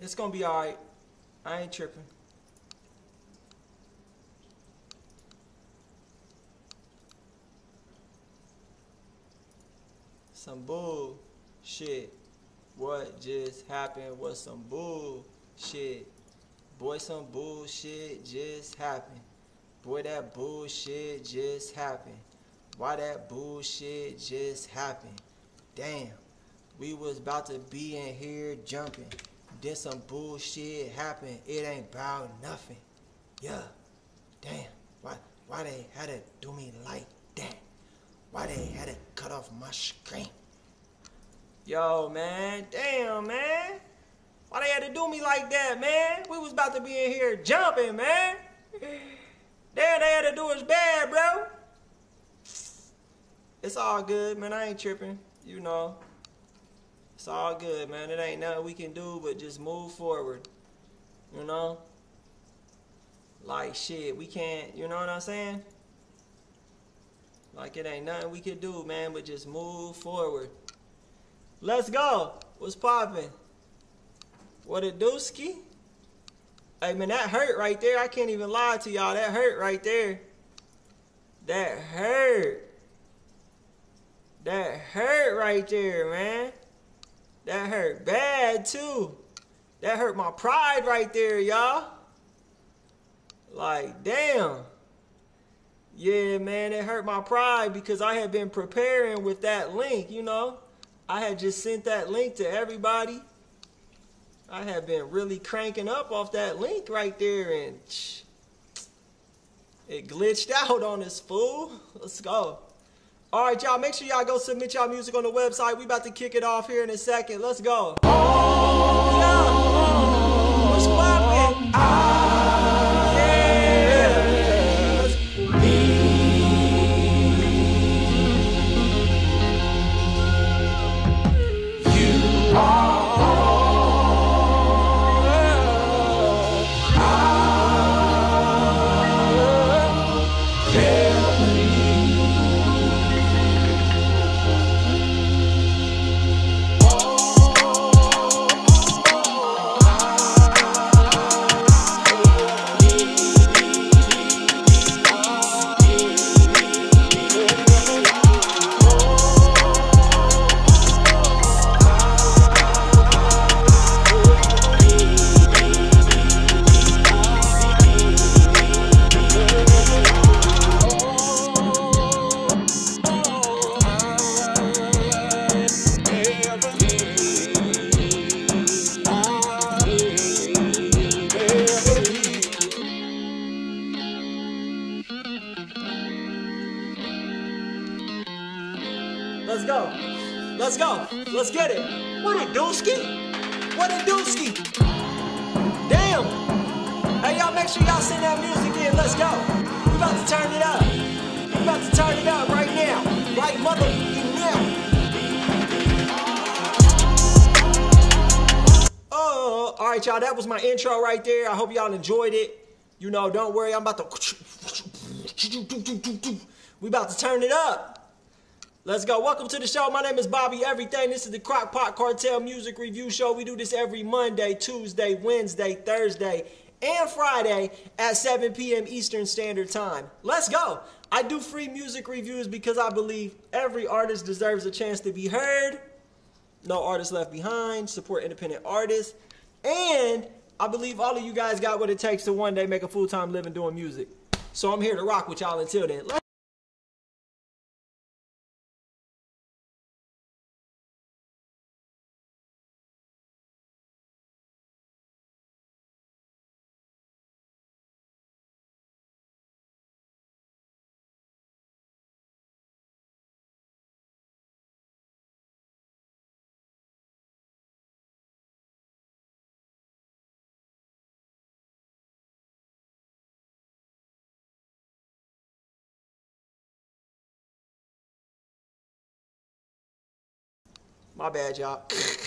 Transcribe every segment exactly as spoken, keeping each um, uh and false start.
It's gonna be alright. I ain't tripping. Some bullshit. What just happened was some bullshit. Boy, some bullshit just happened. Boy, that bullshit just happened. Why that bullshit just happened? Damn, we was about to be in here jumping. Then some bullshit happened. It ain't about nothing. Yeah, damn. Why, why they had to do me like that? Why they had to cut off my screen? Yo, man, damn, man. Why they had to do me like that, man? We was about to be in here jumping, man. Damn, they had to do us bad, bro. It's all good, man. I ain't tripping, you know. It's all good, man. It ain't nothing we can do but just move forward, you know. Like, shit, we can't, you know what I'm saying? Like, it ain't nothing we can do, man, but just move forward. Let's go. What's poppin'? What a dooski? Hey, man, that hurt right there. I can't even lie to y'all. That hurt right there. That hurt. That hurt right there, man. That hurt bad, too. That hurt my pride right there, y'all. Like, damn. Yeah, man, it hurt my pride because I had been preparing with that link, you know. I had just sent that link to everybody. I had been really cranking up off that link right there, and shh, it glitched out on this fool. Let's go. All right, y'all, make sure y'all go submit y'all music on the website. We about to kick it off here in a second. Let's go. Oh, yeah. What's poppin'? Ah, yeah. Let's you are. Let's go. Let's go. Let's get it. What a dooski. What a dooski. Damn. Hey, y'all, make sure y'all send that music in. Let's go. We about to turn it up. We about to turn it up right now. Right motherfucking now. Oh, all right, y'all. That was my intro right there. I hope y'all enjoyed it. You know, don't worry. I'm about to... We about to turn it up. Let's go. Welcome to the show. My name is Bobby Everything. This is the Crock Pot Cartel Music Review Show. We do this every Monday, Tuesday, Wednesday, Thursday, and Friday at seven p m Eastern Standard Time. Let's go. I do free music reviews because I believe every artist deserves a chance to be heard. No artists left behind. Support independent artists. And I believe all of you guys got what it takes to one day make a full-time living doing music. So I'm here to rock with y'all until then. Let's My bad, y'all.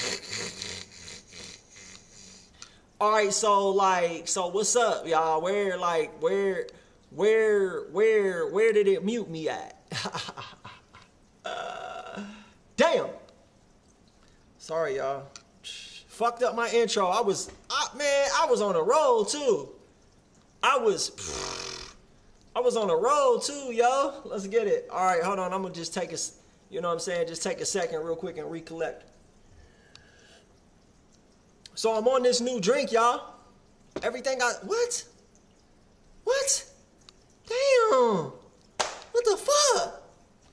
All right, so like, so what's up, y'all? Where, like, where, where, where, where did it mute me at? uh, damn. Sorry, y'all. Fucked up my intro. I was, I man, I was on a roll too. I was, I was on a roll too, yo. Let's get it. All right, hold on. I'm gonna just take a, you know what I'm saying? Just take a second real quick and recollect. So I'm on this new drink, y'all. Everything I, what? What? Damn. What the fuck?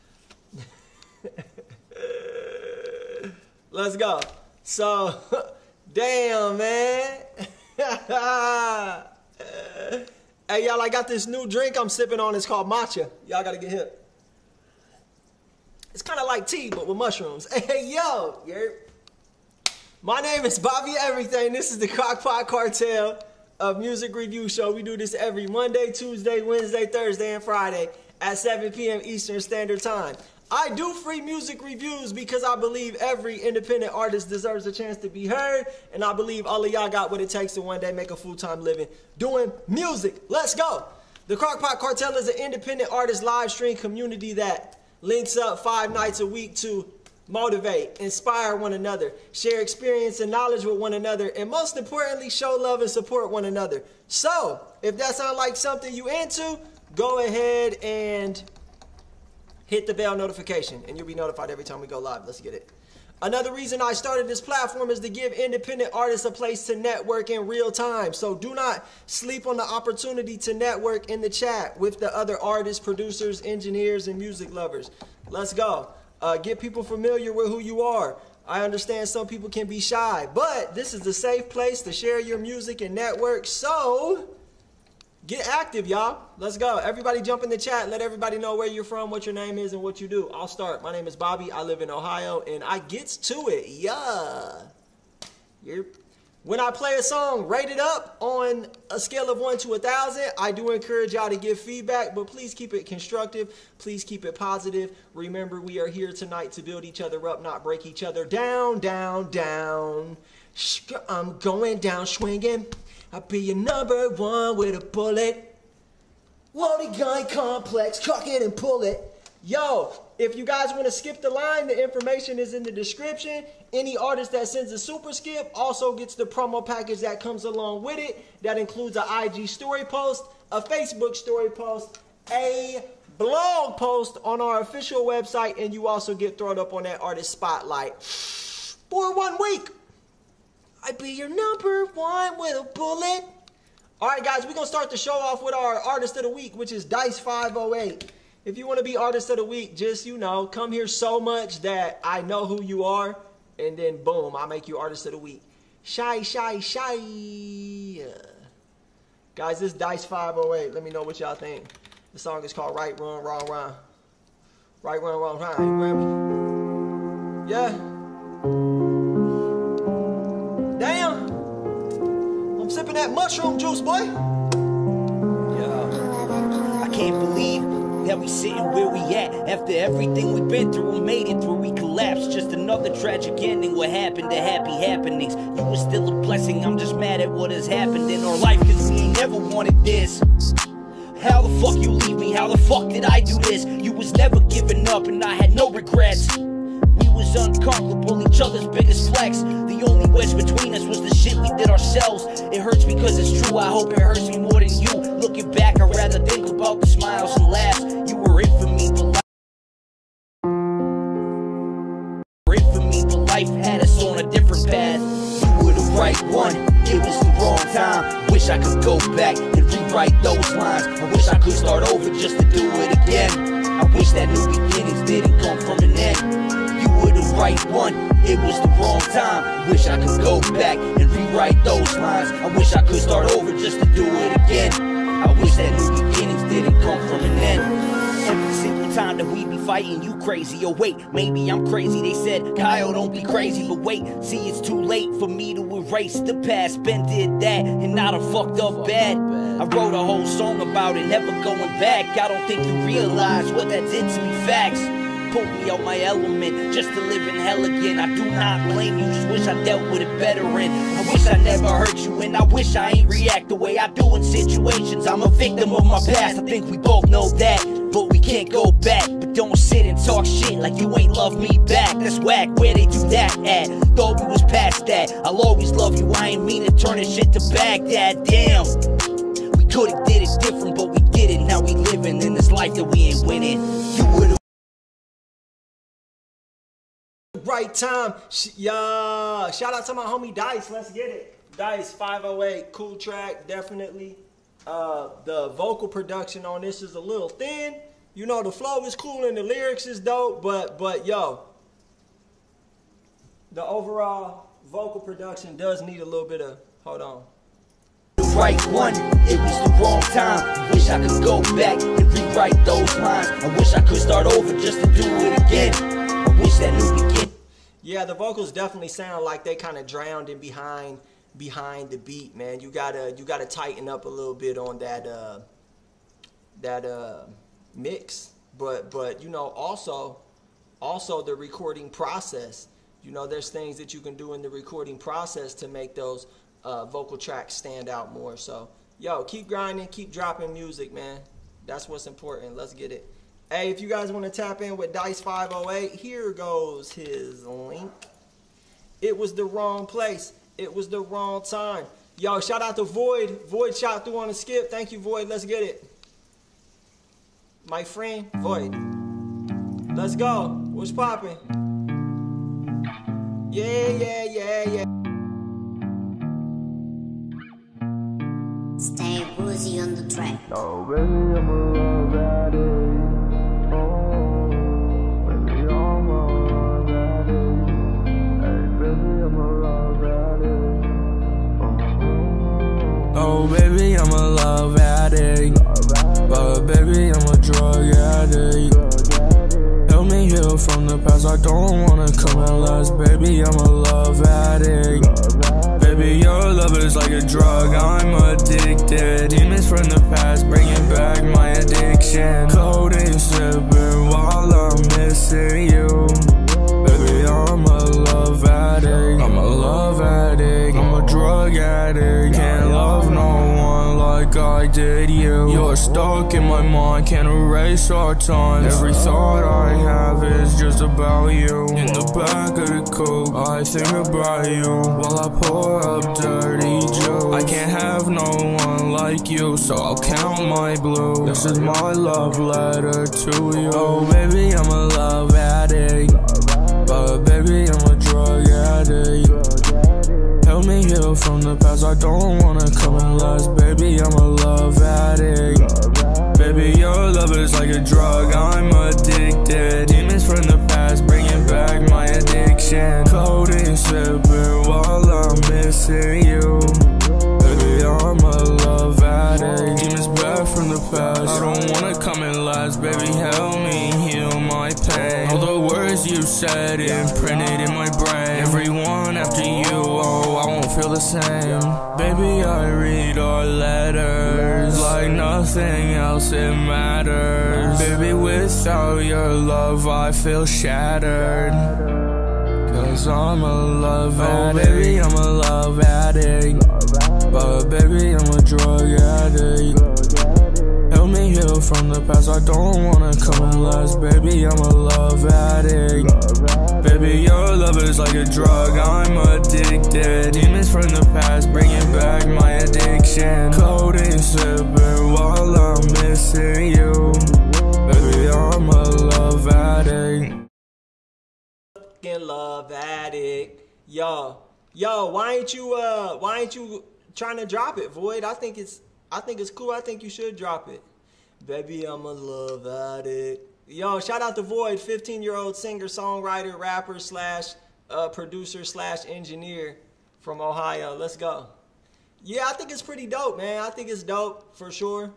Let's go. So, damn, man. Hey, y'all, I got this new drink I'm sipping on. It's called matcha. Y'all got to get hip. It's kind of like tea, but with mushrooms. Hey, yo. Yeah. My name is Bobby Everything. This is the Crock Pot Cartel of Music Review Show. We do this every Monday, Tuesday, Wednesday, Thursday, and Friday at seven p m Eastern Standard Time. I do free music reviews because I believe every independent artist deserves a chance to be heard, and I believe all of y'all got what it takes to one day make a full-time living doing music. Let's go. The Crock Pot Cartel is an independent artist live stream community that links up five nights a week to motivate, inspire one another, share experience and knowledge with one another, and most importantly, show love and support one another. So, if that sounds like something you into, go ahead and hit the bell notification, and you'll be notified every time we go live. Let's get it. Another reason I started this platform is to give independent artists a place to network in real time. So do not sleep on the opportunity to network in the chat with the other artists, producers, engineers, and music lovers. Let's go. Uh, get people familiar with who you are. I understand some people can be shy, but this is a safe place to share your music and network. So get active, y'all. Let's go. Everybody jump in the chat. Let everybody know where you're from, what your name is, and what you do. I'll start. My name is Bobby. I live in Ohio, and I gets to it. Yeah. Yep. When I play a song, rate it up on a scale of one to a thousand. I do encourage y'all to give feedback, but please keep it constructive. Please keep it positive. Remember, we are here tonight to build each other up, not break each other down, down, down. I'm going down swinging. I'll be your number one with a bullet. Loaded gun complex, cock it and pull it. Yo, if you guys want to skip the line, the information is in the description. Any artist that sends a super skip also gets the promo package that comes along with it. That includes an I G story post, a Facebook story post, a blog post on our official website, and you also get thrown up on that artist spotlight for one week. I'd be your number one with a bullet. All right, guys, we're going to start the show off with our Artist of the Week, which is Dice five oh eight. If you want to be Artist of the Week, just, you know, come here so much that I know who you are, and then, boom, I'll make you Artist of the Week. Shy, shy, shy. Guys, this is Dice five oh eight. Let me know what y'all think. The song is called Right, Wrong, Wrong, Wrong. Right, Wrong, Wrong, Wrong. You hear me? Yeah. Damn. I'm sipping that mushroom juice, boy. Yo, I can't believe that we sitting where we at. After everything we've been through and made it through, we collapsed. Just another tragic ending. What happened to happy happenings? You were still a blessing. I'm just mad at what has happened in our life, cause we ain't never wanted this. How the fuck you leave me? How the fuck did I do this? You was never giving up and I had no regrets. We was unconquerable, each other's biggest flex. The only wedge between us was the shit we did ourselves. It hurts because it's true, I hope it hurts me more than you. Looking back, I'd rather think about the smiles and laughs. You were it for me, but life, were it for me, but life had us on a different path. You were the right one, it was the wrong time. Wish I could go back and rewrite those lines. I wish I could start over just to do it again. I wish that new beginnings didn't come from an end. Right one, it was the wrong time. Wish I could go back and rewrite those lines. I wish I could start over just to do it again. I wish that new beginnings didn't come from an end. Every single time that we be fighting, you crazy. Oh wait, maybe I'm crazy. They said, Kyle, don't be crazy. But wait, see, it's too late for me to erase the past. Ben did that, and now I fucked up bad. I wrote a whole song about it, never going back. I don't think you realize what that did to me, facts. put me out my element just to live in hell again. I do not blame you, just wish I dealt with it better. And I wish I never hurt you, and I wish I ain't react the way I do in situations. I'm a victim of my past, I think we both know that, but we can't go back. But don't sit and talk shit like you ain't love me back. That's whack, where they do that at? Thought we was past that. I'll always love you, I ain't mean to turn this shit to Baghdad. Damn, we could've did it different, but we did it. Now we living in this life that we ain't winning. You would've right time. Yeah, shout out to my homie Dice. Let's get it. Dice five oh eight, cool track, definitely. Uh, the vocal production on this is a little thin. You know, the flow is cool and the lyrics is dope, but but yo, the overall vocal production does need a little bit of, hold on. The right one, it was the wrong time. Wish I could go back and rewrite those lines. I wish I could start over just to do it again. I wish that new begin. Yeah, the vocals definitely sound like they kind of drowned in behind behind the beat, man. You gotta you gotta tighten up a little bit on that uh, that uh, mix, but but you know also also the recording process. You know, there's things that you can do in the recording process to make those uh, vocal tracks stand out more. So yo, keep grinding, keep dropping music, man. That's what's important. Let's get it. Hey, if you guys want to tap in with Dice five oh eight, here goes his link. It was the wrong place. It was the wrong time. Yo, shout out to Void. Void shot through on a skip. Thank you, Void. Let's get it. My friend, Void. Let's go. What's poppin'? Yeah, yeah, yeah, yeah. Stay woozy on the track. Oh, baby, I'm a love addict. Oh, baby, I'm a love addict. But baby, I'm a drug addict. Help me heal from the past, I don't wanna come out last. Baby, I'm a love addict. Baby, your love is like a drug, I'm addicted. Demons from the past, bringing back my addiction. Codeine sipping while I'm missing you. Baby, I'm a love addict. I'm a love addict. I'm a drug addict. Can't love no one like I did you. You're stuck in my mind, can't erase our time. Every thought I have is just about you. In the back of the coupe, I think about you while I pour up dirty juice. I can't have no one like you, so I'll count my blue. This is my love letter to you. Oh, baby, I'm a love addict. But baby, I'm a drug addict. Help me heal from the past, I don't wanna come in last. Baby, I'm a love addict. Baby, your love is like a drug, I'm addicted. Demons from the past, bringing back my addiction. Codeine sipping while I'm missing you. Baby, I'm a love addict. Demons back from the past, I don't wanna come in last. Baby, help me heal my pain. All the words you said imprinted in my brain. Everyone after you, oh, I won't feel the same. Baby, I read our letters like nothing else, it matters. Baby, without your love, I feel shattered. Cause I'm a love addict. Oh, baby, I'm a love addict. But baby, I'm a drug addict. Help me heal from the past, I don't wanna come in last. Baby, I'm a love addict. Baby, your love is like a drug, I'm addicted. Demons from the past, bringing back my addiction. Codeine sipping while I'm missing you. Baby, I'm a love addict. Fucking love addict. Yo, yo, why ain't you uh why ain't you trying to drop it, Void? I think it's I think it's cool. I think you should drop it. Baby, I'm a love addict. Yo, shout out to Void, fifteen year old singer, songwriter, rapper slash uh, producer slash engineer from Ohio. Let's go. Yeah, I think it's pretty dope, man. I think it's dope for sure.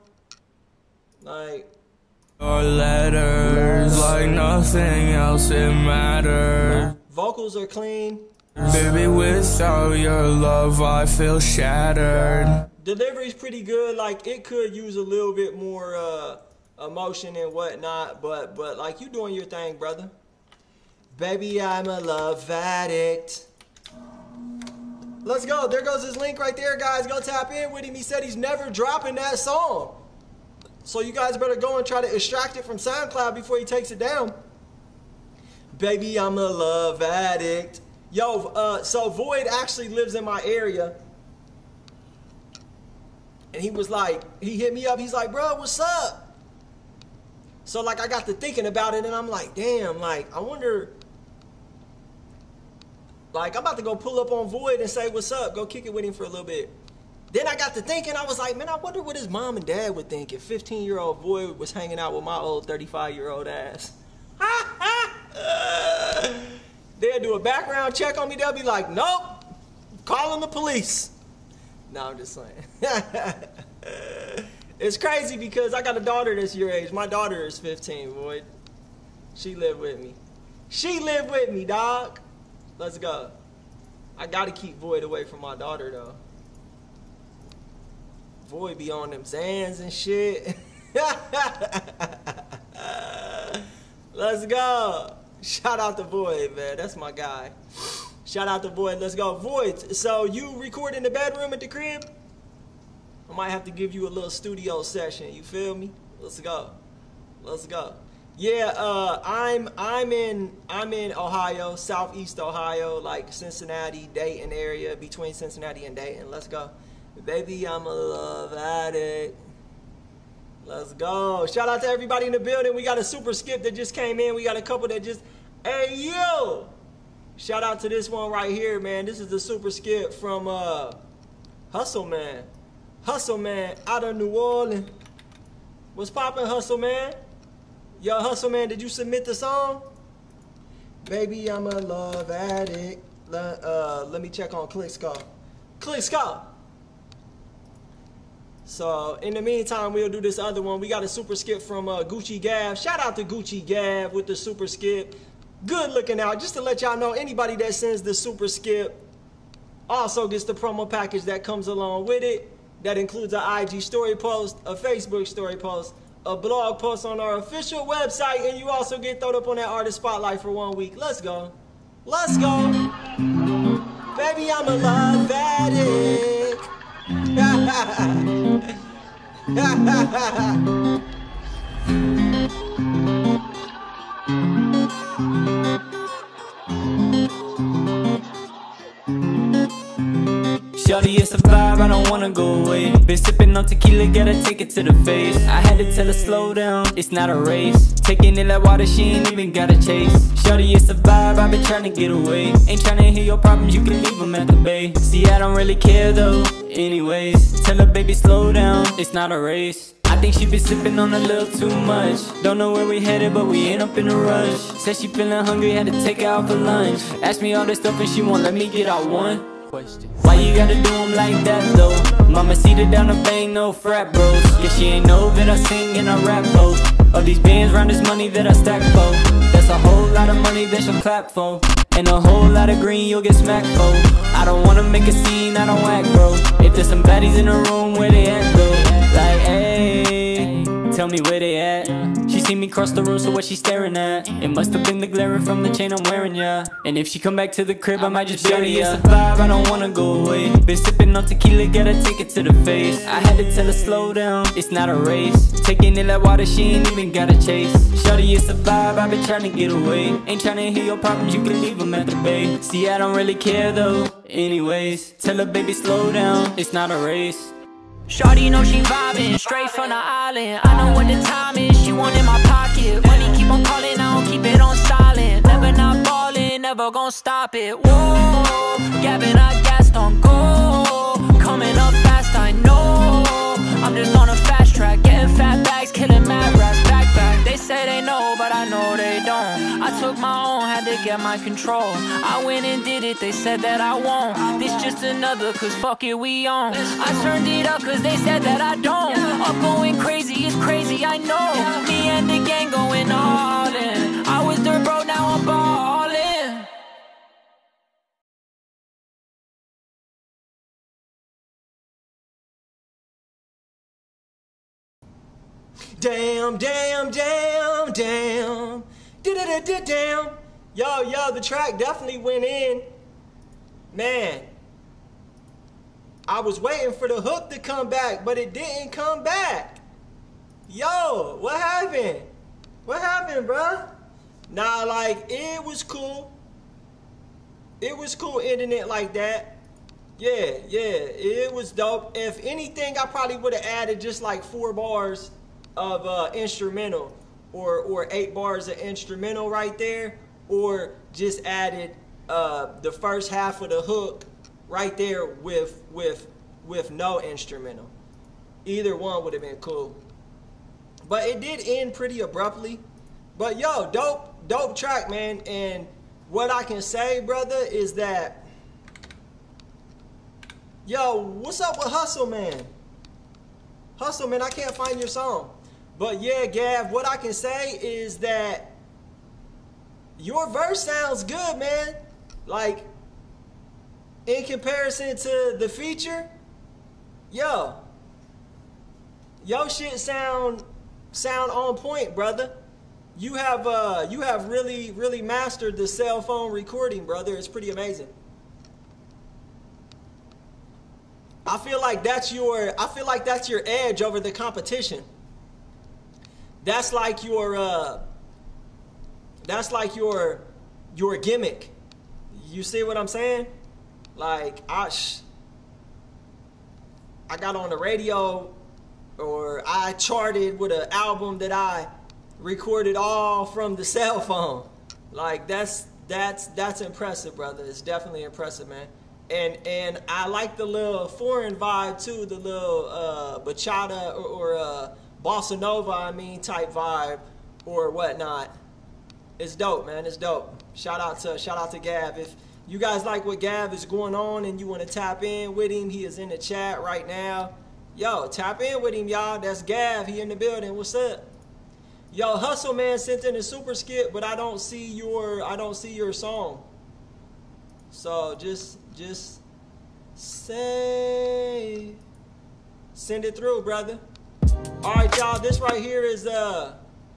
Like our letters, like nothing else, it matters. Vocals are clean. Baby, without your love, I feel shattered. Delivery's pretty good. Like, it could use a little bit more uh, emotion and whatnot, but but like you doing your thing, brother. Baby, I'm a love addict. Let's go. There goes his link right there, guys. Go tap in with him. He said he's never dropping that song. So you guys better go and try to extract it from SoundCloud before he takes it down. Baby, I'm a love addict. Yo, uh, so Void actually lives in my area. And he was like, he hit me up. He's like, bro, what's up? So like I got to thinking about it and I'm like, damn, like I wonder, like I'm about to go pull up on Void and say, what's up? Go kick it with him for a little bit. Then I got to thinking, I was like, man, I wonder what his mom and dad would think if fifteen-year-old Void was hanging out with my old thirty-five-year-old ass. They'll do a background check on me. They'll be like, nope, calling the police. No, I'm just saying. It's crazy because I got a daughter that's your age. My daughter is fifteen, Void. She lived with me. She lived with me, dog. Let's go. I got to keep Void away from my daughter, though. Void be on them Zans and shit. Let's go. Shout out to Void, man. That's my guy. Shout out to Void. Let's go. Void, so you record in the bedroom at the crib? I might have to give you a little studio session. You feel me? Let's go. Let's go. Yeah, uh, I'm I'm in I'm in Ohio, southeast Ohio, like Cincinnati, Dayton area, between Cincinnati and Dayton. Let's go. Baby, I'm a love addict. Let's go. Shout out to everybody in the building. We got a super skip that just came in. We got a couple that just, hey, yo. Shout out to this one right here, man. This is the super skip from uh, Hustle Man. Hustle Man out of New Orleans. What's poppin', Hustle Man? Yo, Hustle Man, did you submit the song? Baby, I'm a love addict. Uh, let me check on Click Score. Click Score. So, in the meantime, we'll do this other one. We got a super skip from uh, Gucci Gav. Shout out to Gucci Gav with the super skip. Good looking out. Just to let y'all know, anybody that sends the super skip also gets the promo package that comes along with it. That includes an I G story post, a Facebook story post, a blog post on our official website, and you also get thrown up on that artist spotlight for one week. Let's go. Let's go. Baby, I'm a love addict. Shawty, it's a vibe, I don't wanna go away. Been sipping on tequila, gotta take it to the face. I had to tell her slow down, it's not a race. Taking it like water, she ain't even gotta chase. Shawty, it's a vibe, I've been trying to get away. Ain't tryna hear your problems, you can leave them at the bay. See, I don't really care though, anyways. Tell her baby slow down, it's not a race. I think she been sipping on a little too much. Don't know where we headed, but we ain't up in a rush. Said she feeling hungry, had to take her out for lunch. Asked me all this stuff and she won't let me get out one. Why you gotta do them like that though? Mama see her down the bang, no frat bros. Guess she ain't know that I sing and I rap both. Of these bands round this money that I stack for. That's a whole lot of money that she'll clap for. And a whole lot of green you'll get smacked for. I don't wanna make a scene, I don't act bro. If there's some baddies in the room, where they at though? Like hey, tell me where they at. She see me cross the room, so what she staring at? It must have been the glaring from the chain I'm wearing, yeah. And if she come back to the crib, I might just bury her. It's a vibe, I don't wanna go away. Been sipping on tequila, gotta take it to the face. I had to tell her slow down, it's not a race. Taking it like water, she ain't even gotta chase. Shawty, it's a vibe, I've been trying to get away. Ain't tryna hear your problems, you can leave them at the bay. See, I don't really care though, anyways. Tell her baby slow down, it's not a race. Shawty know she vibing, straight from the island. I know what the time is, she want in my pocket. Money keep on calling, I don't keep it on silent. Never not ballin', never gon' stop it. Whoa, Gavin, I gassed on go. Coming up fast, I know. I'm just on a fast track, getting fat bags, killing mad rats, backpack. They say they know, but I know they don't. I took my own, had to get my control. I went and did it, they said that I won't. This just another, cause fuck it, we on. I turned it up, cause they said that I don't. Up going crazy, it's crazy, I know. Me and the gang going all in. I was dirt bro, now I'm ballin'. Damn, damn, damn, damn. Da-da-da-da-damn. Yo, yo, the track definitely went in. Man, I was waiting for the hook to come back, but it didn't come back. Yo, what happened? What happened, bruh? Nah, like, it was cool. It was cool ending it like that. Yeah, yeah, it was dope. If anything, I probably would have added just like four bars of uh, instrumental or, or eight bars of instrumental right there, or just added uh, the first half of the hook right there with, with, with no instrumental. Either one would have been cool. But it did end pretty abruptly. But yo, dope, dope track, man. And what I can say, brother, is that, yo, what's up with Hustle, man? Hustle, man, I can't find your song. But yeah, Gav, what I can say is that your verse sounds good, man. Like, in comparison to the feature, yo, yo shit sound sound on point, brother. You have uh you have really, really mastered the cell phone recording, brother. It's pretty amazing. I feel like that's your I feel like that's your edge over the competition. That's like your uh that's like your your gimmick. You see what I'm saying? Like I sh I got on the radio, or I charted with an album that I recorded all from the cell phone. Like that's that's that's impressive, brother. It's definitely impressive, man. And and I like the little foreign vibe too, the little uh, bachata or, or uh, bossa nova, I mean, type vibe or whatnot. It's dope, man. It's dope. Shout out to shout out to Gav. If you guys like what Gav is going on and you want to tap in with him, he is in the chat right now. Yo, tap in with him, y'all. That's Gav. He in the building. What's up? Yo, Hustle Man sent in a super skip, but I don't see your I don't see your song. So just just say send it through, brother. All right, y'all. This right here is uh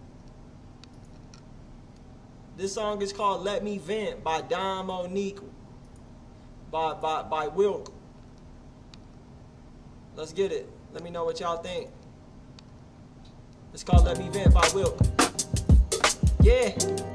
this song is called "Let Me Vent" by Don Monique by by by Wilk. Let's get it. Let me know what y'all think. It's called "Let Me Vent" by Wilk. Yeah.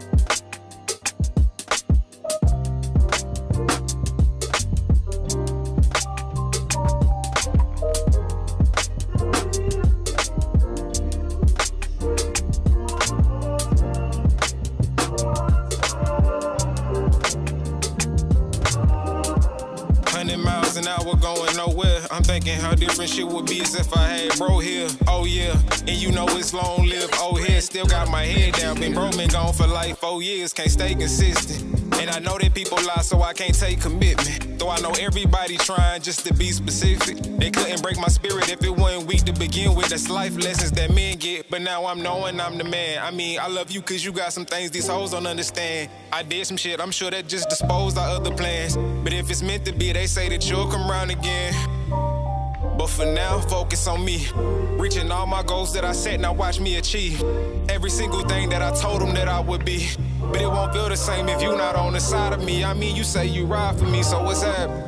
I'm thinking how different shit would be as if I had bro here. Oh yeah, and you know it's long lived. Oh head still got my head down. Been bro been gone for like four years, can't stay consistent. And I know that people lie, so I can't take commitment. Though I know everybody trying just to be specific. They couldn't break my spirit if it wasn't weak to begin with. That's life lessons that men get, but now I'm knowing I'm the man. I mean, I love you cause you got some things these hoes don't understand. I did some shit, I'm sure that just disposed our other plans. But if it's meant to be, they say that you'll come round again. But for now, focus on me. Reaching all my goals that I set, now watch me achieve every single thing that I told them that I would be. But it won't feel the same if you're not on the side of me. I mean, you say you ride for me, so what's happening?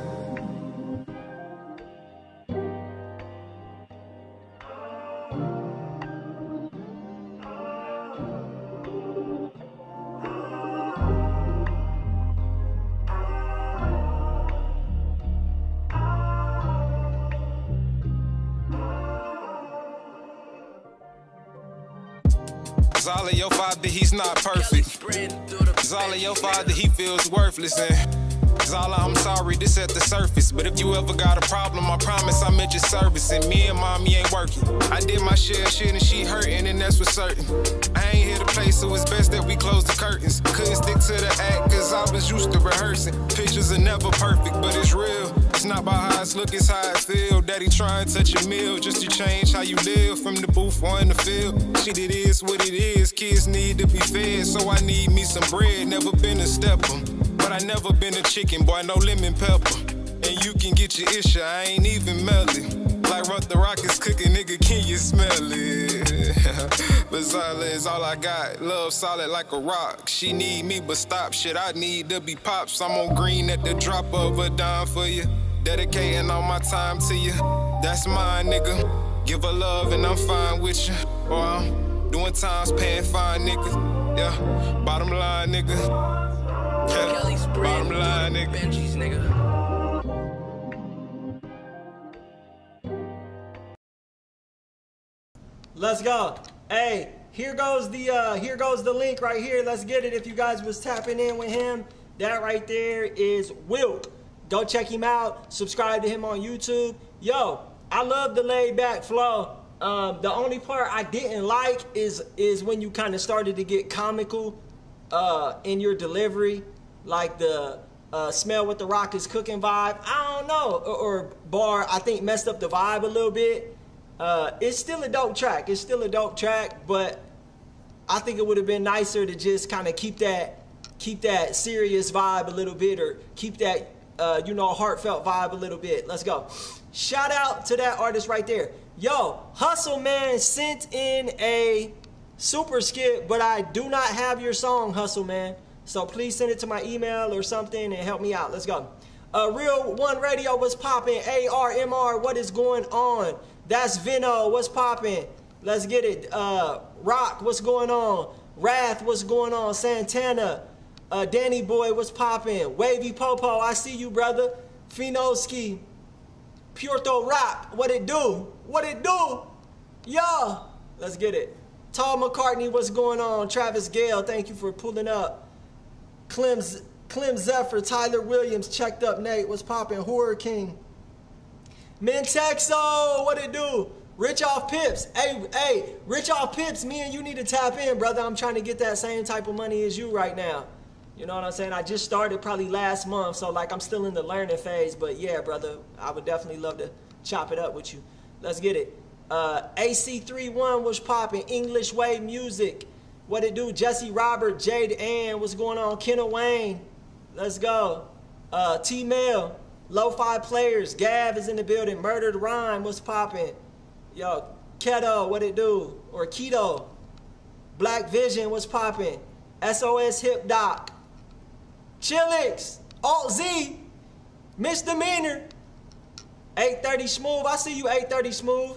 All of your father, he's not perfect. All of your father, he feels worthless. And Zala, I'm sorry, this at the surface. But if you ever got a problem, I promise I'm at your service. And me and mommy ain't working. I did my share of shit and she hurting, and that's what's certain. I ain't here to play, so it's best that we close the curtains. Couldn't stick to the act, cause I was used to rehearsing. Pictures are never perfect, but it's real. It's not about how it's look, it's how it feel. Daddy try and touch a meal just to change how you live. From the booth or in the field, shit, it is what it is. Kids need to be fed, so I need me some bread. Never been a stepper, but I never been a chicken, boy, no lemon pepper. And you can get your issue, I ain't even melted. like what the rock is cooking, nigga, can you smell it? But ZELLE is all I got, love solid like a rock. She need me, but stop shit, I need to be pops. I'm on green at the drop of a dime for you. Dedicating all my time to you, that's mine, nigga. Give her love and I'm fine with you. Or I'm doing times paying fine, nigga. Yeah, bottom line, nigga. Yeah, bottom line, nigga. Benji's, nigga. Let's go. Hey, here goes the uh, here goes the link right here. Let's get it. If you guys was tapping in with him, that right there is Wilk. Go check him out. Subscribe to him on YouTube. Yo, I love the laid back flow. Um, the only part I didn't like is is when you kind of started to get comical uh, in your delivery, like the uh, smell what the rock is cooking vibe. I don't know, or, or bar I think messed up the vibe a little bit. Uh, it's still a dope track. It's still a dope track, but I think it would have been nicer to just kind of keep that keep that serious vibe a little bit, or keep that uh, you know, heartfelt vibe a little bit. Let's go. Shout out to that artist right there. Yo, Hustle Man sent in a super skit, but I do not have your song, Hustle Man. So please send it to my email or something and help me out. Let's go. Uh, Real One Radio, what's popping? A R M R, what is going on? That's Vino, what's popping? Let's get it. Uh, Rock, what's going on? Wrath, what's going on? Santana, uh, Danny Boy, what's popping? Wavy Popo, I see you, brother. Finoski, Puerto Rock, what it do? What it do? Yo, let's get it. Tall McCartney, what's going on? Travis Gale, thank you for pulling up. Clem, Clem Zephyr, Tyler Williams, checked up. Nate, what's popping? Horror King. Mentexo, what it do? Rich Off Pips. Hey, hey, Rich Off Pips, me and you need to tap in, brother. I'm trying to get that same type of money as you right now. You know what I'm saying? I just started probably last month, so like I'm still in the learning phase. But yeah, brother, I would definitely love to chop it up with you. Let's get it. Uh, A C thirty-one was popping. English Way Music. What it do? Jesse Robert, Jade Ann, what's going on? Kenna Wayne, let's go. Uh, T-Mail, Lo-Fi Players, Gav is in the building. Murdered Rhyme, what's popping? Yo, Keto, what it do? Or Keto. Black Vision, what's popping? S O S Hip Doc. Chillix, Alt Z, Misdemeanor. eight thirty Smooth, I see you, eight thirty Smooth.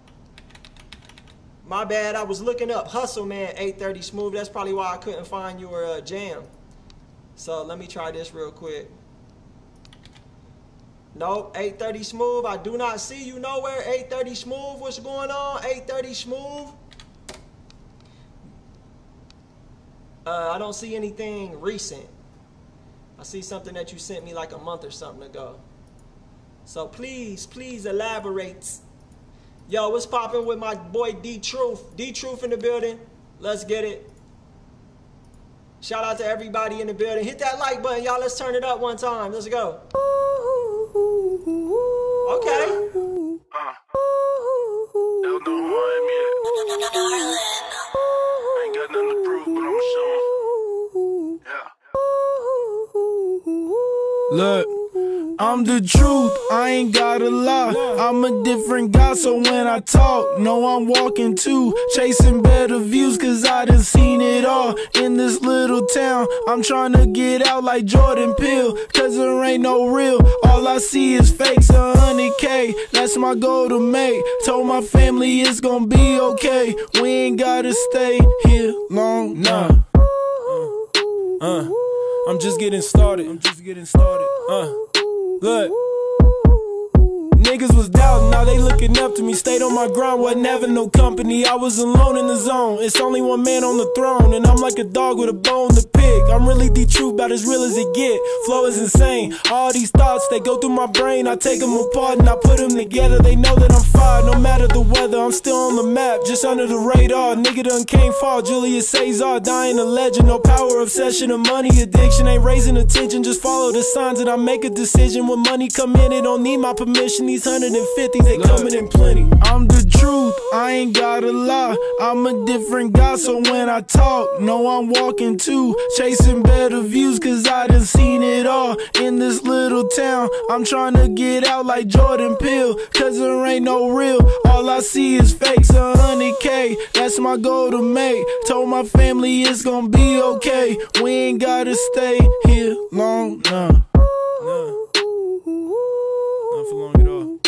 My bad, I was looking up Hustle Man, eight thirty Smooth. That's probably why I couldn't find your uh, jam. So let me try this real quick. Nope, eight thirty Smooth. I do not see you nowhere. eight thirty Smooth, what's going on? eight thirty Smooth. Uh, I don't see anything recent. I see something that you sent me like a month or something ago. So please, please elaborate. Yo, what's popping with my boy D-Truth? D-Truth in the building. Let's get it. Shout out to everybody in the building. Hit that like button, y'all. Let's turn it up one time. Let's go. Okay. Uh. They'll know who I am yet. I ain't got nothing to prove, but I'ma show 'em. Yeah. Look, I'm the truth, I ain't gotta lie. I'm a different guy, so when I talk, know I'm walking too. Chasing better views, cause I done seen it all. In this little town, I'm trying to get out like Jordan Peele, cause there ain't no real. All I see is fakes, a hundred K, that's my goal to make. Told my family it's gonna be okay. We ain't gotta stay here long, nah. Uh, uh, I'm just getting started, I'm just getting started, uh. Look, niggas was doubting, now they looking up to me. Stayed on my grind, wasn't having no company. I was alone in the zone, it's only one man on the throne. And I'm like a dog with a bone to pick. I'm really the truth, about as real as it get. Flow is insane, all these thoughts, they go through my brain. I take them apart and I put them together. They know that I'm fired, no matter the weather. I'm still on the map, just under the radar. Nigga done came far, Julius Caesar, dying a legend. No power, obsession, or money addiction. Ain't raising attention, just follow the signs and I make a decision. When money come in, it don't need my permission. These these hundred and fifties, they coming in plenty. I'm the truth, I ain't gotta lie. I'm a different guy, so when I talk, know I'm walking too. Chasing better views, cause I done seen it all. In this little town, I'm trying to get out like Jordan Peele, cause there ain't no real. All I see is fakes, a hundred K, that's my goal to make. Told my family it's gonna be okay. We ain't gotta stay here long, nah. Nah. Not for long at all.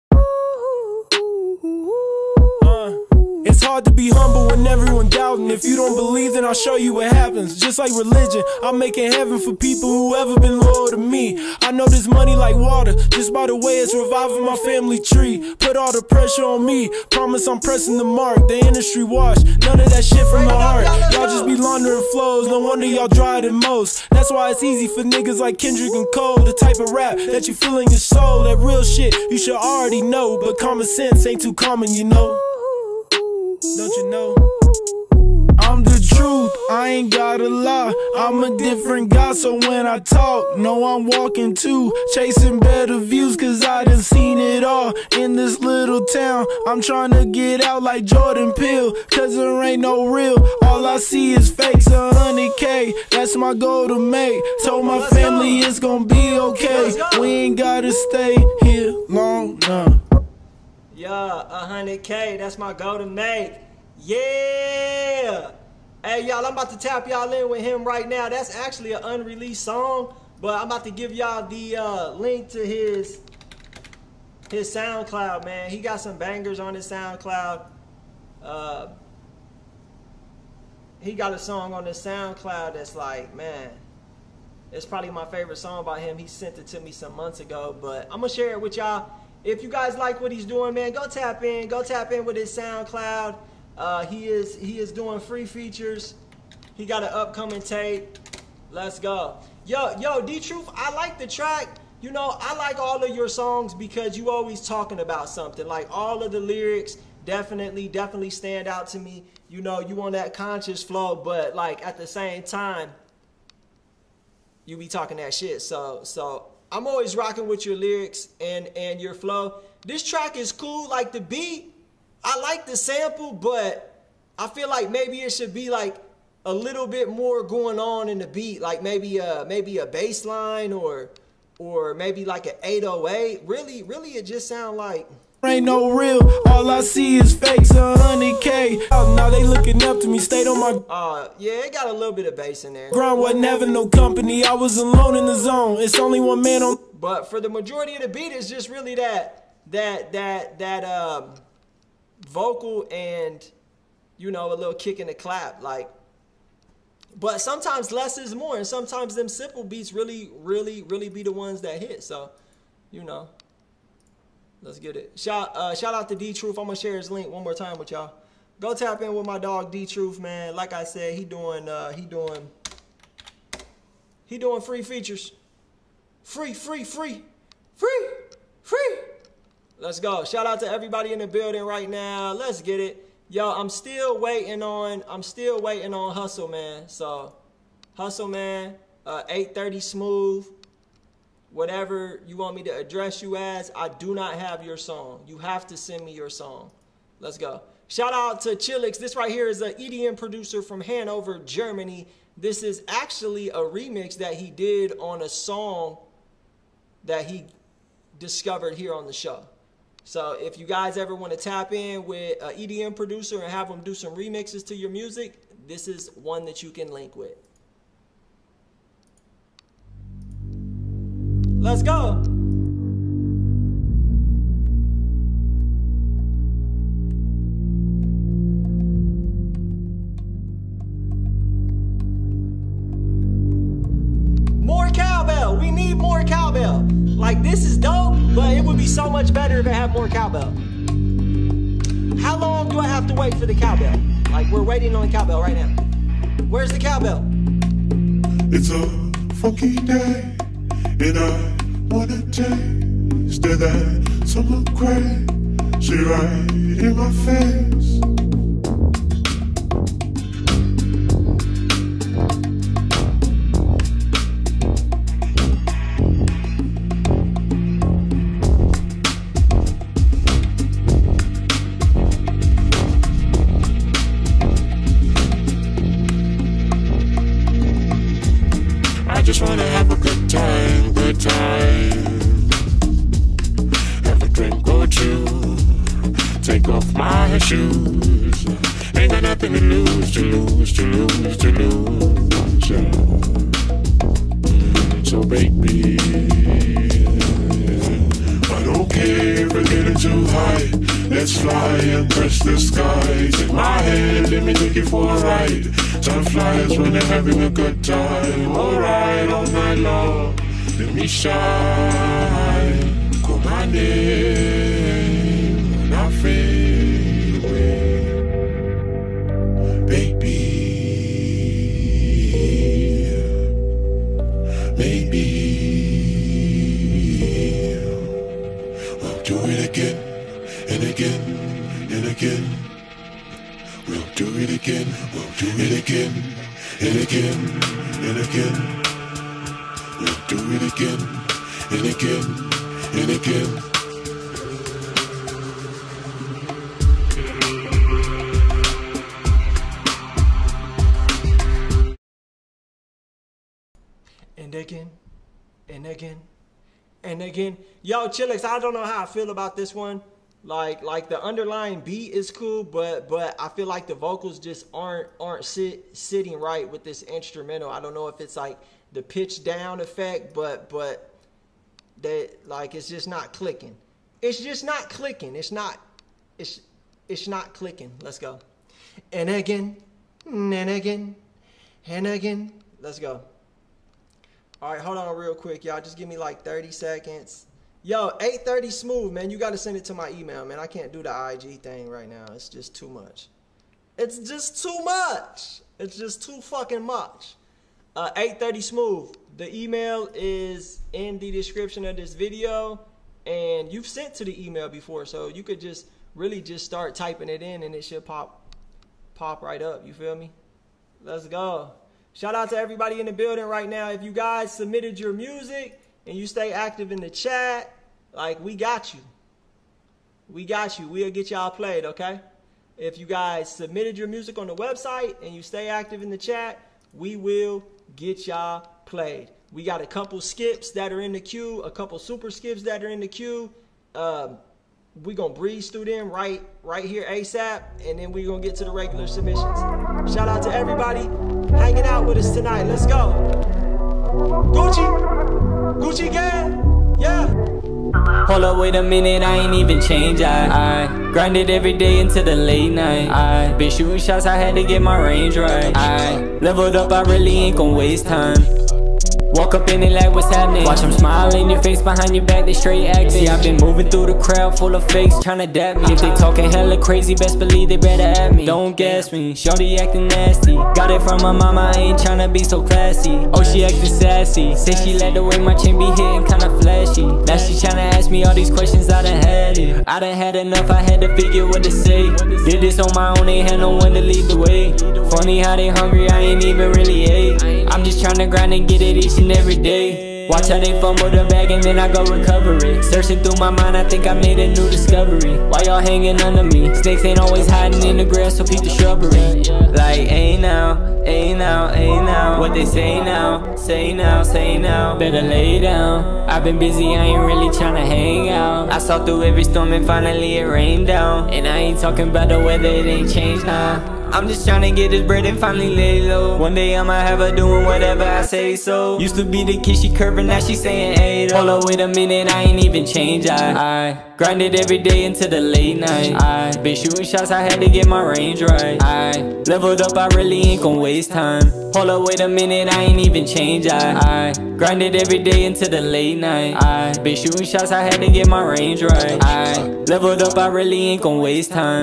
It's hard to be humble when everyone doubting. If you don't believe, then I'll show you what happens. Just like religion, I'm making heaven for people who ever been loyal to me. I know this money like water, just by the way it's reviving my family tree. Put all the pressure on me, promise I'm pressing the mark. The industry wash, none of that shit from my heart. Y'all just be laundering flows, no wonder y'all drier than most. That's why it's easy for niggas like Kendrick and Cole. The type of rap that you feel in your soul, that real shit you should already know. But common sense ain't too common, you know. Don't you know? I'm the truth, I ain't gotta lie. I'm a different guy, so when I talk, know I'm walking too. Chasing better views, cause I done seen it all. In this little town, I'm trying to get out like Jordan Peele, cause there ain't no real. All I see is fakes, a hundred K, that's my goal to make. Told my family it's gonna be okay. We ain't gotta stay here long, nah. Yeah, a hundred K, that's my goal to make. Yeah! Hey, y'all, I'm about to tap y'all in with him right now. That's actually an unreleased song, but I'm about to give y'all the uh, link to his his SoundCloud, man. He got some bangers on his SoundCloud. Uh, he got a song on his SoundCloud that's like, man, it's probably my favorite song by him. He sent it to me some months ago, but I'm going to share it with y'all. If you guys like what he's doing, man, go tap in. Go tap in with his SoundCloud. Uh, he is he is doing free features. He got an upcoming tape. Let's go. Yo, yo, D-Truth, I like the track. You know, I like all of your songs because you always talking about something. Like all of the lyrics definitely, definitely stand out to me. You know, you on that conscious flow, but like at the same time, you be talking that shit. So, so I'm always rocking with your lyrics and, and your flow. This track is cool, like the beat. I like the sample, but I feel like maybe it should be like a little bit more going on in the beat, like maybe a maybe a bass line or or maybe like an eight oh eight. Really, really, it just sound like ain't no real. All I see is fakes, a hundred K. Now they looking up to me, stayed on my. Uh, yeah, it got a little bit of bass in there. Grind wasn't having no company. I was alone in the zone. It's only one man on. But for the majority of the beat, it's just really that that that that um. vocal and, you know, a little kick in the clap, like. But sometimes less is more, and sometimes them simple beats really, really, really be the ones that hit. So, you know, let's get it. Shout, uh, shout out to D-Truth. I'm gonna share his link one more time with y'all. Go tap in with my dog D-Truth, man. Like I said, he doing, uh, he doing, he doing free features. Free, free, free, free, free. Let's go. Shout out to everybody in the building right now. Let's get it. Yo, I'm still waiting on, I'm still waiting on Hustle, man. So, Hustle, man, uh, eight thirty Smooth, whatever you want me to address you as, I do not have your song. You have to send me your song. Let's go. Shout out to Chillix. This right here is an E D M producer from Hanover, Germany. This is actually a remix that he did on a song that he discovered here on the show. So if you guys ever want to tap in with an E D M producer and have them do some remixes to your music, this is one that you can link with. Let's go. More cowbell. We need more cowbell. Like, this is dope, but it would be so much better if it had more cowbell. How long do I have to wait for the cowbell? Like, we're waiting on the cowbell right now. Where's the cowbell? It's a funky day, and I wanna taste that summer craze. She right in my face. just wanna have a good time, good time. Have a drink or two, take off my shoes. Ain't got nothing to lose, to lose, to lose, to lose. Yeah. So baby, I don't care if we're getting too high. Let's fly and touch the sky. Take my hand, let me take you for a ride. Time flies when they're having a good time. Alright, all night long, let me shine. Call my name and I fade away. Baby, maybe we'll do it again and again and again. We'll do it again, we'll do it again and again and again. We'll do it again and again and again. And again, and again, and again. Yo, Chillix, I don't know how I feel about this one. Like, like the underlying beat is cool, but but I feel like the vocals just aren't aren't sit, sitting right with this instrumental. I don't know if it's like the pitch down effect, but but that like it's just not clicking. It's just not clicking. It's not. It's it's not clicking. Let's go. And again, and again, and again. Let's go. All right, hold on real quick, y'all. Just give me like thirty seconds. Yo, eight thirty Smooth, man. You got to send it to my email, man. I can't do the I G thing right now. It's just too much. It's just too much. It's just too fucking much. Uh, eight thirty Smooth. The email is in the description of this video. And you've sent to the email before, so you could just really just start typing it in and it should pop, pop right up. You feel me? Let's go. Shout out to everybody in the building right now. If you guys submitted your music and you stay active in the chat, like, we got you. We got you. We'll get y'all played, okay? If you guys submitted your music on the website and you stay active in the chat, we will get y'all played. We got a couple skips that are in the queue, a couple super skips that are in the queue. Um, we gonna breeze through them right, right here ASAP, and then we gonna get to the regular submissions. Shout out to everybody hanging out with us tonight. Let's go. Gucci, Gucci gang, yeah. Hold up, wait a minute, I ain't even changed. I, I grinded every day into the late night. I been shooting shots, I had to get my range right. I leveled up, I really ain't gon' waste time. Walk up in it like what's happening. Watch them smile in your face, behind your back they straight acting. See, I've been moving through the crowd full of fakes, tryna dap me. If they talking hella crazy, best believe they better at me. Don't gas me, shorty acting nasty. Got it from my mama, I ain't tryna be so classy. Oh, she acting sassy, say she let the way my chain be hitting kinda flashy. Now she tryna ask me all these questions, I done had it. I done had enough, I had to figure what to say. Did this on my own, ain't had no one to lead the way. Funny how they hungry, I ain't even really ate. I'm just tryna grind and get it each and every day. Watch how they fumble the bag and then I go recover it. Searching through my mind, I think I made a new discovery. Why y'all hanging under me? Snakes ain't always hiding in the grass, so peep the shrubbery. Like, ain't now, ain't now, ain't now. What they say now, say now, say now. Better lay down. I've been busy, I ain't really tryna hang out. I saw through every storm and finally it rained down. And I ain't talking about the weather, it ain't changed now. I'm just tryna get this bread and finally lay low. One day I'ma have her doing whatever I say so. Used to be the kid, she curving, now she saying hey though. Hold up, wait a minute, I ain't even changed. I, I grinded every day into the late night. I been shooting shots, I had to get my range right. I leveled up, I really ain't gon' waste time. Hold up, wait a minute, I ain't even changed. I, I grinded every day into the late night. I been shooting shots, I had to get my range right. I leveled up, I really ain't gon' waste time.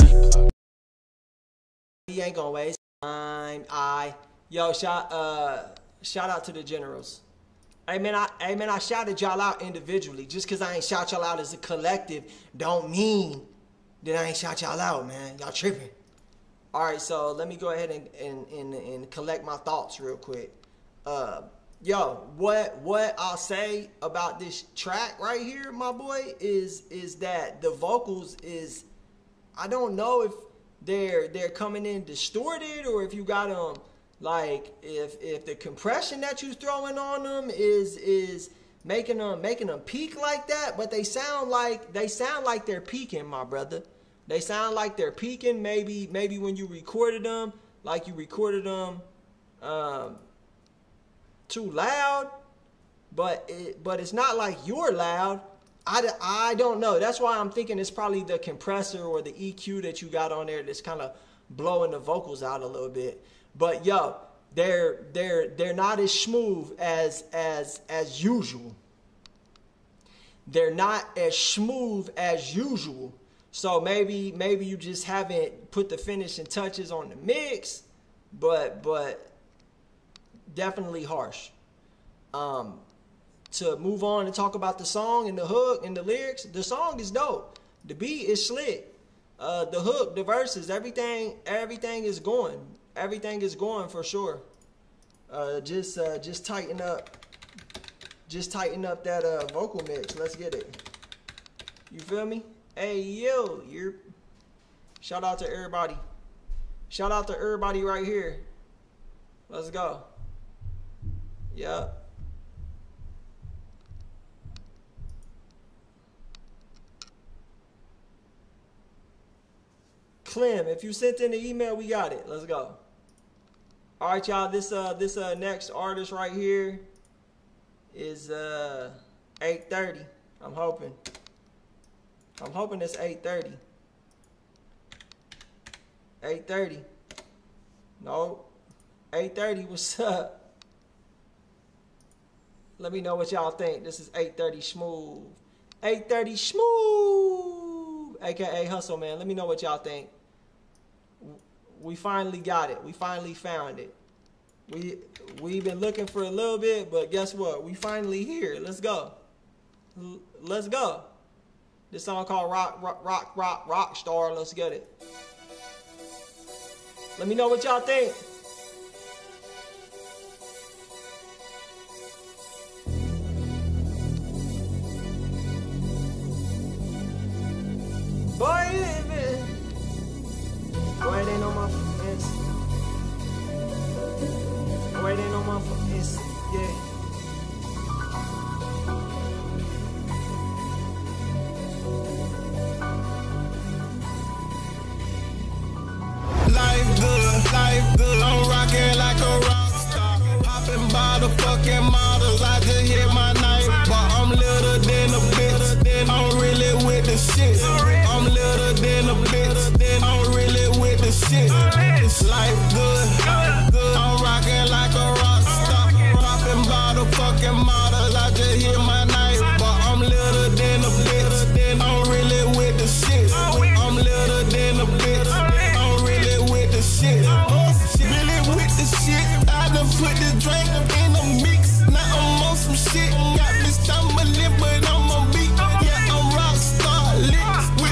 He ain't gonna waste time. I yo shout uh shout out to the generals. Hey man, I hey man, I shouted y'all out individually. Just cause I ain't shout y'all out as a collective, don't mean that I ain't shout y'all out, man. Y'all tripping. All right, so let me go ahead and and and, and collect my thoughts real quick. Uh, yo, what what I'll say about this track right here, my boy, is is that the vocals is, I don't know if they're they're coming in distorted or if you got them Like if if the compression that you throwing on them is is making them making them peak like that, but they sound like they sound like they're peaking, my brother. They sound like they're peaking. Maybe maybe when you recorded them, like you recorded them um, too loud, but it, but it's not like you're loud. I, I don't know. That's why I'm thinking it's probably the compressor or the E Q that you got on there that's kind of blowing the vocals out a little bit. But yo, they're they're they're not as smooth as as as usual. They're not as smooth as usual. So maybe maybe you just haven't put the finishing touches on the mix, but but definitely harsh. Um, to move on and talk about the song and the hook and the lyrics, the song is dope. The beat is slick. Uh, the hook, the verses, everything everything is going. Everything is going for sure. Uh, just uh, just tighten up, just tighten up that uh, vocal mix. Let's get it. You feel me? Hey yo, you're. Shout out to everybody. Shout out to everybody right here. Let's go. Yep. Clem, if you sent in the email, we got it. Let's go. All right, y'all. This uh this uh next artist right here is uh eight thirty. I'm hoping. I'm hoping it's eight thirty. eight thirty. No. eight thirty. What's up? Let me know what y'all think. This is eight thirty Smooth. eight thirty Smooth. A K A Hustle, man. Let me know what y'all think. We finally got it. We finally found it. We we've been looking for a little bit, but guess what? We finally here. Let's go. L let's go. This song called Rock Rock Rock Rock Rock Star. Let's get it. Let me know what y'all think. Boy, living. Boy, it ain't on my face. Boy, it ain't on my face. Yeah. Life good, life good. I'm rocking like a rock star. Popping by the fucking models. I just hit my knife, but I'm little than a bitch. I'm really with the shit. I'm little than a bitch. I'm really with the shit. It's life good, good. I'm rocking like a rock star. Popping by the fucking models. I just hit my knife, but I'm little than a bitch. I'm really with the shit. I'm little than a bitch. I'm really with the shit. Really with the shit. I done put the drink in the mix. Now I'm on some shit. Got me stumbling, but I'm on beat. Yeah, I'm rock star lit.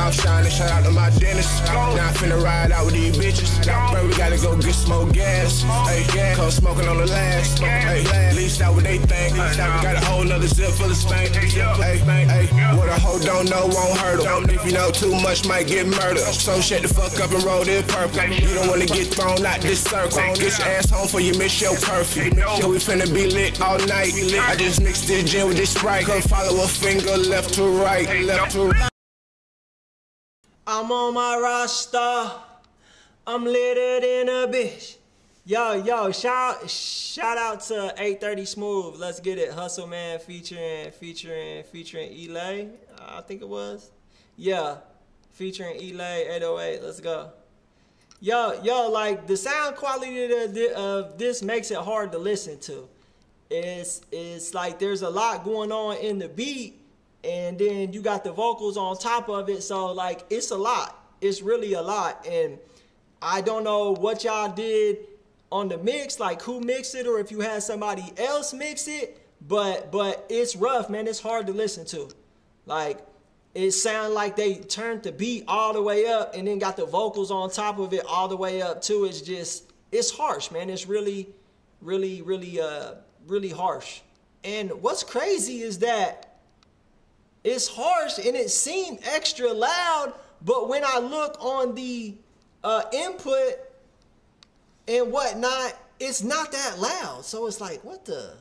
mouth shining, shout out to my dentist. Now I finna ride out with these bitches. Bro, we gotta go get some more gas. Hey, gas, cause smoking on the last. Hey, least out what they think. Now we got a whole nother zip full of spank. Hey, hey, what a hoe don't know won't hurt her. If you know too much, might get murdered. So shut the fuck up and roll this purple. You don't wanna get thrown out this circle. Get your ass home before you miss your curfew. Yeah, we finna be lit all night. I just mixed this gin with this Sprite. Come follow a finger left to right, left to right. I'm on my roster. I'm litter than a bitch. Yo, yo, shout shout out to eight thirty Smooth. Let's get it. Hustle Man featuring featuring featuring Elay. I think it was. Yeah. Featuring Elay eight oh eight. Let's go. Yo, yo, like the sound quality of this makes it hard to listen to. It's it's like there's a lot going on in the beat, and then you got the vocals on top of it, so like it's a lot. It's really a lot, and I don't know what y'all did on the mix, like who mixed it, or if you had somebody else mix it, but but it's rough, man. It's hard to listen to. Like it sounded like they turned the beat all the way up and then got the vocals on top of it all the way up too. It's just it's harsh, man. It's really, really, really uh really harsh. And what's crazy is that it's harsh and it seemed extra loud, but when I look on the uh, input and whatnot, it's not that loud. So it's like, what the,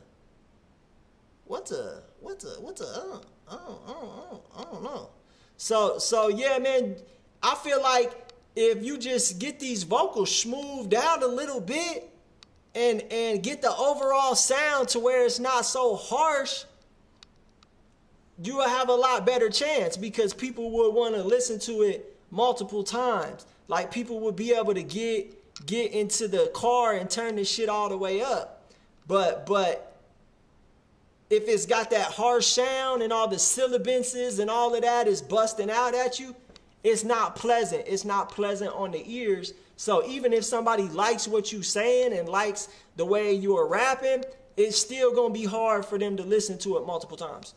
what the, what the, what the, uh, I don't, I don't, I don't know. So, so yeah, man, I feel like if you just get these vocals smoothed out a little bit, and and get the overall sound to where it's not so harsh, you will have a lot better chance, because people would want to listen to it multiple times. Like people would be able to get get into the car and turn this shit all the way up. But but if it's got that harsh sound and all the sibilances and all of that is busting out at you, it's not pleasant. It's not pleasant on the ears. So even if somebody likes what you saying and likes the way you are rapping, it's still going to be hard for them to listen to it multiple times.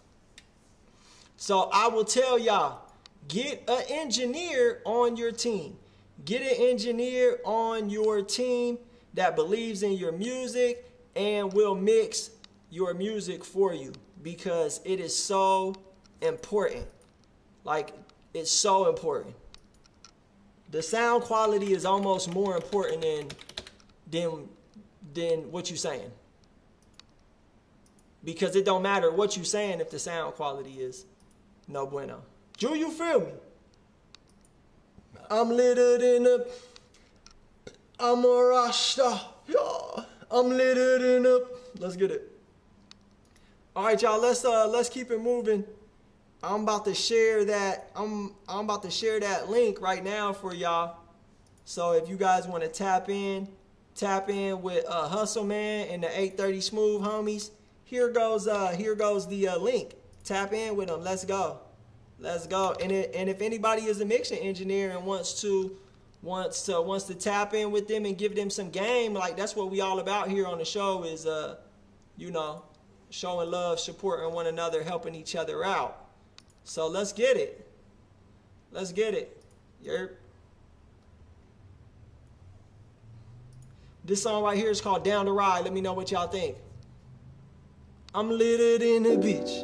So I will tell y'all, get an engineer on your team. Get an engineer on your team that believes in your music and will mix your music for you, because it is so important. Like, it's so important. The sound quality is almost more important than, than, than what you're saying. Because it don't matter what you're saying if the sound quality is no bueno. Do you feel me? I'm littered in a, I'm a Rasta. Yeah. I'm littered in a, let's get it. All right, y'all, let's, uh, let's keep it moving. I'm about to share that. I'm I'm about to share that link right now for y'all. So if you guys want to tap in, tap in with uh, Hustle Man and the eight thirty Smooth homies. Here goes uh here goes the uh, link. Tap in with them. Let's go. Let's go. And it, and if anybody is a mixing engineer and wants to wants to wants to tap in with them and give them some game, like that's what we all about here on the show, is uh you know, showing love, supporting one another, helping each other out. So let's get it. Let's get it. Yerp. This song right here is called Down the Ride. Let me know what y'all think. I'm littered in a bitch.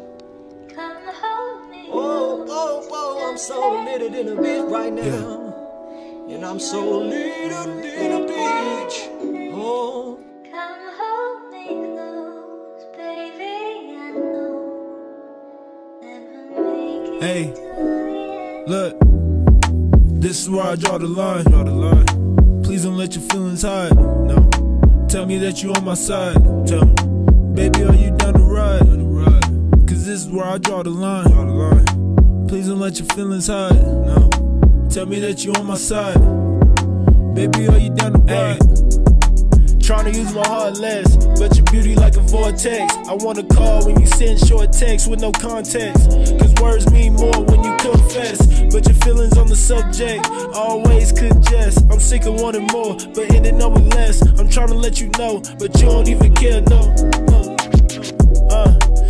Oh, oh, oh, I'm so littered in a bitch right now. Yeah. And I'm so littered in a bitch. Oh. Come hold me close, baby, I know. Hey, look, this is where I draw the line. Draw the line. Please don't let your feelings hide. No, tell me that you on my side. Tell me, baby, are you down to ride? Cause this is where I draw the line. Draw the line. Please don't let your feelings hide. No, tell me that you on my side. Baby, are you down to ride? Trying to use my heart less, but your beauty like a vortex. I wanna call when you send short texts with no context, cause words mean more when you confess. But your feelings on the subject always congest. I'm sick of wanting more, but ending up with less. I'm trying to let you know, but you don't even care, no. Uh, at least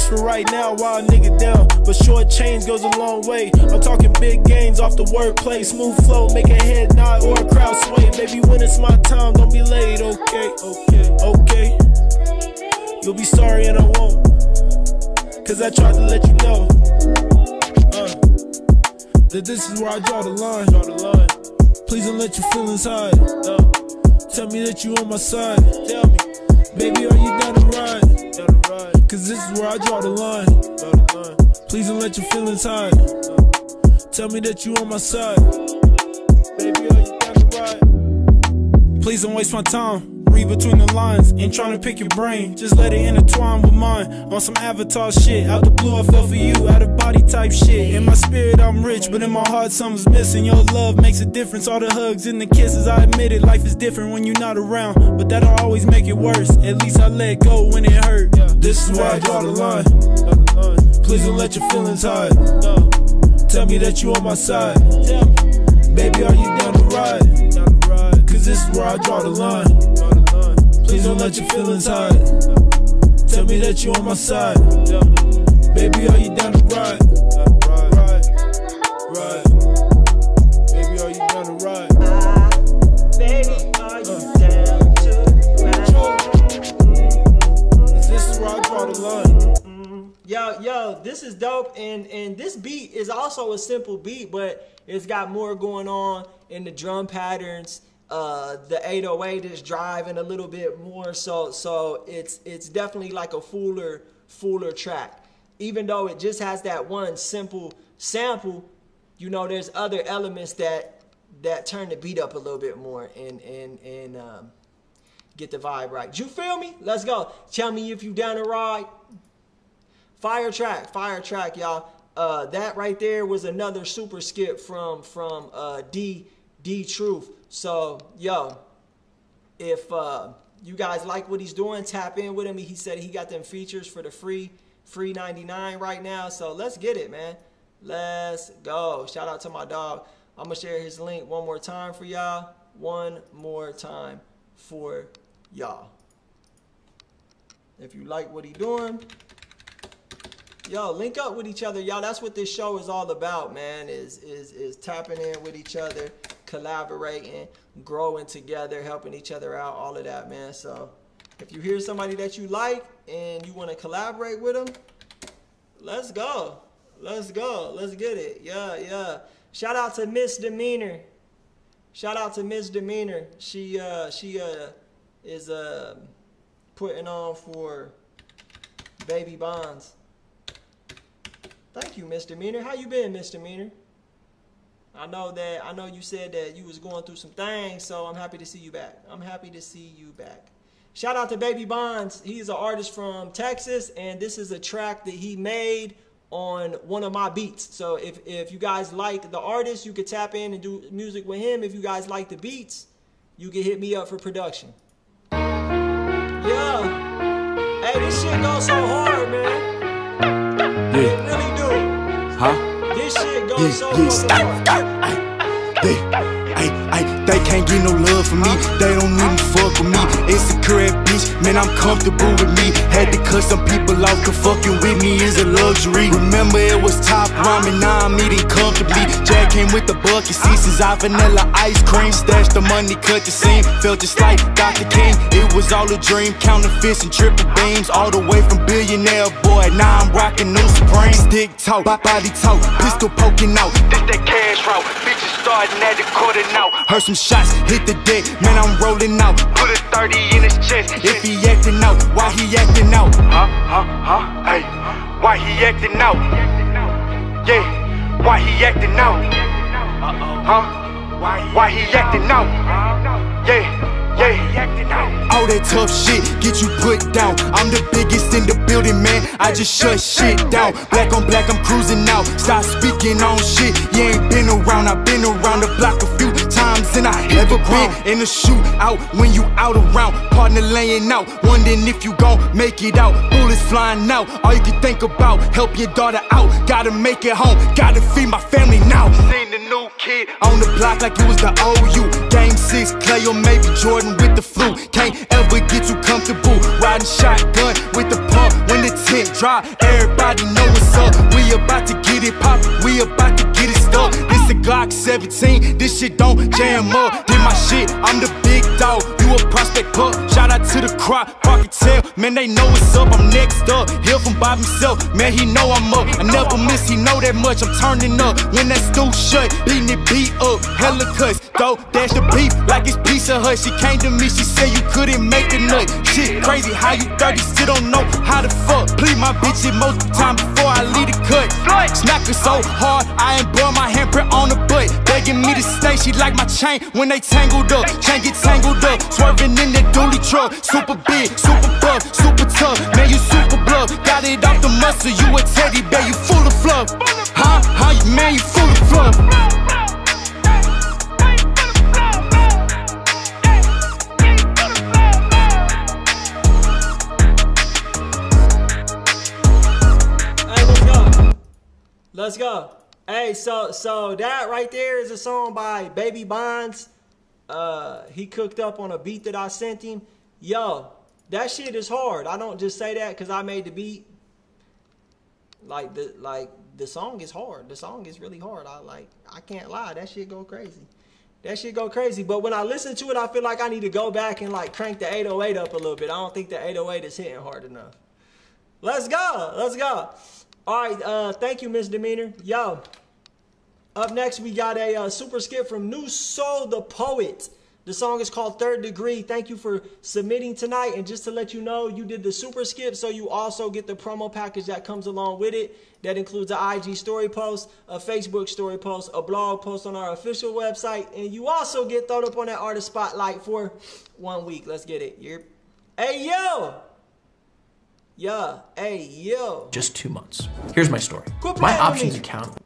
just for right now while a nigga down. But short change goes a long way. I'm talking big gains off the wordplay. Smooth flow, make a head nod or a crowd sway. Baby, when it's my time, don't be late, okay, okay, okay. You'll be sorry and I won't, cause I tried to let you know uh, that this is where I draw the line. Draw the line. Please don't let your feelings hide. No. Tell me that you on my side. Tell me, baby, are you down to ride? Down to ride. Cause this is where I draw the line. Draw the line. Please don't let your feelings hide. No. Tell me that you on my side. Baby, are you down to ride? Please don't waste my time. Read between the lines, ain't tryna pick your brain, just let it intertwine with mine. On some Avatar shit, out the blue I fell for you, out of body type shit. In my spirit I'm rich, but in my heart something's missing. Your love makes a difference, all the hugs and the kisses. I admit it, life is different when you're not around, but that'll always make it worse. At least I let go when it hurt. This is where I draw the line. Please don't let your feelings hide. Tell me that you on my side. Baby, are you down to ride? Cause this is where I draw the line. Please don't let your feelings hide. Tell me that you on my side. Baby, are you down to ride? Ride, ride. Baby, are you down to ride? Baby, are you down to ride? This is where I draw the line. Yo, yo, this is dope, and and this beat is also a simple beat, but it's got more going on in the drum patterns. Uh, the eight oh eight is driving a little bit more, so so it's it's definitely like a fuller fuller track. Even though it just has that one simple sample, you know, there's other elements that that turn the beat up a little bit more and and and um, get the vibe right. You feel me? Let's go. Tell me if you down to ride. Fire track, fire track, y'all. Uh, that right there was another super skip from from uh, D D Truth. So, yo, if uh, you guys like what he's doing, tap in with him. He said he got them features for the free, free ninety-nine right now. So let's get it, man. Let's go. Shout out to my dog. I'm going to share his link one more time for y'all. One more time for y'all. If you like what he's doing, yo, link up with each other, y'all. That's what this show is all about, man, is, is, is tapping in with each other, collaborating, growing together, helping each other out, all of that, man. So if you hear somebody that you like and you want to collaborate with them, let's go. Let's go. Let's get it. Yeah, yeah. Shout out to Miss Demeanor. Shout out to Miss Demeanor. She uh she uh is uh putting on for Baby Bonds. Thank you, Miss Demeanor. How you been, Miss Demeanor? I know that I know you said that you was going through some things, so I'm happy to see you back. I'm happy to see you back. Shout out to Baby Bonds. He's an artist from Texas, and this is a track that he made on one of my beats. So if, if you guys like the artist, you could tap in and do music with him. If you guys like the beats, you can hit me up for production. Yeah. Hey, this shit goes so hard, man. Yeah. It really do. Huh? This shit goes Yeah, so yeah, fucking hard. They, ay, ay, they can't get no love from me. They don't even fuck with me. Insecure bitch, man, I'm comfortable with me. Had to cut some people off, cause fucking with me is a luxury. Remember it was top ramen, now I'm eating comfortably. Jack came with the bucket seasons, I vanilla ice cream. Stashed the money, cut the seam. Felt just like Doctor King. It was all a dream, counting fists and triple beams. All the way from billionaire boy, now I'm rocking new Supreme. Stick talk, body talk, pistol poking out. This that cash route, bitches starting at the quarter now. Heard some shots, hit the deck, man, I'm rolling out. Put a thirty in his chest. If he acting out, why he acting out? Huh, huh, huh, hey, why he acting out? Yeah, why he acting out? Huh, why he acting out? Yeah, yeah, all that tough shit get you put down. I'm the biggest in the building, man, I just shut shit down. Black on black, I'm cruising out. Stop speaking on shit, you ain't been around. I've been around the block a few times. times than I ever been in a shootout. When you out around, partner laying out, wondering if you gon' make it out. Bullets flying out, all you can think about, help your daughter out. Gotta make it home, gotta feed my family now. Seen the new kid on the block like it was the O U. Game six, Clay or maybe Jordan with the flu. Can't ever get too comfortable riding shotgun with the pump when the tent dry. Everybody know what's up. We about to get it poppin', we about to get it stuck. This a Glock seventeen, this shit don't jam up. Did my shit, I'm the big dog, you a prospect pup. Shout out to the Crock Pot Cartel, man they know what's up. I'm next up, here from by himself, man he know I'm up. I never miss, he know that much, I'm turning up. When that stool shut, beating it beat up. Hella cuts, go dash the beef like it's Pizza Hut. She came to me, she said you couldn't make a nut. Shit crazy, how you thirty still don't know how to fuck. Please my bitch it most of the time before I leave the cut. Smack her so hard, I ain't burn my handprint on the butt. Begging me to stay, she like my chain when they tangled up. Chain get tangled up, swerving in that dually truck. Super big, super buff, super tough, man you super bluff. Got it off the muscle, you a teddy bear, you full of fluff. Huh, huh, man you full of fluff. Let's go. Hey, so so that right there is a song by Baby Bonds. Uh, he cooked up on a beat that I sent him. Yo, that shit is hard. I don't just say that because I made the beat. Like the like the song is hard. The song is really hard. I like I can't lie. That shit go crazy. That shit go crazy. But when I listen to it, I feel like I need to go back and like crank the eight oh eight up a little bit. I don't think the eight oh eight is hitting hard enough. Let's go. Let's go. All right, uh, thank you, Miss Demeanor. Yo, up next we got a uh, super skip from New Soul the Poet. The song is called Third Degree. Thank you for submitting tonight. And just to let you know, you did the super skip, so you also get the promo package that comes along with it. That includes an I G story post, a Facebook story post, a blog post on our official website, and you also get thrown up on that artist spotlight for one week. Let's get it. You're... Hey, yo! Yeah, hey, yo. Just two months. Here's my story. My options account.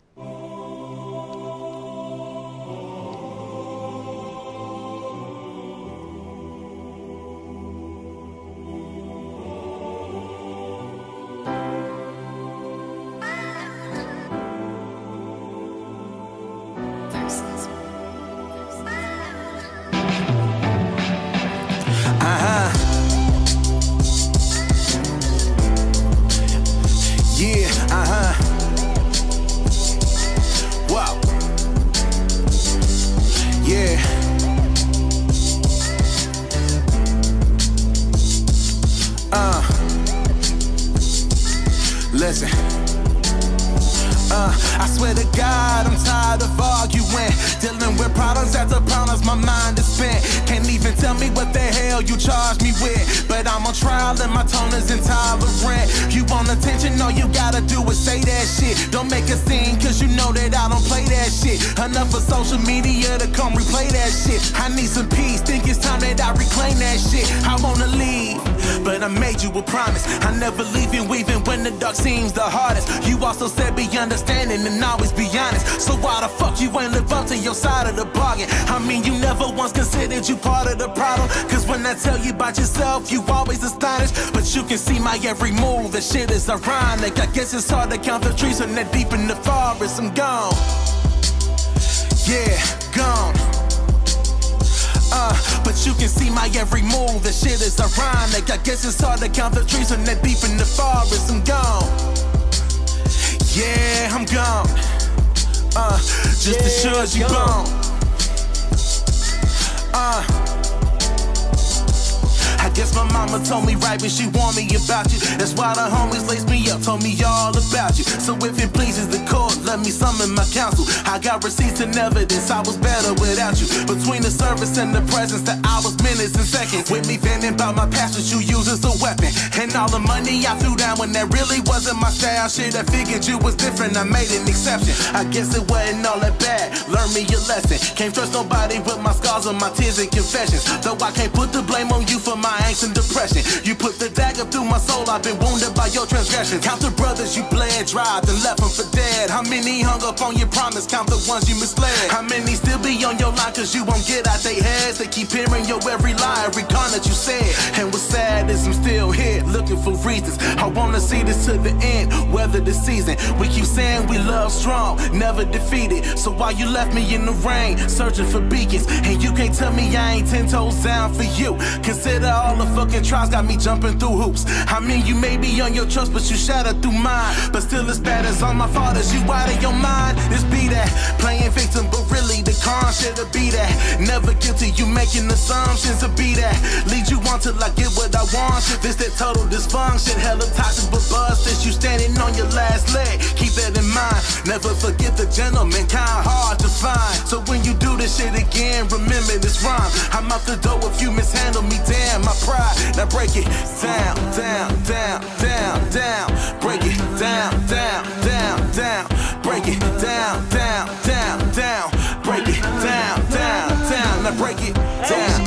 Listen, uh, I swear to God, I'm tired of arguing, dealing with problems after problems, my mind is spent. Can't even tell me what the hell you charge me with, but I'm on trial and my tone is intolerant. You want attention, all you gotta do is say that shit. Don't make a scene, cause you know that I don't play that shit. Enough of social media to come replay that shit. I need some peace, think it's time that I reclaim that shit. I wanna leave, but I made you a promise. I never leave you even when the dark seems the hardest. You also said be understanding and always be honest. So why the fuck you ain't live up to your side of the bargain? I mean, you never once considered you part of the problem. Cause when I tell you about yourself, you always astonished. But you can see my every move, the shit is ironic. I guess it's hard to count the trees when they're deep in the forest. I'm gone. Yeah, gone. Uh, but you can see my every move, the shit is ironic. I guess it's hard to count the trees when they're deep in the forest. I'm gone. Yeah, I'm gone. Uh, just as sure as you gone. Uh, I guess my mama told me right when she warned me about you. That's why the homies laced me up, told me all about you. So if it pleases the court, let me summon my counsel. I got receipts and evidence, I was better without you. Between the service and the presence, the hours, minutes, and seconds. With me venting about my past, what you use as a weapon. And all the money I threw down when that really wasn't my style. Shit, I figured you was different, I made an exception. I guess it wasn't all that bad, learn me a lesson. Can't trust nobody with my scars and my tears and confessions. Though I can't put the blame on you for my angst and depression. You put the dagger through my soul, I've been wounded by your transgression. confessions. Count the brothers you bled, drive, and left them for dead. How many hung up on your promise? Count the ones you misled. How many still be on your line cause you won't get out they heads? They keep hearing your every lie, every con that you said. And what's sad is I'm still here, looking for reasons. I wanna see this to the end, weather the season. We keep saying we love strong, never defeated. So why you left me in the rain, searching for beacons? And you can't tell me I ain't ten toes down for you. Consider all the fucking trials got me jumping through hoops. I mean you may be on your trust, but you shattered through mine. But still as bad as all my fathers, you out of your mind. This be that, playing victim, but really the con should've be that. Never guilty, you making assumptions to be that. Lead you on till I get what I want. If it's that total dysfunction, hella toxic but buzz since you standing on your last leg. Keep that in mind, never forget the gentleman, kind hard to find. So when you do this shit again, remember this rhyme. I'm out the door if you mishandle me, damn my pride. Now break it down, down, down, down, down. Break it down, down, down, down. Break it down, down, down, down. Break it down, down, down. Now break it down.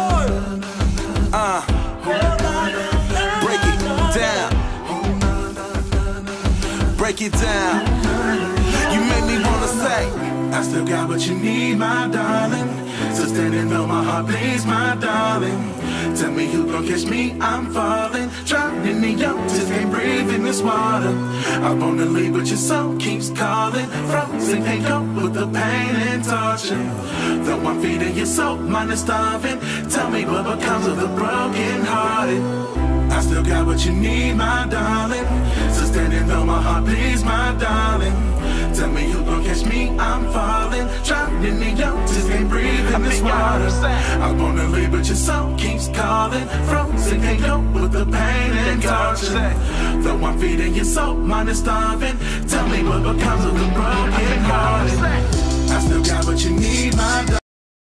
Uh, break it down. Break it down. You make me wanna say, I still got what you need, my darling. So stand and know my heart bleeds, my darling. Tell me who gon' catch me, I'm falling. Drowning in the ocean, can't breathe in this water. I wanna leave but your soul keeps calling. Frozen, can't go with the pain and torture. Though I'm feeding your soul, mine is starving. Tell me what becomes of the broken hearted. I still got what you need, my darling. So stand and know my heart bleeds, my darling. Tell me who gon' catch me, I'm falling. Drowning in the ocean, can't breathe in this water. I wanna leave but your soul keeps calling. Frozen, can't go with the pain and torture. Though I'm feeding your soul, mine is starving. Tell me what becomes of the broken hearted. I still got what you need, my darling.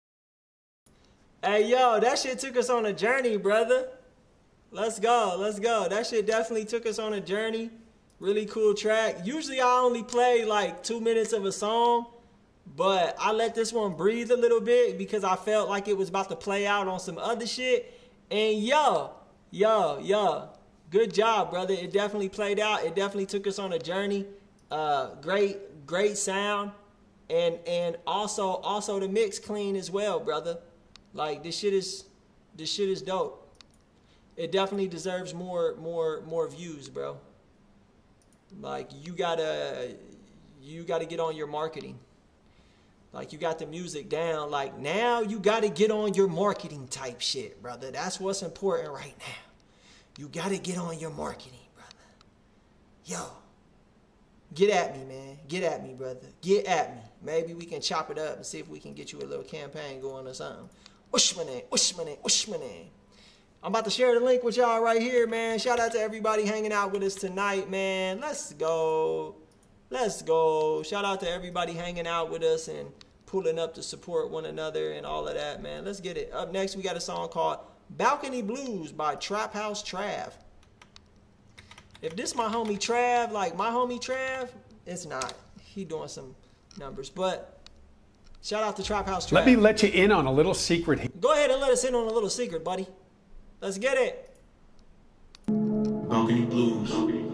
Hey yo, that shit took us on a journey, brother. Let's go, let's go. That shit definitely took us on a journey. Really cool track. Usually I only play like two minutes of a song, but I let this one breathe a little bit because I felt like it was about to play out on some other shit. And yo, yo, yo, good job, brother. It definitely played out. It definitely took us on a journey. Uh, great, great sound. And and also also the mix clean as well, brother. Like this shit is this shit is dope. It definitely deserves more more more views, bro. Like you gotta you gotta get on your marketing. Like you got the music down. Like now you gotta get on your marketing type shit, brother. That's what's important right now. You gotta get on your marketing, brother. Yo. Get at me, man. Get at me, brother. Get at me. Maybe we can chop it up and see if we can get you a little campaign going or something. Ushmane, ushmane, ushmane. I'm about to share the link with y'all right here, man. Shout out to everybody hanging out with us tonight, man. Let's go. Let's go. Shout out to everybody hanging out with us and pulling up to support one another and all of that, man. Let's get it. Up next, we got a song called Balcony Blues by Trap House Trav. If this my homie Trav, like my homie Trav, it's not. He doing some numbers, but shout out to Trap House Trav. Let me let you in on a little secret. Go ahead and let us in on a little secret, buddy. Let's get it. Balcony Blues.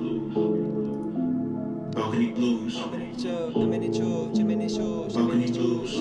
Balcony Blues. Balcony Blues.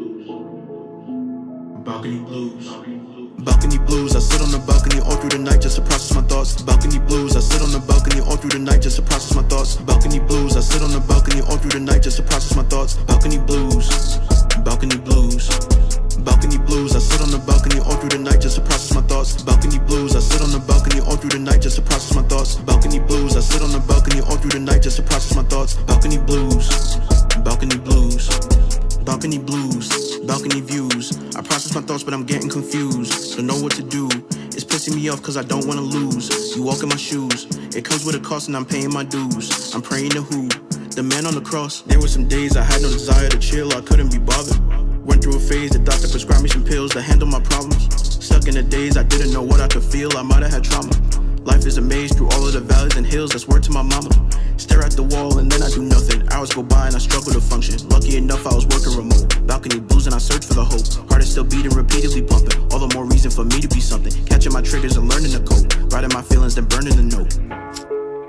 Balcony Blues. Balcony blues, I sit on the balcony all through the night just to process my thoughts. Balcony blues, I sit on the balcony all through the night just to process my thoughts. Balcony blues, I sit on the balcony all through the night just to process my thoughts. Balcony blues, balcony blues. Balcony blues, I sit on the balcony all through the night just to process my thoughts. Balcony blues, I sit on the balcony all through the night just to process my thoughts. Balcony blues, I sit on the balcony all through the night just to process my thoughts. Balcony blues, balcony blues. Balcony blues, balcony views. I process my thoughts but I'm getting confused. Don't know what to do, it's pissing me off cause I don't wanna lose. You walk in my shoes, it comes with a cost and I'm paying my dues. I'm praying to who? The man on the cross. There were some days I had no desire to chill, I couldn't be bothered. Went through a phase, the doctor prescribed me some pills to handle my problems. Stuck in the days I didn't know what I could feel, I might have had trauma. Life is a maze through all of the valleys and hills, that's word to my mama. Stare at the wall and then I do nothing. Hours go by and I struggle to function. Lucky enough I was working remote. Balcony blues and I search for the hope. Heart is still beating, repeatedly pumping. All the more reason for me to be something. Catching my triggers and learning to cope. Writing my feelings then burning the note. Hey, can you hear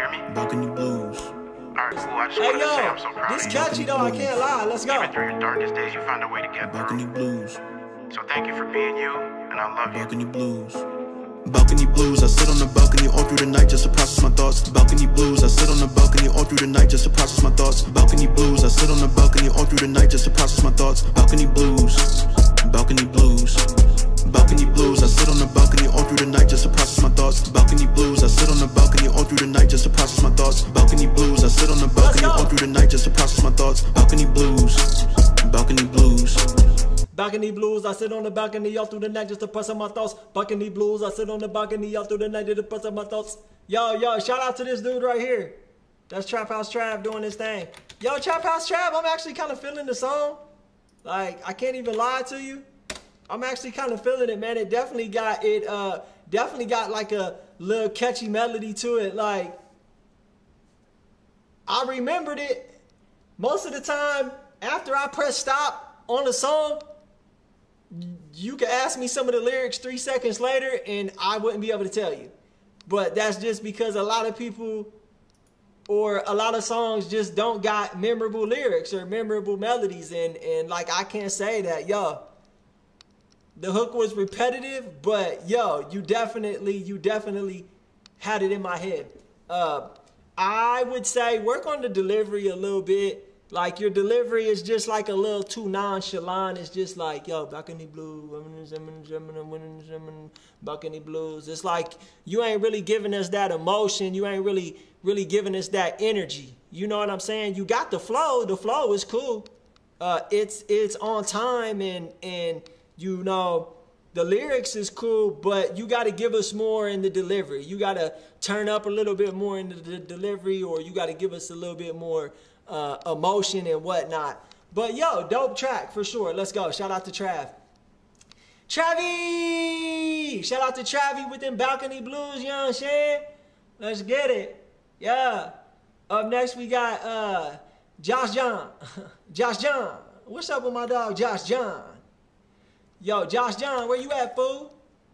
hear me? Balcony Blues. Alright, cool. I just Hey wanted to say yo, I'm so proud this of you. catchy though, I can't lie. Let's go. Even through your darkest days, you found a way to get through. Balcony Blues. So thank you for being you, and I love you. Balcony Blues. Balcony Blues, I sit on the balcony all through the night just to process my thoughts. Balcony Blues, I sit on the balcony all through the night just to process my thoughts. Balcony Blues, I sit on the balcony all through the night just to process my thoughts. Balcony Blues, Balcony Blues, Balcony Blues, I sit on the balcony all through the night just to process my thoughts. Balcony Blues, I sit on the balcony all through the night just to process my thoughts. Balcony Blues, I sit on the balcony all through the night just to process my thoughts. Balcony Blues, Balcony Blues. Balcony Blues, I sit on the balcony all through the night just to process my thoughts. Balcony Blues, I sit on the balcony all through the night just to process my thoughts. Yo, yo, shout out to this dude right here. That's Trap House Trav doing his thing. Yo, Trap House Trav, I'm actually kind of feeling the song. Like, I can't even lie to you. I'm actually kind of feeling it, man. It definitely got, it uh, definitely got like a little catchy melody to it. Like, I remembered it most of the time after I press stop on the song. You could ask me some of the lyrics three seconds later and I wouldn't be able to tell you. But that's just because a lot of people or a lot of songs just don't got memorable lyrics or memorable melodies. And, and like, I can't say that, yo, the hook was repetitive, but yo, you definitely, you definitely had it in my head. Uh, I would say work on the delivery a little bit. Like, your delivery is just like a little too nonchalant. It's just like, yo, balcony blues, balcony blues. It's like you ain't really giving us that emotion. You ain't really, really giving us that energy. You know what I'm saying? You got the flow. The flow is cool. Uh, it's it's on time, and and you know the lyrics is cool, but you got to give us more in the delivery. You got to turn up a little bit more in the, the delivery, or you got to give us a little bit more Uh, emotion and whatnot. But yo, dope track for sure. Let's go. Shout out to Trav. Travie! Shout out to Travie with them balcony blues, you know what I'm saying? Let's get it. Yeah. Up next we got uh, Josh John. Josh John. What's up with my dog Josh John? Yo, Josh John, where you at, fool?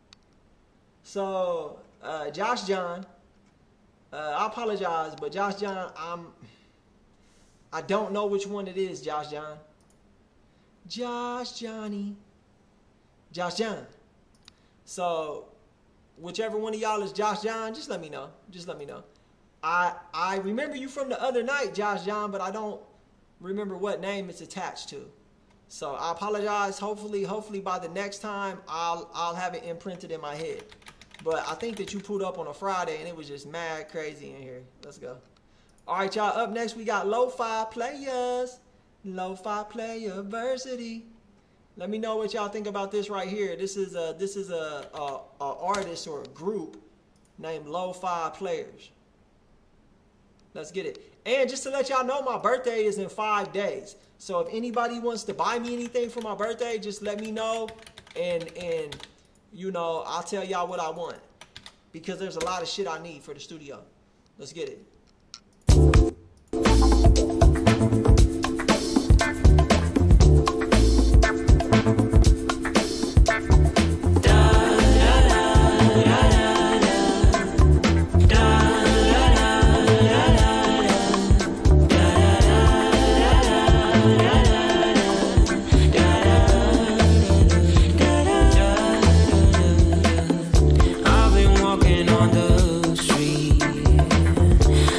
So, uh, Josh John. Uh, I apologize, but Josh John, I'm... I don't know which one it is, Josh John. Josh Johnny. Josh John. So, whichever one of y'all is Josh John, just let me know. Just let me know. I I remember you from the other night, Josh John, but I don't remember what name it's attached to. So, I apologize. Hopefully, hopefully by the next time, I'll I'll have it imprinted in my head. But I think that you pulled up on a Friday, and it was just mad crazy in here. Let's go. All right, y'all. Up next, we got Lo-Fi Players. Lo-Fi Player Versity. Let me know what y'all think about this right here. This is a this is a, a, a artist or a group named Lo-Fi Players. Let's get it. And just to let y'all know, my birthday is in five days. So if anybody wants to buy me anything for my birthday, just let me know, and and you know I'll tell y'all what I want, because there's a lot of shit I need for the studio. Let's get it. I've been walking on the street.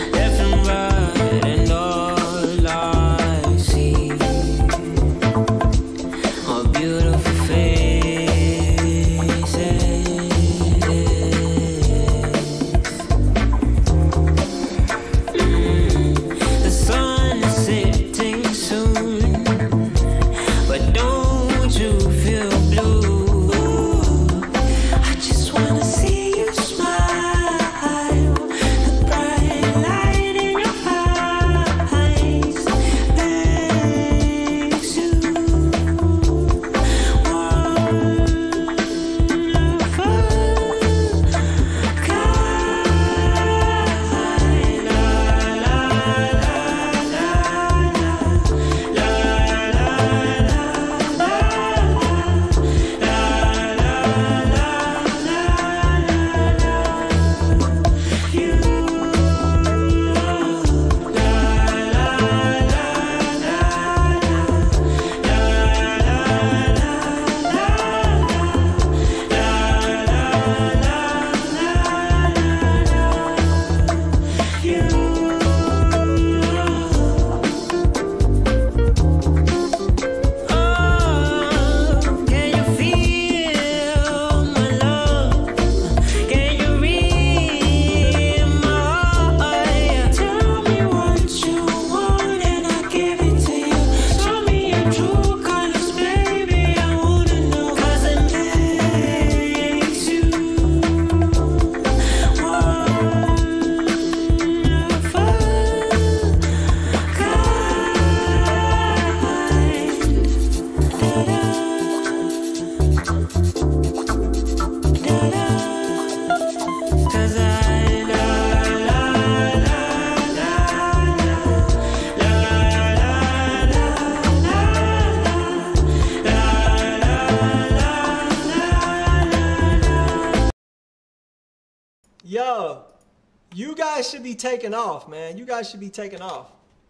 guys should be taking off, man. You guys should be taking off.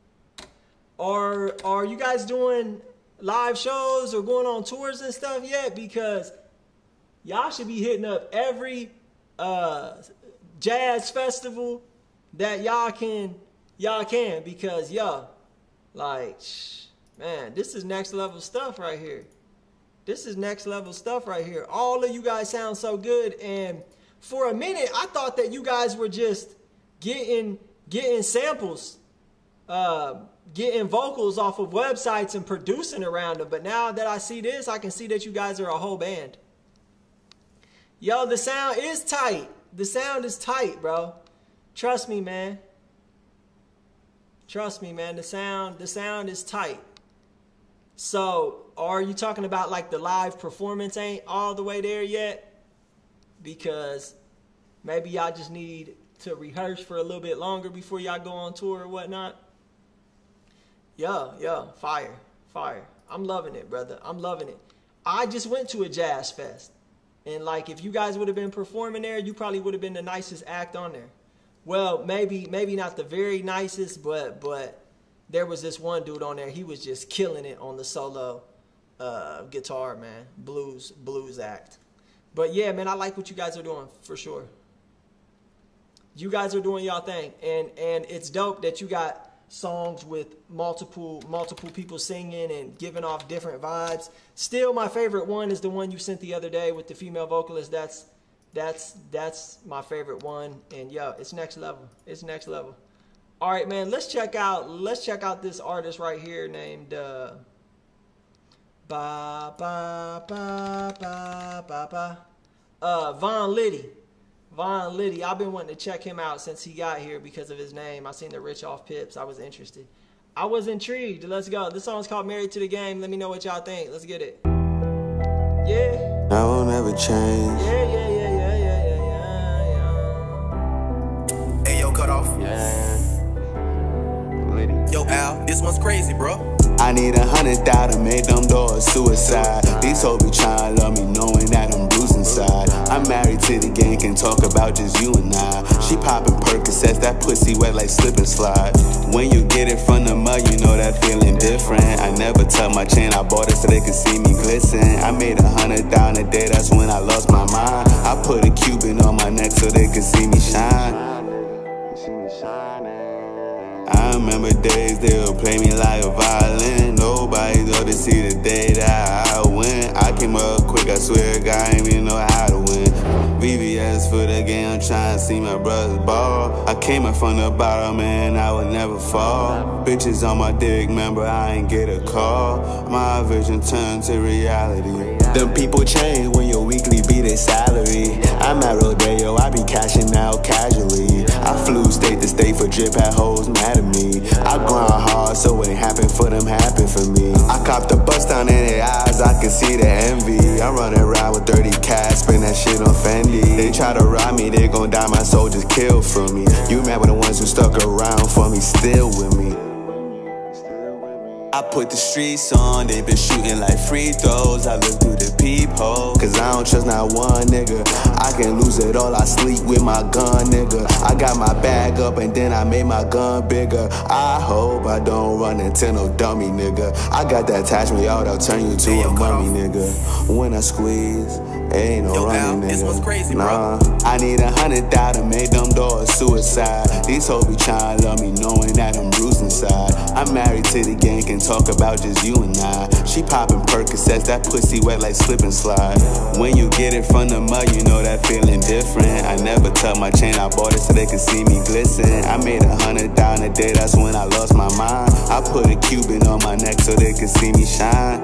Or are you guys doing live shows or going on tours and stuff yet? Because y'all should be hitting up every uh, jazz festival that y'all can, y'all can. Because yo, like, man, this is next level stuff right here. This is next level stuff right here. All of you guys sound so good, and for a minute, I thought that you guys were just getting getting samples, uh, getting vocals off of websites and producing around them. But now that I see this, I can see that you guys are a whole band. Yo, the sound is tight. The sound is tight, bro. Trust me, man. Trust me, man. The sound, the sound is tight. So, are you talking about like the live performance ain't all the way there yet? Because maybe y'all just need to rehearse for a little bit longer before y'all go on tour or whatnot. Yeah, yeah, fire, fire. I'm loving it, brother. I'm loving it. I just went to a jazz fest. And like, if you guys would have been performing there, you probably would have been the nicest act on there. Well, maybe maybe not the very nicest, but but there was this one dude on there. He was just killing it on the solo uh, guitar, man. Blues, blues act. But yeah, man, I like what you guys are doing for sure. You guys are doing y'all thing, and and it's dope that you got songs with multiple multiple people singing and giving off different vibes. Still, my favorite one is the one you sent the other day with the female vocalist. That's that's that's my favorite one, and yeah, it's next level. It's next level. All right, man. Let's check out let's check out this artist right here named uh, ba ba ba ba ba ba uh, Von Liddy. Von Liddy, I've been wanting to check him out since he got here because of his name. I seen the Rich Off Pips. I was interested. I was intrigued. Let's go. This song's called Married to the Game. Let me know what y'all think. Let's get it. Yeah. I will never change. Yeah, yeah, yeah, yeah, yeah, yeah, yeah, yeah. Hey, yo, cut off. Yeah. Yo, Al, this one's crazy, bro. I need a hundred thousand, make them doors suicide. These hoes be trying to love me, knowing that I'm bruised inside. I'm married to the gang, can talk about just you and I. She popping Percocets, that pussy wet like slip and slide. When you get it from the mud, you know that feeling different. I never tuck my chain, I bought it so they could see me glisten. I made a hundred thousand a day, that's when I lost my mind. I put a Cuban on my neck so they could see me shine. I remember days they would play me like a violin. Nobody thought to see the day that I win. I came up quick, I swear to God, I didn't even know how to win. V V S for the game, I'm trying to see my brothers ball. I came up from the bottom and I would never fall. Bitches on my dick, remember I ain't get a call. My vision turned to reality. Them people change when your weekly be their salary. I'm at Rodeo, I be cashing out casually. I flew state to state for drip, had hoes mad at me. I grind hard so it ain't happen for them, happen for me. I copped the bust down in their eyes, I can see the envy. I'm running around with thirty cash, spend that shit on Fendi. They try to rob me, they gon' die, my soldiers kill for me. You remember the ones who stuck around for me, still with me. I put the streets on, they been shooting like free throws. I look through the peephole, cause I don't trust not one nigga. I can lose it all, I sleep with my gun, nigga. I got my bag up and then I made my gun bigger. I hope I don't run into no dummy, nigga. I got that attachment, y'all, they'll turn you to hey, a mummy, nigga. When I squeeze, ain't no yo, running, Al, nigga. This crazy, nah, bro. I need a hundred thousand, make them doors suicide. These hoes be trying to love me, knowing that I'm bruised inside. I'm married to the gang, can talk about just you and I. She popping Percocets, that pussy wet like slip and slide. When you get it from the mud, you know that feeling different. I never tuck my chain, I bought it so they could see me glisten. I made a hundred thousand a day, that's when I lost my mind. I put a Cuban on my neck so they could see me shine.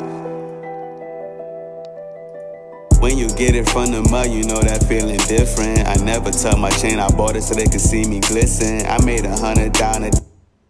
When you get it from the mud, you know that feeling different. I never tuck my chain, I bought it so they could see me glisten. I made a hundred thousand a day.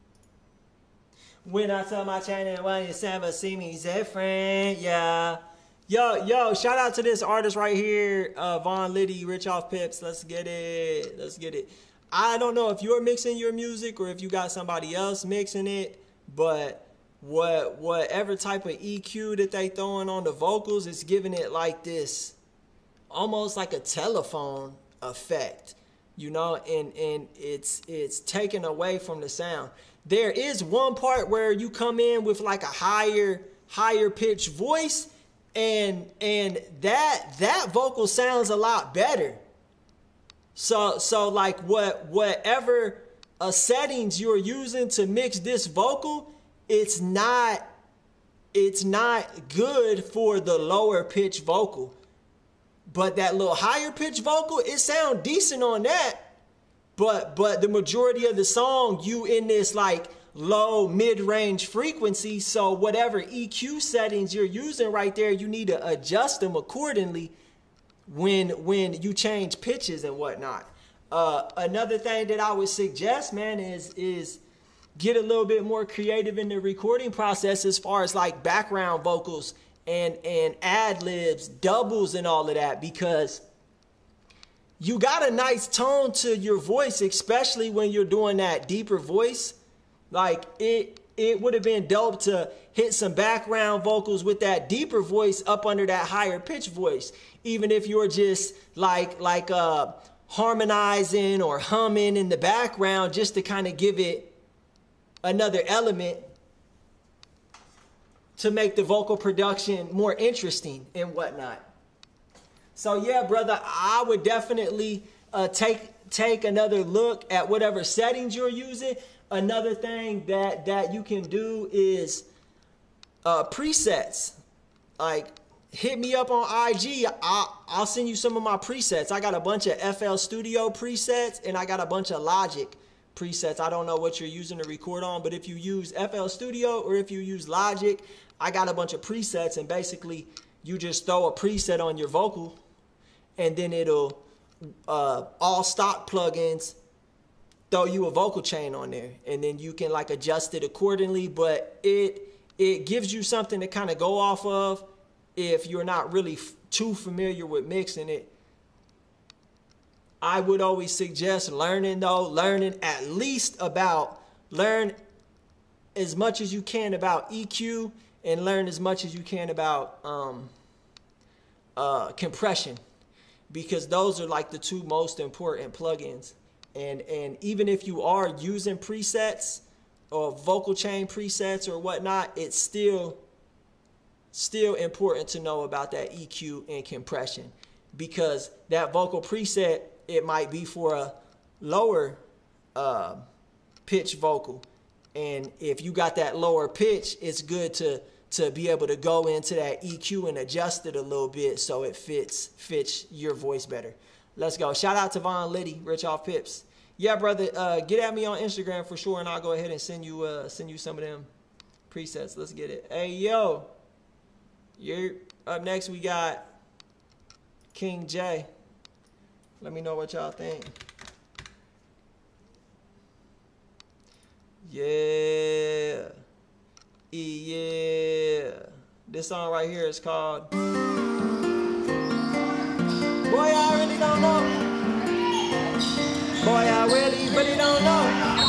When I tell my channel, when you never see me different, yeah. Yo, yo, shout out to this artist right here, uh, Von Liddy, Rich Off Pips. Let's get it. Let's get it. I don't know if you're mixing your music or if you got somebody else mixing it, but what whatever type of E Q that they throwing on the vocals is giving it like this, almost like a telephone effect. you know, and and it's it's taken away from the sound. There is one part where you come in with like a higher higher pitched voice, and and that that vocal sounds a lot better. So so like what whatever uh, settings you're using to mix this vocal, it's not it's not good for the lower pitch vocal. But that little higher pitch vocal, it sounds decent on that. But but the majority of the song, you in this like low mid-range frequency. So whatever E Q settings you're using right there, you need to adjust them accordingly when when you change pitches and whatnot. Uh, another thing that I would suggest, man, is is get a little bit more creative in the recording process as far as like background vocals and and ad-libs, doubles and all of that, because you got a nice tone to your voice, especially when you're doing that deeper voice. Like it it would have been dope to hit some background vocals with that deeper voice up under that higher pitch voice, even if you're just like like uh harmonizing or humming in the background, just to kind of give it another element to make the vocal production more interesting and whatnot. So yeah, brother, I would definitely uh, take take another look at whatever settings you're using. Another thing that that you can do is uh, presets. Like, hit me up on I G. I'll, I'll send you some of my presets. I got a bunch of F L Studio presets and I got a bunch of Logic presets. I don't know what you're using to record on, but if you use F L Studio or if you use Logic, I got a bunch of presets, and basically you just throw a preset on your vocal and then it'll, uh, all stock plugins, throw you a vocal chain on there, and then you can like adjust it accordingly, but it, it gives you something to kind of go off of if you're not really f too familiar with mixing it. I would always suggest learning though, learning at least about, learn as much as you can about E Q and learn as much as you can about um, uh, compression, because those are like the two most important plugins. And, and even if you are using presets or vocal chain presets or whatnot, it's still, still important to know about that E Q and compression, because that vocal preset, it might be for a lower uh, pitch vocal. And if you got that lower pitch, it's good to, to be able to go into that E Q and adjust it a little bit so it fits, fits your voice better. Let's go. Shout out to Von Liddy, Rich Off Pips. Yeah, brother, uh, get at me on Instagram for sure, and I'll go ahead and send you, uh, send you some of them presets. Let's get it. Hey, yo. You're up next. We got King J. Let me know what y'all think. Yeah. Yeah. This song right here is called Boy, I Really Don't Know. Boy, I really, really don't know.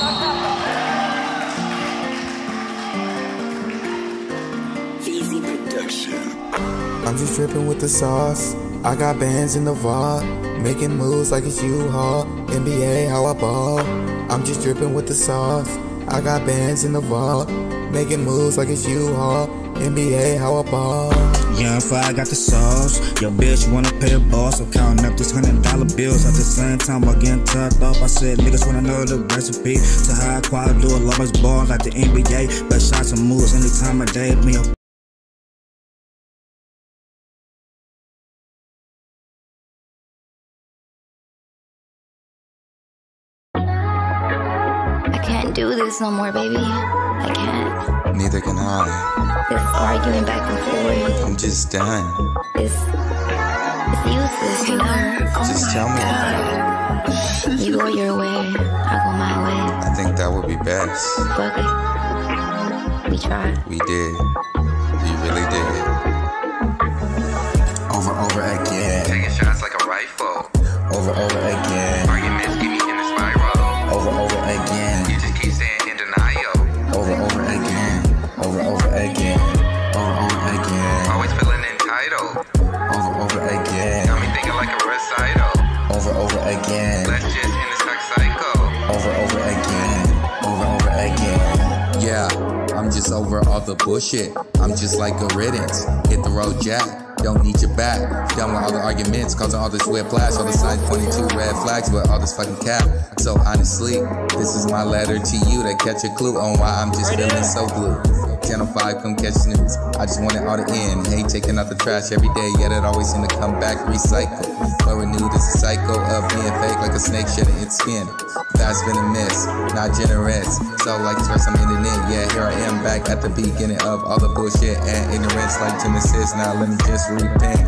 Easy production. I'm just dripping with the sauce. I got bands in the vault, making moves like it's U-Haul. N B A, how I ball. I'm just dripping with the sauce. I got bands in the vault, making moves like it's U-Haul. N B A, how I ball. Young fire got the sauce. Yo, bitch, wanna pay a boss. I'm counting up these hundred dollar bills. At the same time, I'm getting tucked off. I said, niggas wanna know the recipe to high quality, do a lowest ball like the N B A. Best shots and moves any time of day. Me a do this no more, baby. I can't. Neither can I. This arguing back and forth. I'm just done. It's, it's useless, you know? Just tell me about it. You go your way, I go my way. I think that would be best. Fuck it. We tried. We did. We really did. Over, over again. Taking shots like a rifle. Over, over again. Arguments get me in a spiral. Over, over again. You just keep saying in denial. Over, over again. Over, over again. Over, over again. Always feeling entitled. Over, over again. Got me thinking like a recital. Over, over again. Let's just over all the bullshit. I'm just like a riddance. Hit the road, Jack. Don't need your back. Done with all the arguments, causing all this whiplash. All the signs pointing to red flags, but all this fucking cap. So honestly, this is my letter to you to catch a clue on why I'm just feeling so blue. Channel five, come catch news. I just want it all to end. Hate taking out the trash every day, yet it always seem to come back recycle. But renewed is a cycle of being fake, like a snake shedding its skin. That's been a miss, not generous. So like this verse I'm ending it. Yeah, here I am back at the beginning of all the bullshit and ignorance, like Genesis. Now let me just repent.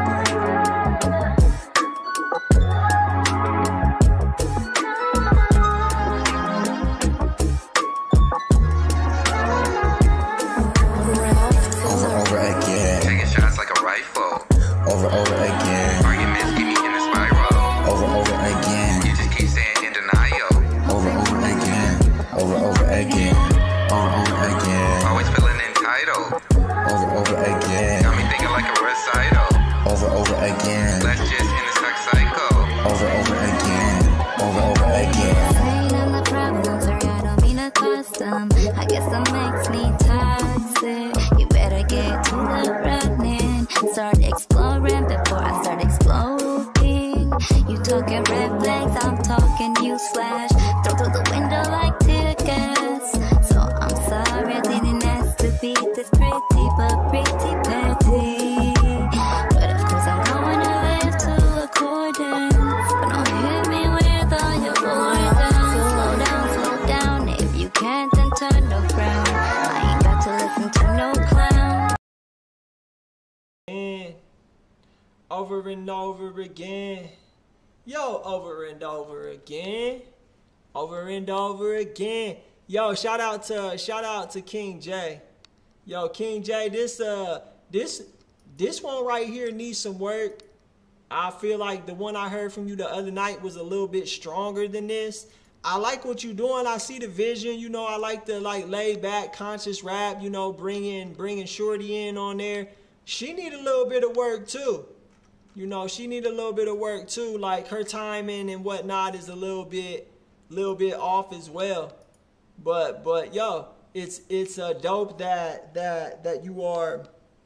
Over and over again. Yo, over and over again. Over and over again. Yo, shout out to shout out to King J. Yo, King J, this uh this this one right here needs some work. I feel like the one I heard from you the other night was a little bit stronger than this. I like what you're doing. I see the vision. You know, I like the like laid back, conscious rap, you know, bringing bringing Shorty in on there. She need a little bit of work too. You know, she need a little bit of work too. Like her timing and whatnot is a little bit, little bit off as well. But, but yo, it's it's a dope that that that you are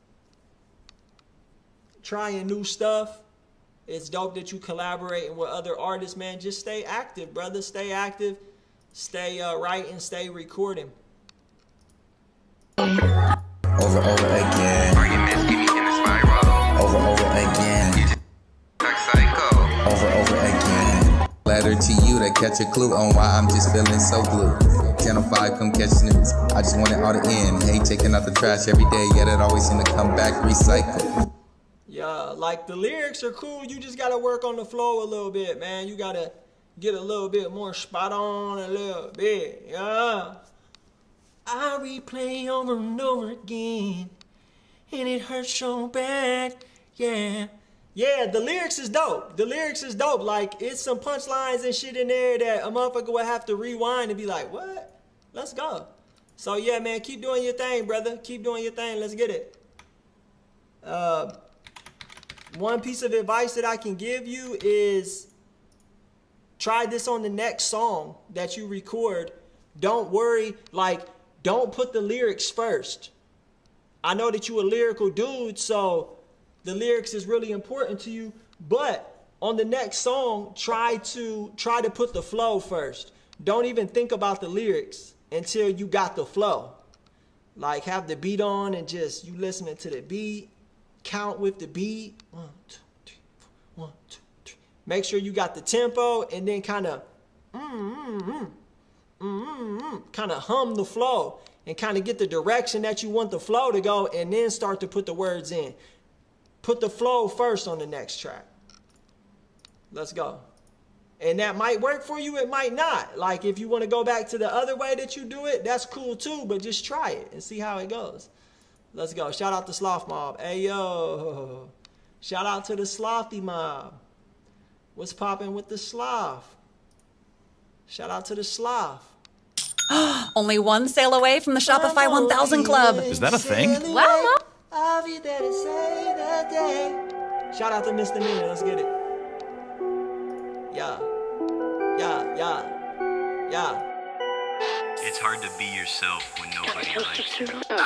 trying new stuff. It's dope that you collaborating with other artists, man. Just stay active, brother. Stay active. Stay uh, writing. Stay recording. Over, over again. Arguments keep me in a spiral. Over, over again. Over, over again. Letter to you to catch a clue on why I'm just feeling so blue. Channel five, come catch news. I just want it all to end. Hate taking out the trash every day, yet it always seem to come back recycled. Yeah, like the lyrics are cool. You just gotta work on the flow a little bit, man. You gotta get a little bit more spot on a little bit. Yeah. I replay over and over again, and it hurts so bad. Yeah. Yeah, the lyrics is dope. The lyrics is dope. Like, it's some punchlines and shit in there that a motherfucker would have to rewind and be like, what? Let's go. So, yeah, man, keep doing your thing, brother. Keep doing your thing. Let's get it. Uh, one piece of advice that I can give you is try this on the next song that you record. Don't worry. Like, don't put the lyrics first. I know that you a lyrical dude, so the lyrics is really important to you, but on the next song, try to try to put the flow first. Don't even think about the lyrics until you got the flow. Like, have the beat on and just you listening to the beat, count with the beat. One, two, three, four, one, two, three. Make sure you got the tempo and then kind of mm, mm, mm, mm, mm, kind of hum the flow and kind of get the direction that you want the flow to go, and then start to put the words in. Put the flow first on the next track. Let's go. And that might work for you, it might not. Like, if you want to go back to the other way that you do it, that's cool too, but just try it and see how it goes. Let's go. Shout out to Sloth Mob. Hey, yo. Shout out to the Slothy Mob. What's popping with the sloth? Shout out to the sloth. Only one sale away from the Shopify one thousand Club. Is that a thing? Wow. I'll be there to say that day. Shout out to Mister Nina. Let's get it. Yeah. Yeah, yeah. Yeah. It's hard to be yourself when nobody likes you.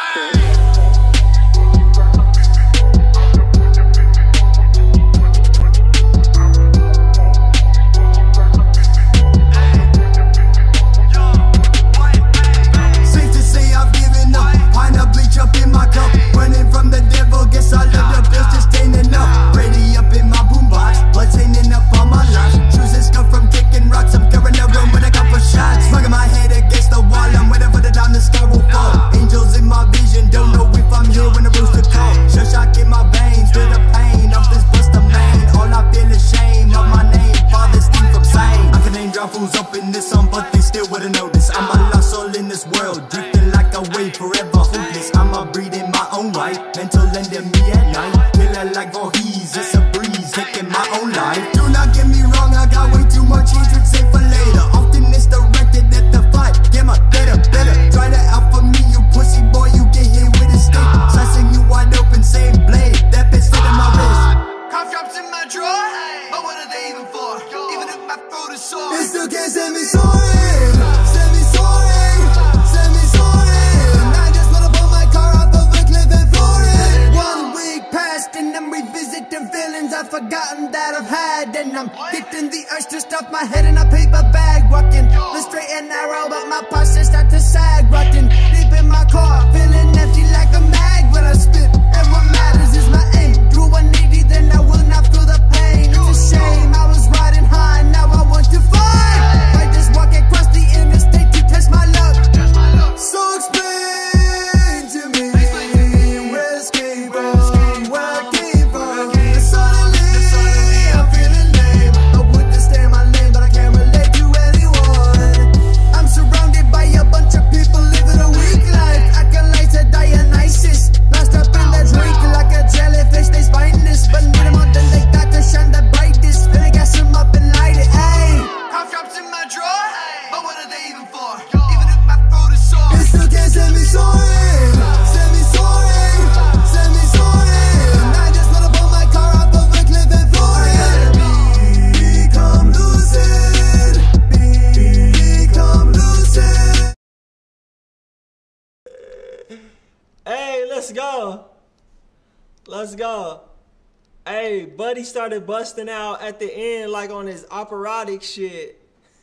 Safe to say I've given up. Pine of bleach up in my cup. Running from the devil, guess I lived the bills just ain't enough. Ready up in my boombox, blood staining up on my locks. Shoes and stuff from kicking rocks. I'm carrying the room with a couple shots. Smoking my head against the wall. I'm waiting for the time the sky will fall. Angels in my vision, don't know if I'm here when the rooster call. Shut shock in my veins, feel the pain of this buster main. All I feel is shame of my name. Father's team from same. I can name drop fools up in this song, but they still wouldn't know this. I'm a lost soul in this world, drifting like a wave, forever hopeless. I'm a breed in my own right, mental ending me at night. Killer like Voorhees, it's a breeze, taking my own life. Do not get me wrong, I got way too much hatred, save for later. Often it's directed at the fight, get my better, better. Try to out for me, you pussy boy, you get hit with a stick. Slicing you wide open, same blade, that bitch fit in my wrist. Cough drops in my drawer, but what are they even for? Even if my throat is sore, they still can't send me sorry. Send me sorry, send me sorry. I just wanna pull my car off of a cliff and floor it. One week passed and I'm revisiting feelings I've forgotten that I've had. And I'm getting the urge to stuff my head in a paper bag. Walking the straight and narrow, but my posture start to sag. Rotting deep in my car, feeling empty like a mag when I spit. And what matters is my aim. Do one eighty, then I will not feel the pain. It's a shame, I was riding high, now I want to fight. I just walk across the interstate to test my luck. So explain to me where this came from, where I came from. Suddenly I'm feeling lame. I would just stay in my lane, but I can't relate to anyone. I'm surrounded by a bunch of people living a weak life, acolytes of Dionysus, lost up in that drink like a jellyfish. They spineless, but need them on, then they got to shine the brightest. Then they gas them up and light it. Ayy, cough drops in my drawer, but what are they even for? Even if my throat is sore, they still can't send me sorry. Send me sorry, send me sorry. I just wanna pull my car off of a cliff and floor it. Become lucid, become lucid. Hey, let's go. Let's go. Hey, Buddy started busting out at the end like on his operatic shit.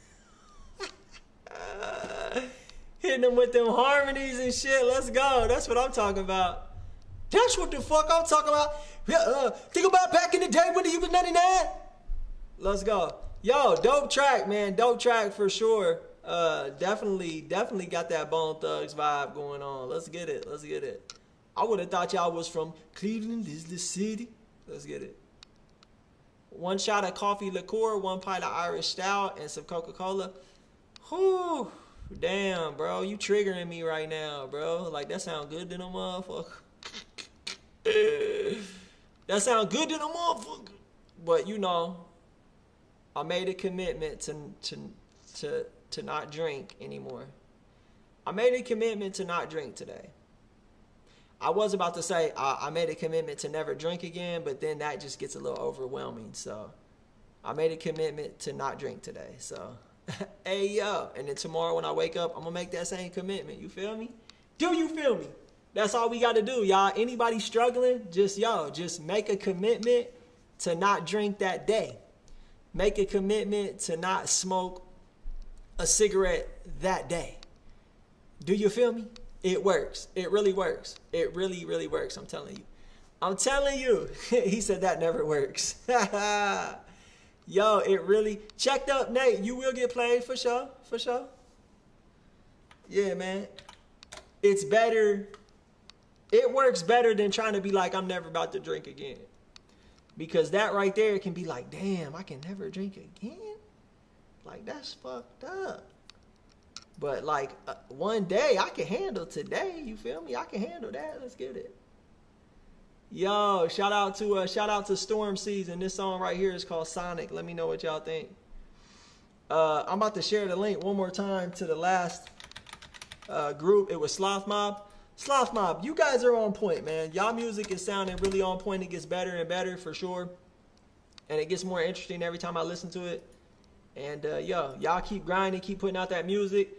Hitting him with them harmonies and shit. Let's go. That's what I'm talking about. That's what the fuck I'm talking about. Yeah, uh, think about back in the day when you was ninety-nine. Let's go. Yo, dope track, man. Dope track for sure. Uh, definitely, definitely got that Bone Thugs vibe going on. Let's get it. Let's get it. I would have thought y'all was from Cleveland is the city. Let's get it. One shot of coffee liqueur, one pint of Irish stout, and some Coca-Cola. Whew. Damn, bro. You triggering me right now, bro. Like, that sound good to the motherfucker. That sound good to the motherfucker. But, you know, I made a commitment to, to, to, to not drink anymore. I made a commitment to not drink today. I was about to say uh, I made a commitment to never drink again, but then that just gets a little overwhelming. So I made a commitment to not drink today. So, hey, yo. And then tomorrow when I wake up, I'm going to make that same commitment. You feel me? Do you feel me? That's all we got to do, y'all. Anybody struggling, just, yo, just make a commitment to not drink that day. Make a commitment to not smoke a cigarette that day. Do you feel me? It works. It really works. It really, really works. I'm telling you. I'm telling you. He said that never works. Yo, it really. Checked up, Nate. You will get played for sure. For sure. Yeah, man. It's better. It works better than trying to be like, I'm never about to drink again. Because that right there can be like, damn, I can never drink again? Like, that's fucked up. But like uh, one day I can handle today. You feel me? I can handle that. Let's get it. Yo, shout out to uh, shout out to Storm Season. This song right here is called Sonic. Let me know what y'all think. Uh, I'm about to share the link one more time to the last uh, group. It was Sloth Mob. Sloth Mob, you guys are on point, man. Y'all music is sounding really on point. It gets better and better for sure, and it gets more interesting every time I listen to it. And uh, yo, y'all keep grinding, keep putting out that music.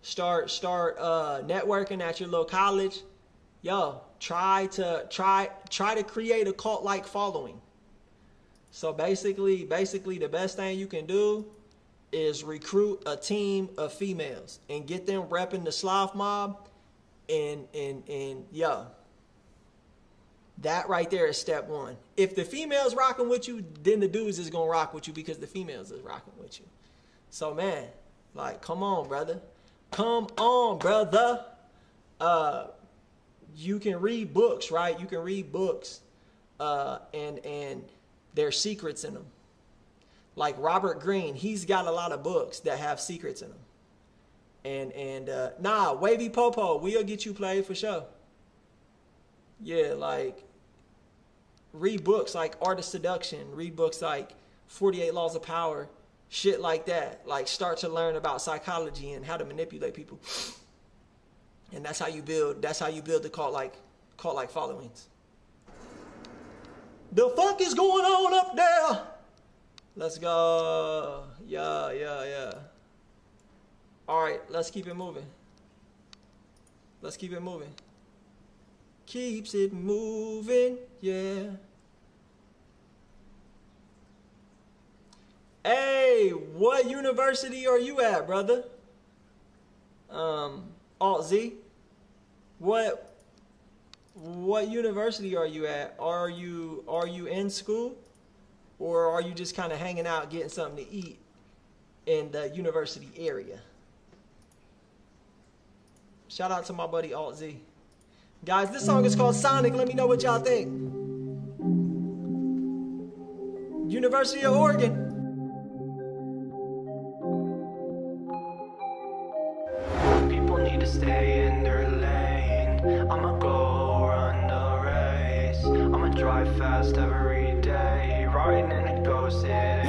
start start uh, networking at your little college. Yo, try to try try to create a cult-like following. So basically, basically the best thing you can do is recruit a team of females and get them repping the sloth mob, and and and yo, that right there is step one. If the females rocking with you, then the dudes is gonna rock with you because the females is rocking with you. So man, like, come on, brother, come on, brother. Uh, you can read books, right? You can read books, uh, and and there's secrets in them. Like Robert Greene, he's got a lot of books that have secrets in them. And and uh, nah, Wavy Popo, we'll get you played for sure. Yeah, like read books like Art of Seduction, read books like forty-eight Laws of Power, shit like that. Like start to learn about psychology and how to manipulate people. And that's how you build. That's how you build the cult like cult like followings. The fuck is going on up there? Let's go. Yeah, yeah, yeah. All right, let's keep it moving. Let's keep it moving. Keeps it moving, yeah. Hey, what university are you at, brother? Um, Alt Z. What what university are you at? Are you are you in school? Or are you just kind of hanging out, getting something to eat in the university area? Shout out to my buddy Alt Z. Guys, this song is called Sonic. Let me know what y'all think. University of Oregon. People need to stay in their lane. I'ma go run the race. I'ma drive fast every day. Riding in a ghost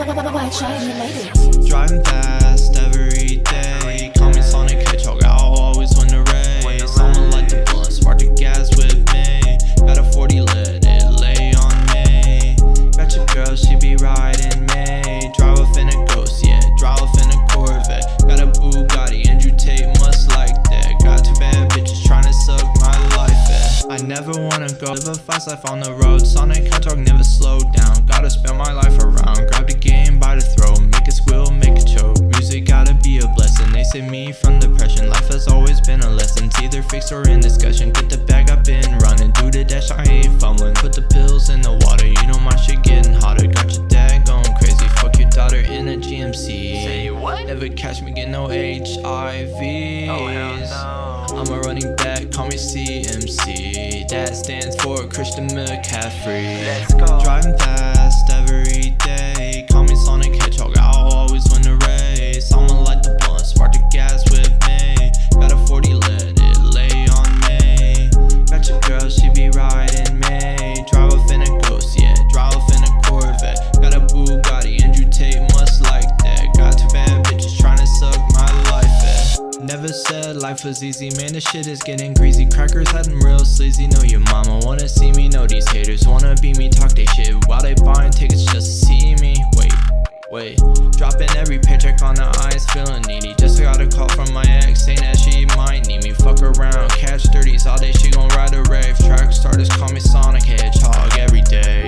city. Driving fast every day. Call me Sonic Hedgehog, I'll always win the race. I'ma light the blunt, spark the gas with me. Got a forty lit, it lay on me. Got your girl, she be riding me. Drive off in a ghost, yeah, drive off in a Corvette. Got a Bugatti, Andrew Tate must like that. Got two bad bitches trying to suck my life at. I never wanna go live a fast life on the road. Sonic Hedgehog never slow down. Gotta spend my life around. Grab the game by the throat, make it squeal, make it choke. Music gotta be a blessing. They save me from depression. Life has always been a lesson. It's either fixed or in discussion. Get the bag, I've been running. Do the dash, I ain't fumbling. Put the pills in the water. You know my shit getting hotter. Got your dad going crazy. Fuck your daughter in a G M C. Say what? Never catch me get no H I Vs. Oh hell no. I'm a running back, call me C M C. That stands for Christian McCaffrey. Let's go. Driving fast every day. Call me Sonic Hedgehog, I'll always win the race. I'ma light the blunt, spark the gas with me. Got a forty lit, it lay on me. Got your girl, she be riding me. Drive off in a ghost, yeah, drive off in a Corvette. Got a Bugatti, Andrew Tate must like that. Got two bad bitches trying to suck my life at. Never said life was easy, man, this shit is getting greasy. Crackers had them real sleazy, know your mama wanna see me. Know these haters wanna be me, talk they shit while they buying tickets just to see me. Wait, wait, dropping every paycheck on the ice, feeling needy. Just got a call from my ex saying that she might need me. Fuck around, catch thirties all day, she gon' ride a rave. Track starters call me Sonic Hedgehog every day.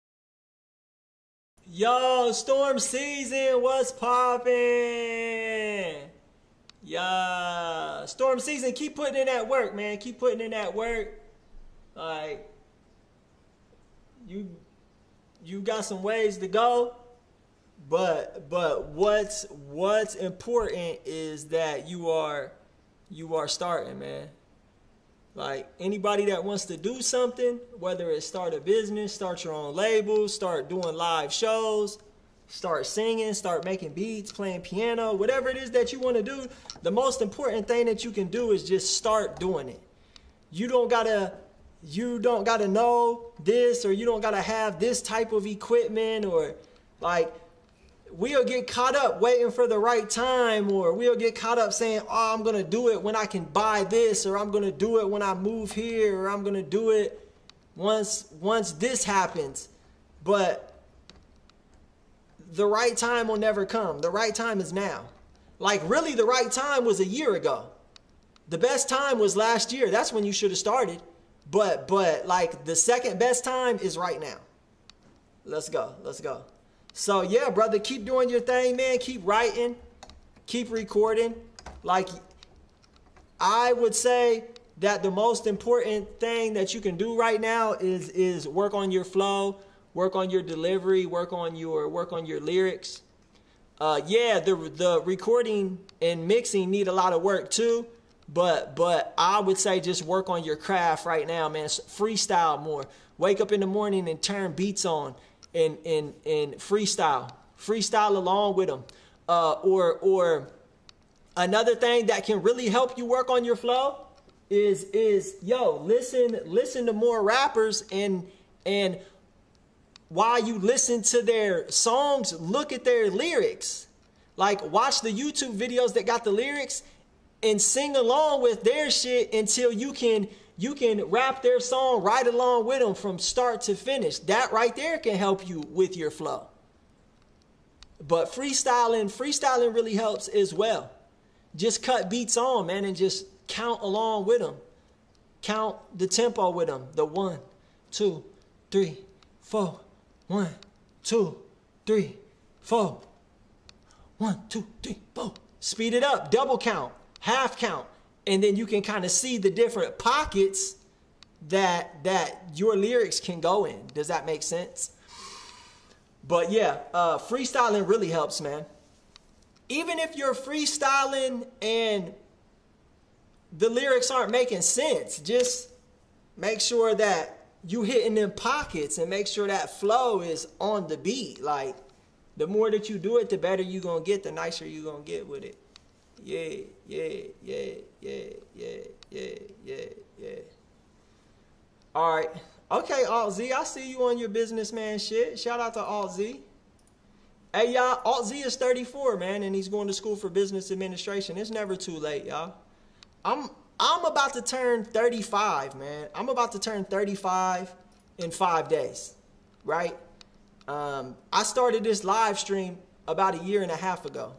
Yo, Storm Season, what's poppin'? Yeah, Storm Season, keep putting in that work, man. Keep putting in that work. Like, you, you got some ways to go, but but what's what's important is that you are you are starting, man. Like anybody that wants to do something, whether it's start a business, start your own label, start doing live shows, start singing, start making beats, playing piano, whatever it is that you want to do, the most important thing that you can do is just start doing it. You don't gotta, you don't gotta know this, or you don't gotta have this type of equipment, or like, we'll get caught up waiting for the right time, or we'll get caught up saying, oh, I'm gonna do it when I can buy this, or I'm gonna do it when I move here, or I'm gonna do it once once this happens. But the right time will never come. The right time is now. Like really, the right time was a year ago. The best time was last year. That's when you should have started. But, but like the second best time is right now. Let's go. Let's go. So yeah, brother, keep doing your thing, man. Keep writing. Keep recording. Like, I would say that the most important thing that you can do right now is is work on your flow, work on your delivery, work on your work on your lyrics. Uh, yeah, the the recording and mixing need a lot of work too, but but I would say just work on your craft right now, man. Freestyle more. Wake up in the morning and turn beats on and and and freestyle, freestyle along with them. Uh, or or another thing that can really help you work on your flow is is yo listen listen to more rappers, and and while you listen to their songs, look at their lyrics. Like, watch the YouTube videos that got the lyrics and sing along with their shit until you can you can rap their song right along with them from start to finish. That right there can help you with your flow. But freestyling, freestyling really helps as well. Just cut beats on, man, and just count along with them. Count the tempo with them. The one, two, three, four. One, two, three, four. One, two, three, four. Speed it up. Double count. Half count. And then you can kind of see the different pockets that that your lyrics can go in. Does that make sense? But yeah, uh, freestyling really helps, man. Even if you're freestyling and the lyrics aren't making sense, just make sure that you hitting them pockets and make sure that flow is on the beat. Like, the more that you do it, the better you're going to get, the nicer you're going to get with it. Yeah, yeah, yeah, yeah, yeah, yeah, yeah, yeah. All right. Okay, Alt Z, I see you on your businessman shit. Shout out to Alt Z. Hey, y'all, Alt Z is thirty-four, man, and he's going to school for business administration. It's never too late, y'all. I'm I'm about to turn thirty-five, man. I'm about to turn thirty-five in five days, right? Um, I started this live stream about a year and a half ago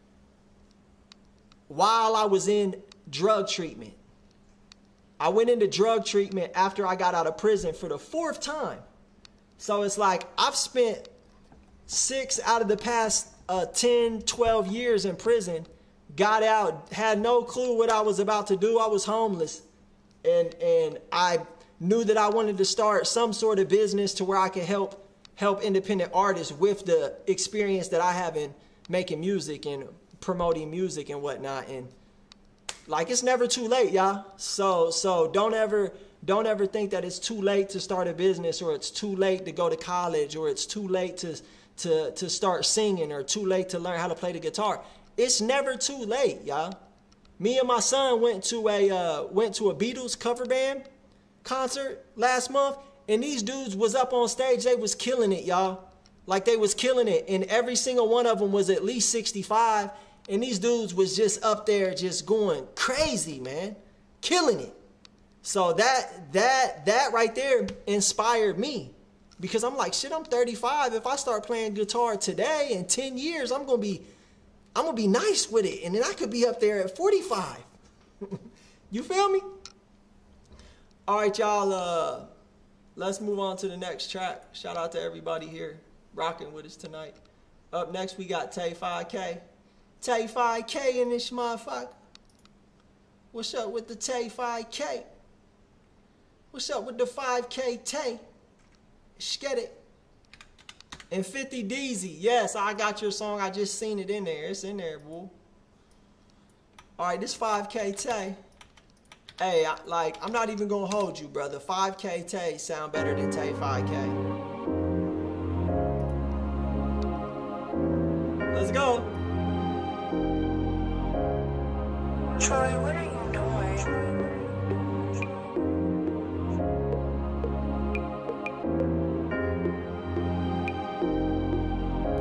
while I was in drug treatment. I went into drug treatment after I got out of prison for the fourth time. So it's like I've spent six out of the past uh, ten, twelve years in prison, got out, had no clue what I was about to do. I was homeless. And, and I knew that I wanted to start some sort of business to where I could help help independent artists with the experience that I have in making music and promoting music and whatnot. And like, it's never too late, y'all. So so don't ever don't ever think that it's too late to start a business, or it's too late to go to college, or it's too late to to to start singing, or too late to learn how to play the guitar. It's never too late, y'all. Me and my son went to a uh, went to a Beatles cover band concert last month, and these dudes was up on stage. They was killing it, y'all. Like, they was killing it, and every single one of them was at least sixty-five. And these dudes was just up there just going crazy, man. Killing it. So that that that right there inspired me. Because I'm like, shit, I'm thirty-five. If I start playing guitar today, in ten years, I'm gonna be I'm gonna be nice with it. And then I could be up there at forty-five. You feel me? All right, y'all, uh, let's move on to the next track. Shout out to everybody here rocking with us tonight. Up next, we got Tay five K. Tay five K in this motherfucker. What's up with the Tay five K? What's up with the five K Tay? Let's get it. And fifty D Z. Yes, I got your song. I just seen it in there. It's in there, boo. All right, this five K Tay. Hey, I, like, I'm not even gonna hold you, brother. five K Tay sound better than Tay five K. Let's go. Troy, what are you doing?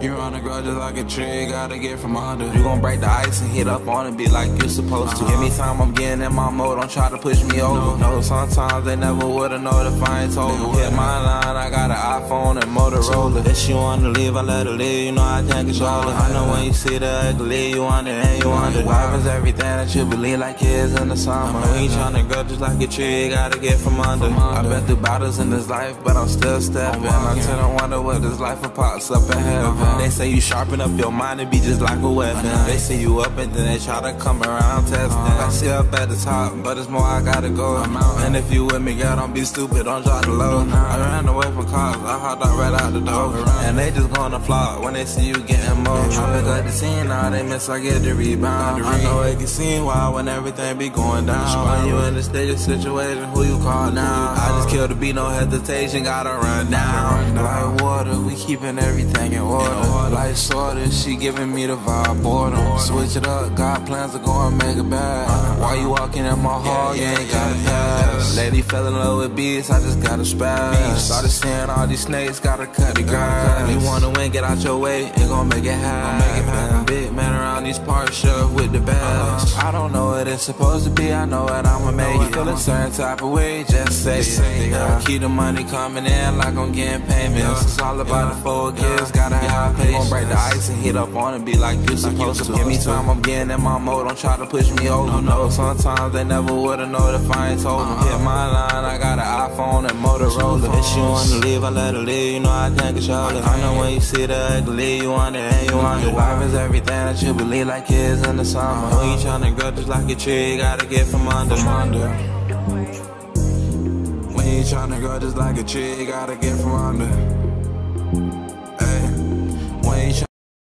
You're on the ground just like a tree, gotta get from under. You gon' break the ice and hit up on it, be like you're supposed to. Give me time, I'm getting in my mode, don't try to push me over. No, sometimes they never would've known if I ain't told them. Hit my line, I got an iPhone and Motorola. If she wanna leave, I let her leave, you know I can't control her. I know when you see the ugly, you want it and you want it. Life is everything that you believe, like kids in the summer. We ain't tryna grow just like a tree, gotta get from under. I've been through battles in this life, but I'm still stepping. I tend to wonder what this life will pops up in heaven. They say you sharpen up your mind and be just like a weapon. They see you up and then they try to come around testing. I see up at the top, but it's more I gotta go. And if you with me, girl, don't be stupid, don't drop the low. I ran away from cars, I hopped out right out the door. And they just gonna flop when they see you getting more. I pick up the scene, now they miss, I get the rebound. I know it can seem wild when everything be going down. When you in a stage situation, who you call now? I just kill the beat, no hesitation, gotta run down. Like water, we keeping everything in order. Like sorta, she giving me the vibe, boredom. Switch it up, got plans to go and make it bad. While you walking in my hall, you ain't gotta pass. Lady fell in love with beats, I just gotta spaz. Started seeing all these snakes, gotta cut the grass. You wanna win, get out your way, ain't gon' make it happen. Big man around these parts, shove with the bags. I don't know what it's supposed to be, I know what I'ma make it. Feel a certain type of way, just say it. Yeah. Keep the money coming in like I'm getting payments. It's all about the four gifts, gotta have patience. Gon' break the ice and hit up on it, be like you supposed to. Give me time, I'm getting in my mode, don't try to push me over. No, sometimes they never would've known if I ain't told them. Hit my line, I got an iPhone and Motorola. If she wanna leave, I let her leave, you know I can't control it. I know when you see the ugly, you want it and you want it. Life is everything that you believe, like kids in the summer. When you tryna grow just like a tree, gotta get from under. When you tryna grow just like a tree, gotta get from under. Hey, when you tryna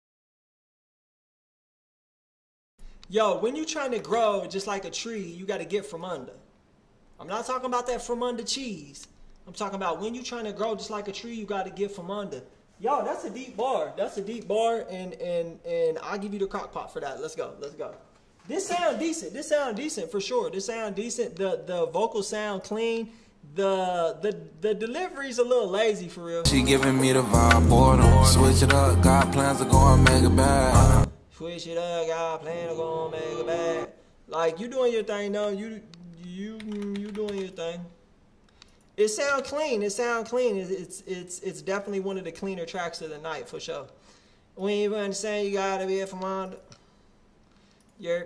Yo, when you trying to grow just like a tree, you got to get from under. I'm not talking about that from under cheese. I'm talking about when you trying to grow just like a tree, you got to get from under. Yo, that's a deep bar. That's a deep bar, and and and I'll give you the crock pot for that. Let's go. Let's go. This sound decent. This sound decent for sure. This sound decent. The the vocals sound clean. The the the delivery's a little lazy for real. She giving me the vibe, boredom. Switch it up, got plans to go and make it bad. Switch it up, got plan to go and make it bad. Like you doing your thing, though. You you you doing your thing. It sound clean. It sound clean. It's, it's it's it's definitely one of the cleaner tracks of the night for sure. When you understand, you gotta be from under. You're.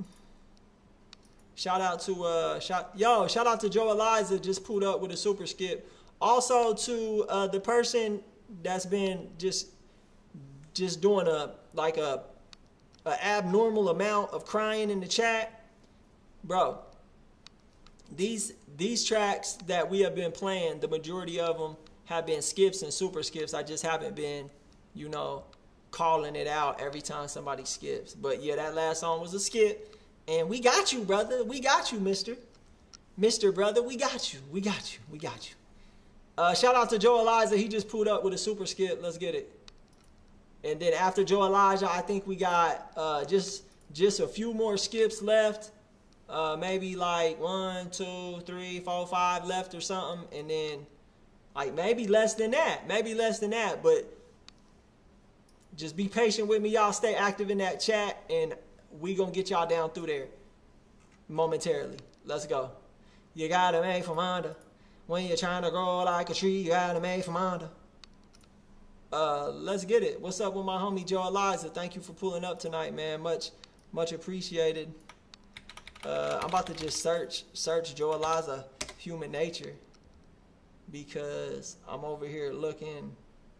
Shout out to uh shout yo shout out to Joe Eliza, just pulled up with a super skip. Also to uh, the person that's been just just doing a like a, a abnormal amount of crying in the chat, bro. These these tracks that we have been playing, the majority of them have been skips and super skips. I just haven't been, you know, calling it out every time somebody skips. But yeah, that last song was a skip. And we got you, brother. We got you, mister. Mister Brother, we got you. We got you. We got you. Uh, shout out to Joe Eliza. He just pulled up with a super skip. Let's get it. And then after Joe Elijah, I think we got uh, just just a few more skips left. Uh, maybe like one, two, three, four, five left or something. And then like maybe less than that. Maybe less than that. But just be patient with me. Y'all stay active in that chat. And we gonna get y'all down through there momentarily. Let's go. You gotta make from under. When you're trying to grow like a tree, you gotta make from under. Uh, let's get it. What's up with my homie Joe Eliza? Thank you for pulling up tonight, man. Much, much appreciated. Uh, I'm about to just search, search Joe Eliza Human Nature because I'm over here looking.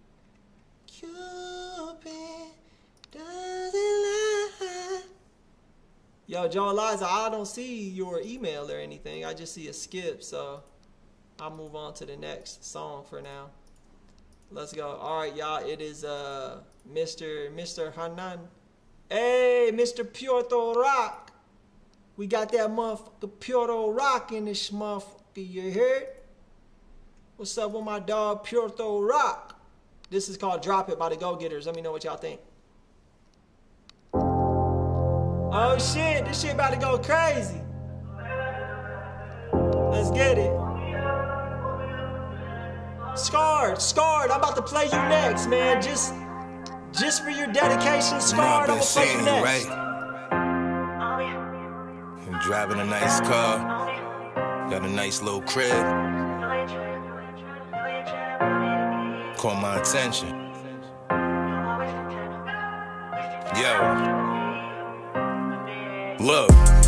Cupid doesn't lie. Yo, Joe Eliza, I don't see your email or anything. I just see a skip, so I'll move on to the next song for now. Let's go. All right, y'all. It is uh Mister Mister Hanan. Hey, Mister Puerto Rock. We got that motherfucker Puerto Rock in this motherfucker. You heard? What's up with my dog Puerto Rock? This is called Drop It by the Go Getters. Let me know what y'all think. Oh shit, this shit about to go crazy. Let's get it. Scarred, Scarred, I'm about to play you next, man. Just Just for your dedication, Scarred, I'm gonna play you next. Right? I'm driving a nice car, got a nice little crib. Caught my attention. Yo, look,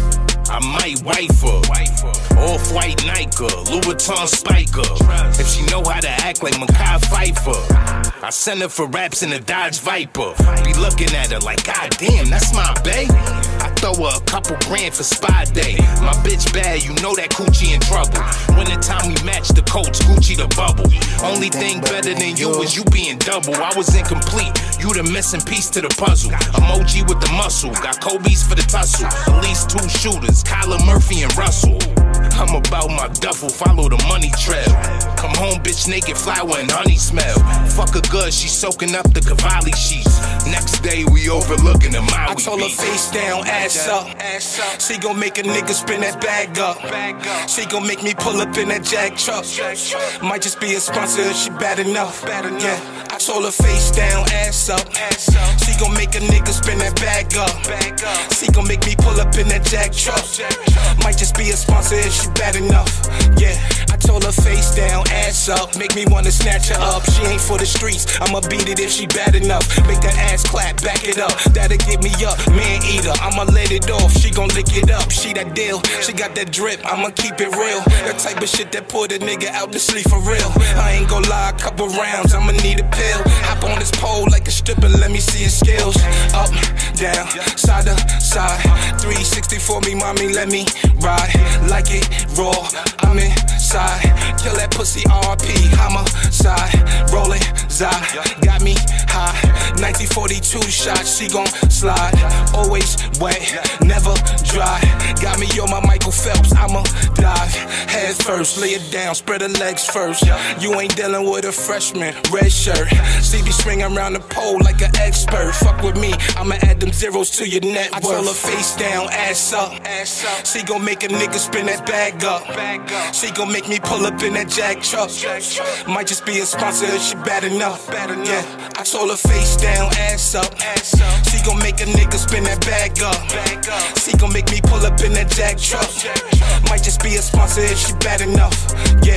I might wife her. Off-white Nike, Louis Vuitton spiker. If she know how to act like Mekhi Phifer, I send her for raps in a Dodge Viper. Be looking at her like, God damn, that's my bae. I throw her a couple grand for Spy Day. My bitch bad, you know that coochie in trouble. When the time we match the coats, Gucci the bubble. Only thing better than you was you being double. I was incomplete, you the missing piece to the puzzle. Emoji with the muscle, got Kobe's for the tussle. At least two shooters, Kyler Murphy and Russell. I'm about my duffel, follow the money trail. Come home, bitch, naked, flower and honey smell. Fuck her good, she soaking up the Cavalli sheets. Next day, we overlooking the Maui I told her beach. face down, ass up. She gon' make a nigga spin that bag up. She gon' make me pull up in that jag truck. Might just be a sponsor if she bad enough. Yeah, I told her face down, ass up. She gon' make a nigga spin that bag up. She gon' make me pull up in that jag truck. Might just be a sponsor if she bad enough. Yeah, I told her face down, ass up. Make me wanna snatch her up. She ain't for the streets, I'ma beat it if she bad enough. Make that ass clap, back it up. That'll get me up, man eater. I'ma let it off, she gon' lick it up. She that deal, she got that drip, I'ma keep it real. That type of shit that put a nigga out to sleep for real. I ain't gon' lie, a couple rounds, I'ma need a pill. Hop on this pole like a stripper, let me see his skills. Up, down, side to side, three sixty for me, mommy, let me ride. Like it raw, I'm inside. Kill that pussy R P, homicide. Rolling, Zai, got me high. nineteen forty-two shots, she gon' slide. Always wet, never dry. Got me on my Michael Phelps, I'ma dive. Head first, lay it down, spread her legs first. You ain't dealing with a freshman, red shirt. See me swinging around the pole like an expert. Fuck with me, I'ma add them zeros to your net worth. I told her face down, ass up. She gon' make a nigga spin that bag up. She gon' make me pull up in that jag truck. Might just be a sponsor if she bad enough. Yeah, I told her face down, ass up. She gon' make a nigga spin that bag up. She gon' make me pull up in that jag truck. Might just be a sponsor if she bad enough. Yeah.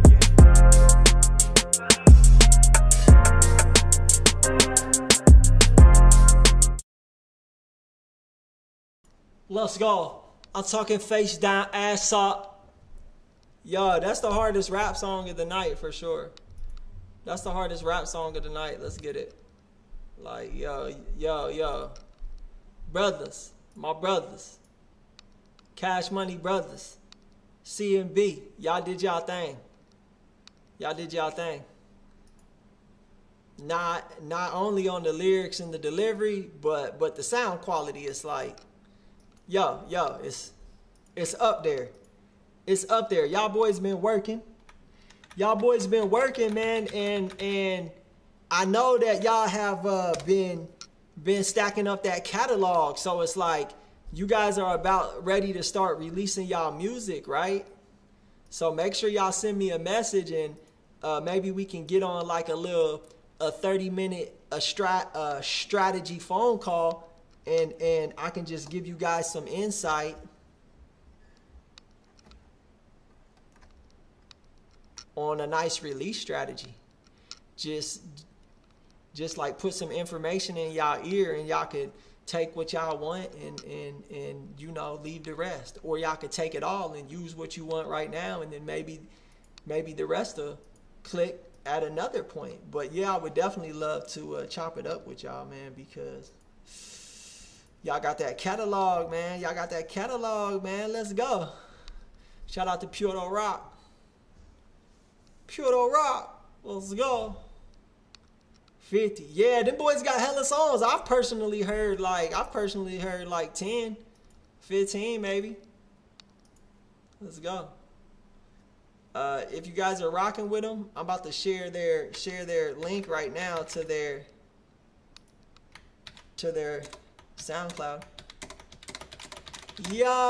Let's go. I'm talking face down, ass up. Yo, that's the hardest rap song of the night for sure. That's the hardest rap song of the night. Let's get it. Like, yo, yo, yo. Brothers, my brothers. Cash Money Brothers. C and B. Y'all did y'all thing. Y'all did y'all thing. Not not only on the lyrics and the delivery, but but the sound quality is like, yo, yo, it's it's up there. It's up there. Y'all boys been working. Y'all boys been working, man, and and I know that y'all have uh, been been stacking up that catalog. So it's like you guys are about ready to start releasing y'all music, right? So make sure y'all send me a message, and uh, maybe we can get on like a little a thirty minute a strat a strategy phone call, and and I can just give you guys some insight on a nice release strategy. Just just like put some information in y'all ear, and y'all could take what y'all want and and and you know, leave the rest, or y'all could take it all and use what you want right now, and then maybe maybe the rest will click at another point. But yeah, I would definitely love to uh, chop it up with y'all, man, because y'all got that catalog, man. Y'all got that catalog, man. Let's go. Shout out to Puro Rock. Puro Rock. Let's go. fifty. Yeah, them boys got hella songs. I've personally heard like, I've personally heard like ten, fifteen maybe. Let's go. Uh, if you guys are rocking with them, I'm about to share their share their link right now to their to their SoundCloud. Yeah.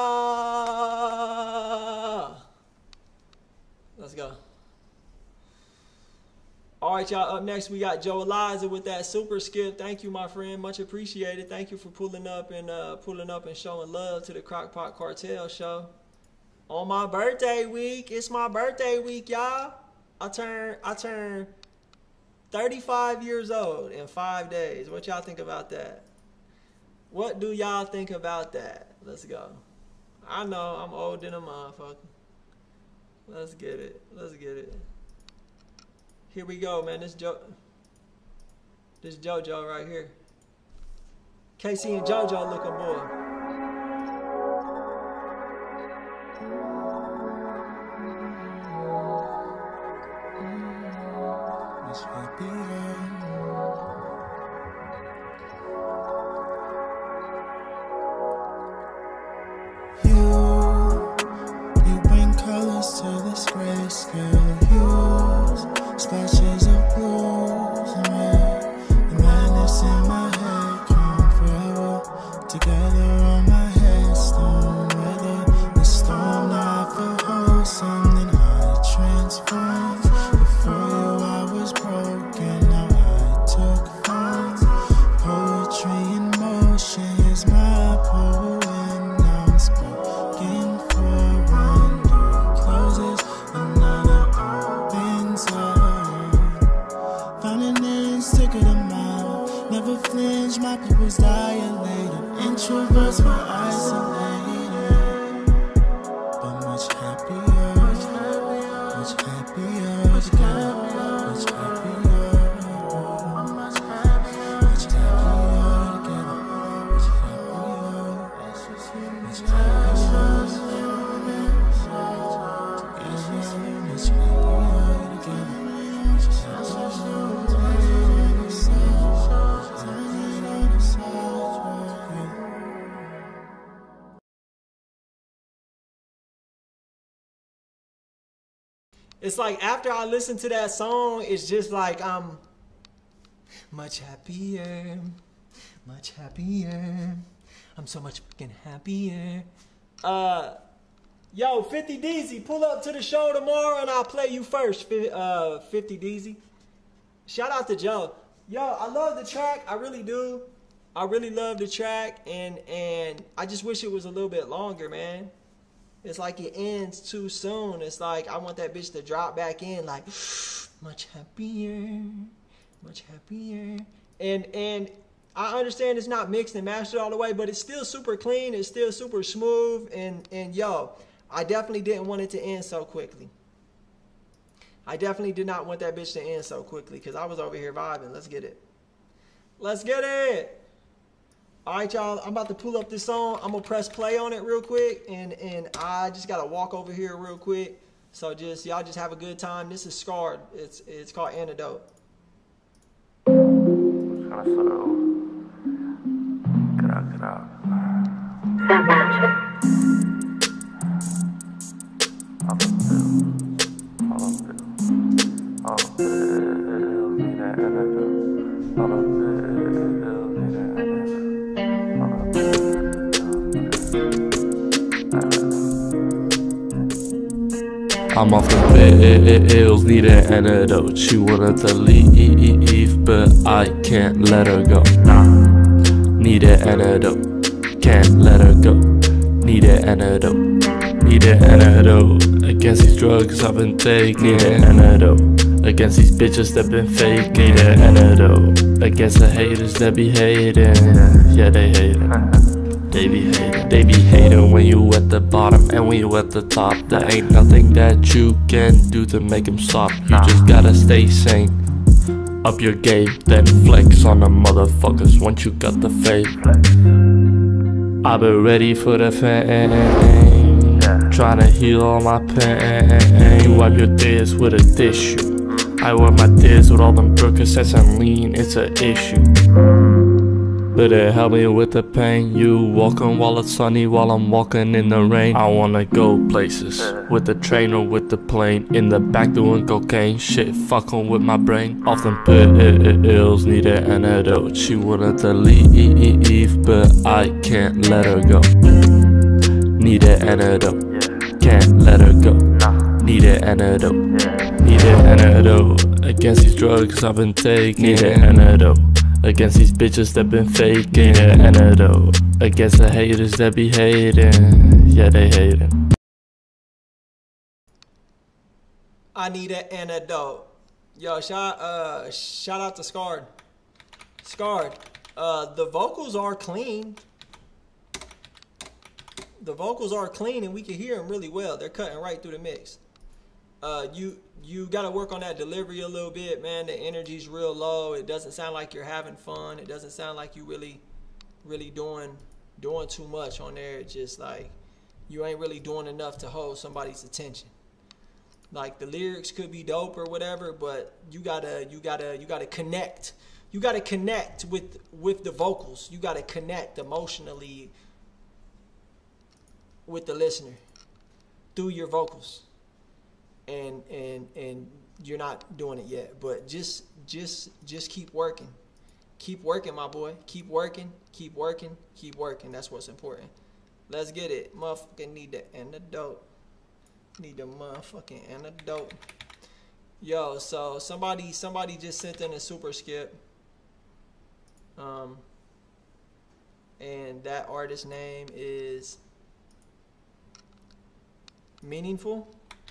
Let's go. Oh right, y'all. Up next, we got Joe Eliza with that super skip. Thank you, my friend. Much appreciated. Thank you for pulling up and uh, pulling up and showing love to the Crock Pot Cartel show. On my birthday week, it's my birthday week, y'all. I turn I turn thirty-five years old in five days. What y'all think about that? What do y'all think about that? Let's go. I know I'm old than a motherfucker. Let's get it. Let's get it. Here we go, man. This Jo, this JoJo right here. K C and JoJo looking boy. To this grayscale hues, splashes of blues and red. The madness in my head come forever together on my headstone. Weather the storm, now I feel wholesome, then I transformed. Before you I was broken, now I took form. Poetry in motion is my poem, now I'm spoken for. Another opens up. Found an instinct of the mile. Never flinch, my people's dilated. Introverts were isolated, but much happier, much happier, much happier, much happier, much happier, much happier, much happier together, much happier, much happier. It's like after I listen to that song, it's just like I'm much happier, much happier. I'm so much freaking happier. Uh, yo, fifty D Z, pull up to the show tomorrow and I'll play you first. Uh, fifty D Z. Shout out to Joe. Yo, I love the track. I really do. I really love the track, and and I just wish it was a little bit longer, man. It's like it ends too soon. It's like I want that bitch to drop back in like much happier, much happier. And and I understand it's not mixed and mastered all the way, but it's still super clean. It's still super smooth. And and yo, I definitely didn't want it to end so quickly. I definitely did not want that bitch to end so quickly because I was over here vibing. Let's get it. Let's get it. All right, y'all, I'm about to pull up this song. I'm going to press play on it real quick, and, and I just got to walk over here real quick. So just y'all just have a good time. This is Scarred. It's it's called Antidote. Kind of slow. Get out, get out. All up bill. All up bill. All up bill. Need that antidote. All up bill. Need that antidote. I'm off the pills, need an antidote. She wanted to leave, but I can't let her go. Need an antidote, can't let her go. Need an antidote, need an antidote. Against these drugs I've been taking, need an antidote. Against these bitches that been fake, need an antidote. Against the haters that be hating, yeah they hating. They be hating, they be hating when you at the bottom and when you at the top. There ain't nothing that you can do to make them stop. You just gotta stay sane, up your game, then flex on the motherfuckers once you got the faith. I've been ready for the fame, trying to heal all my pain. You wipe your tears with a tissue, I wipe my tears with all them Percocets and lean, it's an issue. But it help me with the pain. You walking while it's sunny, while I'm walking in the rain. I wanna go places, with the train or with the plane. In the back doing cocaine, shit fucking with my brain. Off them pills, need an antidote. She wanted to leave, but I can't let her go. Need an antidote, can't let her go. Need an antidote, need an antidote. Against these drugs I've been taking. Need an antidote. Against these bitches that been faking. Need an antidote. Against the haters that be hating. Yeah, they hating. I need an antidote. Yo, shout uh shout out to Scarred. Scarred. Uh the vocals are clean. The vocals are clean and we can hear them really well. They're cutting right through the mix. Uh, you you got to work on that delivery a little bit, man. The energy's real low. It doesn't sound like you're having fun. It doesn't sound like you really, really doing doing too much on there. It's just like you ain't really doing enough to hold somebody's attention. Like the lyrics could be dope or whatever, but you gotta you gotta you gotta connect. You gotta connect with with the vocals. You gotta connect emotionally with the listener through your vocals, and and and you're not doing it yet. But just just just keep working, keep working, my boy. Keep working, keep working, keep working. That's what's important. Let's get it. Motherfucking need the antidote. Need the motherfucking antidote. Yo, so somebody somebody just sent in a super skip. Um, and that artist name is Meaningful.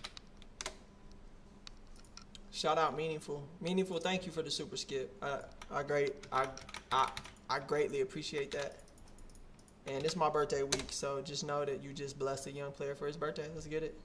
Shout out Meaningful. Meaningful, thank you for the super skip. I I great I I I greatly appreciate that. And it's my birthday week, so just know that you just blessed a young player for his birthday. Let's get it.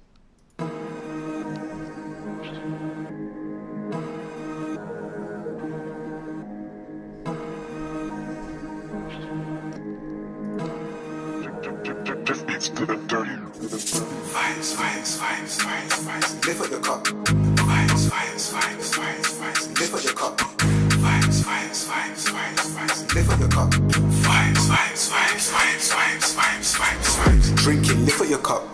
It's to the dirty. Vibes, vibes, vibes, vibes, vibes. Lift up your cup. Vibes, vibes, vibes, vibes, vibes. Lift up your cup. Vibes, vibes, vibes, vibes, vibes. Lift up your cup. Vibes, vibes, vibes, vibes, vibes, vibes, vibes, vibes. Drinking, lift up your cup.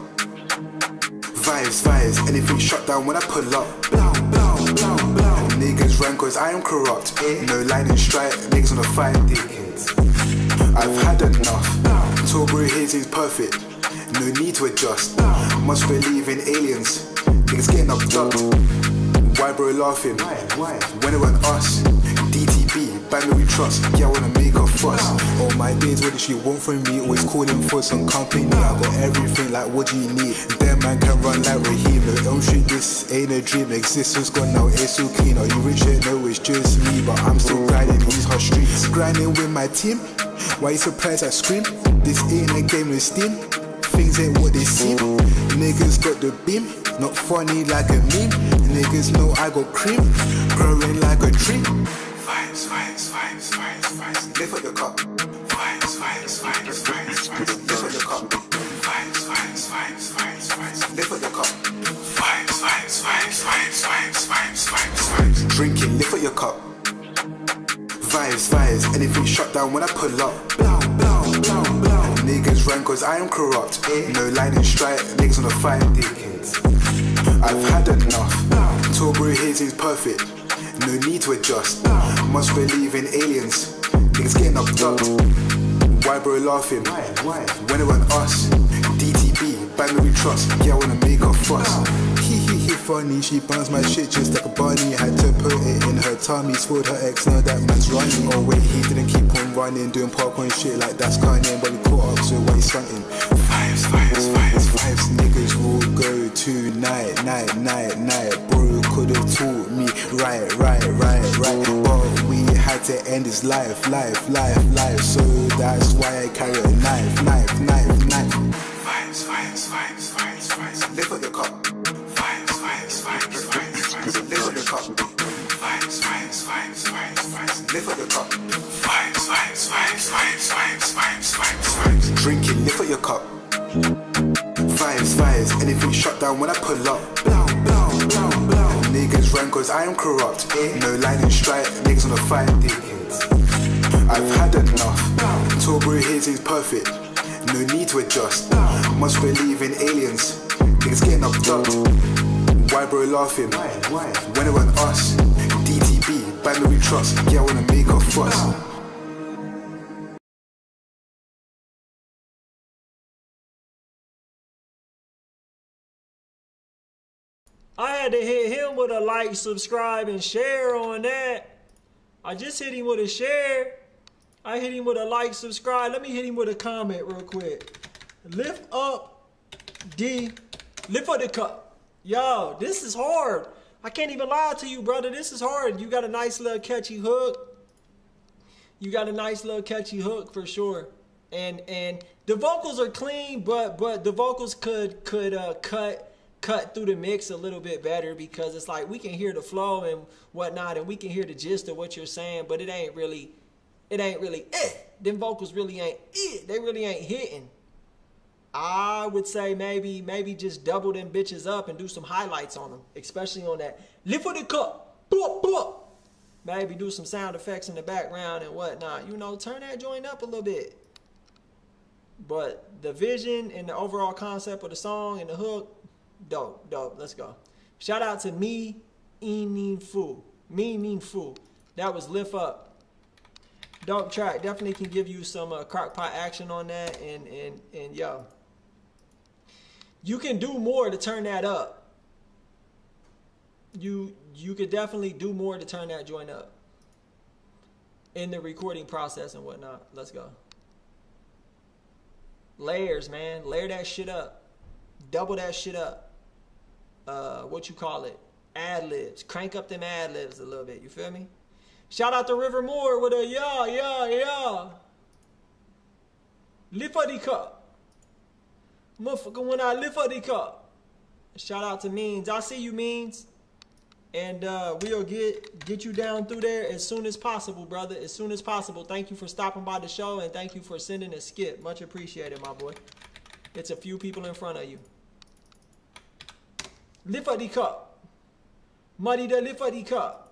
Vibes, vibes. Anything shut down when I pull up. Blow, blow, blow, blow. Niggas rank cause I am corrupt. No line and strike. Niggas on the fight dickens. I've had enough. Tilbury Hazy's perfect. No need to adjust. Must believe in aliens. Niggas getting abducted. Why bro laughing? When it went us. D T B, banner we trust. Yeah, I wanna make a fuss. All my days, what did she want from me? Always calling for some company. I got everything, like what do you need? Them man can run like Raheem. No Elm Street, this ain't a dream. Existence gone now, it's so clean. Are you rich? No, it's just me. But I'm still grinding these hot streets. Grinding with my team. Why you surprised I scream? This ain't a game with steam. Things ain't what they seem. Niggas got the beam. Not funny like a meme. Niggas know I got cream. Growing like a tree. Vibes, vibes, vibes, vibes, vibes. Lift up your cup. Vibes, vibes, vibes, vibes, vibes. Lift up your cup. Vibes, vibes, vibes, vibes, vibes. Lift up your cup. Vibes, vibes, vibes, vibes, vibes, vibes, vibes, vibes. Drinking, lift up your cup. Vibes, vibes, anything shut down when I pull up. Blow, blow, blow, blow. Niggas rank cause I am corrupt. No line and strike, niggas on the fight dickens. I've had enough. Tilbury Hazy's perfect. No need to adjust. Must believe in aliens. Niggas getting abducted. Why bro laughing? When it went us. D T B, banner we trust. Yeah, I wanna make a fuss. Hee hee hee funny, she bounce my shit just like a bunny. Had to put it in her tummy, spoiled her ex, now that man's running. Oh wait, he didn't keep on running, doing parkour shit like that's cunning. But we caught up, so why he stunting? Vibes, vibes, vibes, vibes, niggas will go tonight, night, night, night. Bro could've taught me right, right, right, right. But we had to end his life, life, life, life. So that's why I carry a knife, knife, knife, knife. Vibes, vibes, vibes, vibes, vibes. Lift up your cup. Vibes, vibes, vibes, vibes, vibes. Lift up your cup. Vibes, vibes, vibes, vibes, vibes. Lift up your cup. Vibes, vibes, vibes, vibes, vibes, vibes, vibes, vibes. Drinking, lift up your cup. Vibes, vibes. Anything shut down when I pull up. Blow, blow, blow, blow. Niggas rank cause I am corrupt. No line and strike, niggas on the fight dickens. I've had enough. Tilbury Hazy's perfect. No need to adjust. Must believe in aliens. Niggas getting abducted. Why bro laughing? When it went us. D T B, banner we trust. Yeah, I wanna make a fuss. I had to hit him with a like, subscribe, and share on that. I just hit him with a share. I hit him with a like, subscribe. Let me hit him with a comment real quick. Lift up the, lift up the cup. Yo, this is hard. I can't even lie to you, brother. This is hard. You got a nice little catchy hook. You got a nice little catchy hook for sure. And and the vocals are clean, but but the vocals could could uh, cut cut through the mix a little bit better, because it's like we can hear the flow and whatnot, and we can hear the gist of what you're saying, but it ain't really, it ain't really, eh. Them vocals really ain't, eh. They really ain't hitting. I would say maybe, maybe just double them bitches up and do some highlights on them, especially on that lift of the cup, blah, blah. Maybe do some sound effects in the background and whatnot. You know, turn that joint up a little bit. But the vision and the overall concept of the song and the hook, dope, dope. Let's go. Shout out to Me Inin Fu. Me Inin Fu. That was Lift Up. Dope track. Definitely can give you some uh, crock pot action on that. And, and, and yo, you can do more to turn that up. You, you could definitely do more to turn that joint up in the recording process and whatnot. Let's go. Layers, man. Layer that shit up. Double that shit up. Uh, what you call it? Ad-libs. Crank up them ad-libs a little bit. You feel me? Shout out to River Moore with a yeah, yeah, yeah. Lift up the cup. Motherfucker, when I lift up the cup. Shout out to Means. I see you, Means. And uh, we'll get get you down through there as soon as possible, brother. As soon as possible. Thank you for stopping by the show, and thank you for sending a skip. Much appreciated, my boy. It's a few people in front of you. Lift up the cup. Muddy the lift up the cup.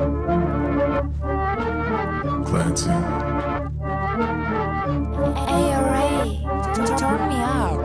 Clancy. Hey, Ray, turn me out.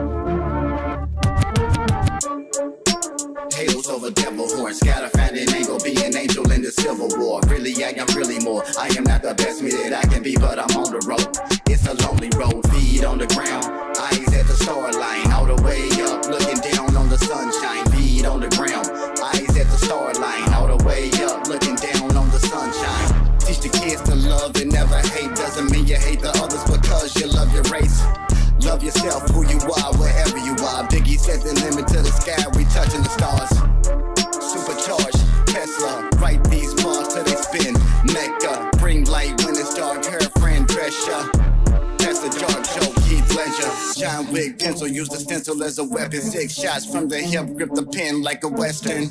Halos over devil horns, gotta find an angle, be an angel in the civil war. Really, I am really more. I am not the best me that I can be, but I'm on the road. It's a lonely road, feet on the ground, eyes at the star line, all the way up, looking down on the sunshine. Feet on the ground, eyes at the star line, all the way up, looking down on the sunshine. Teach the kids to love and never hate. Doesn't mean you hate the others because you love your race. Love yourself, who you are, wherever you are. Biggie set the limit to the sky, we touching the stars. Supercharged, Tesla, write these bars till they spin. Mecca, bring light when it's dark, her friend Drescher. That's a dark show, Keith Ledger. John Wick pencil, use the stencil as a weapon. Six shots from the hip, grip the pen like a western.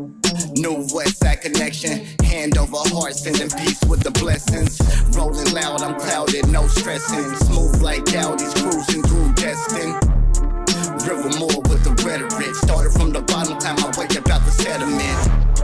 New West Side connection, hand over heart, sending peace with the blessings. Rolling loud, I'm clouded, no stressing. Smooth like Audis, cruising through Destin. River Moore with the rhetoric. Started from the bottom, time I wake up out the sediment.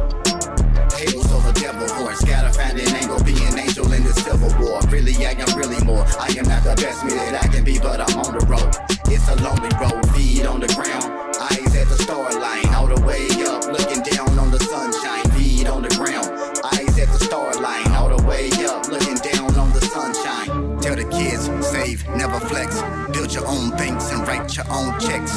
Halos over devil horns, gotta find an angle, be an angel in the civil war. Really, I am really more. I am not the best me that I can be, but I'm on the road. It's a lonely road, feet on the ground, eyes at the star line, all the way up, looking down on the sunshine. Feet on the ground, eyes at the star line, all the way up, looking down on the sunshine. Tell the kids, save, never flex. Build your own banks and write your own checks.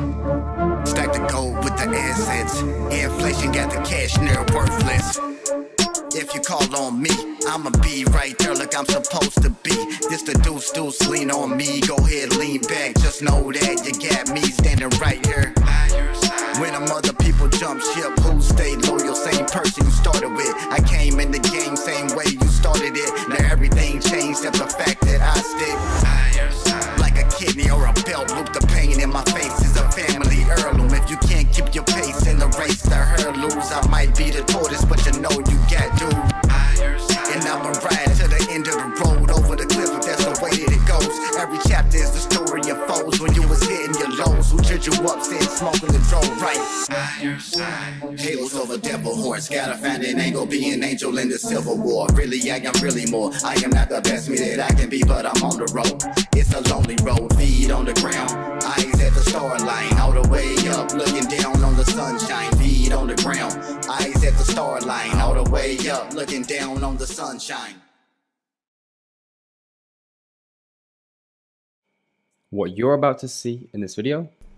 Stack the gold with the assets. Inflation got the cash near worthless. If you call on me, I'ma be right there like I'm supposed to be. This the deuce deuce, lean on me. Go ahead, lean back. Just know that you got me standing right here. When them other people jump ship, who stayed loyal? Same person you started with. I came in the game same way you started it. Now everything changed except the fact that I stick. Like a kidney or a belt loop, the pain in my face is a family heirloom. If you can't keep your pace in the race, the herd lose. I might be the tortoise, but you know you got dude. And I'ma ride to the end of the road, over the cliff if that's the way that it goes. Every chapter is the story of foes. When you was hitting your lows, who cheered you up, saying smoking the drove right. Halos over devil horns, gotta find an angle, be an angel in the civil war. Really, I am really more. I am not the best me that I can be, but I'm on the road. It's a lonely road, feet on the ground, eyes at the star line, all the way up, looking down on the sunshine. Feet on the ground, eyes at the star line, all the way up, looking down on the sunshine. What you're about to see in this video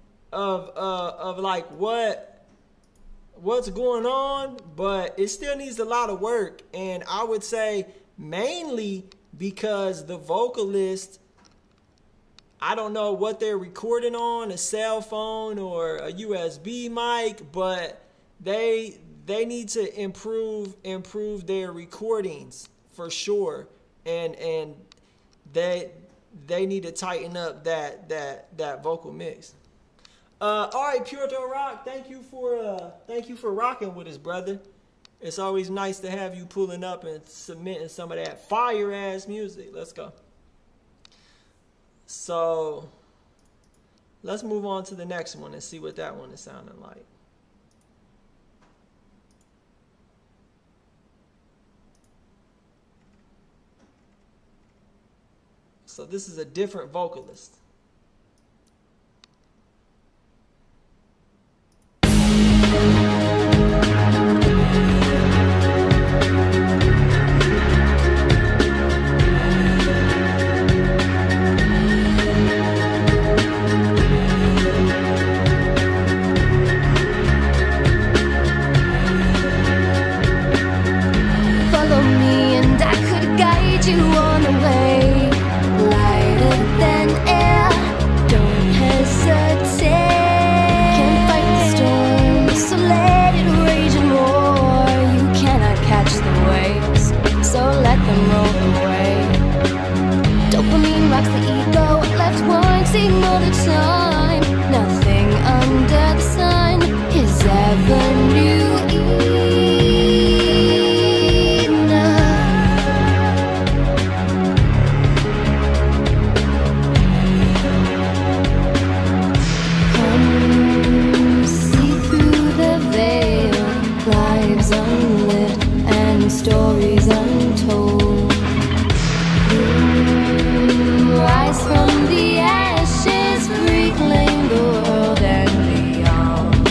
of uh, of like what what's going on, but it still needs a lot of work. And I would say mainly because the vocalist, I don't know what they're recording on, a cell phone or a U S B mic, but they they need to improve improve their recordings for sure, and and they they need to tighten up that that that vocal mix. Uh, all right, Puerto Rock, thank you for uh, thank you for rocking with us, brother. It's always nice to have you pulling up and submitting some of that fire ass music. Let's go. So let's move on to the next one and see what that one is sounding like. So this is a different vocalist. Follow me and I could guide you on the way. Lighter than air, don't hesitate. Can't fight the storm, so let it rage and roar. You cannot catch the waves, so let them roll away. Dopamine rocks the ego, left wanting all the time. Nothing under the sun is ever new unlit and stories untold. Mm, rise from the ashes, reclaim the world and beyond.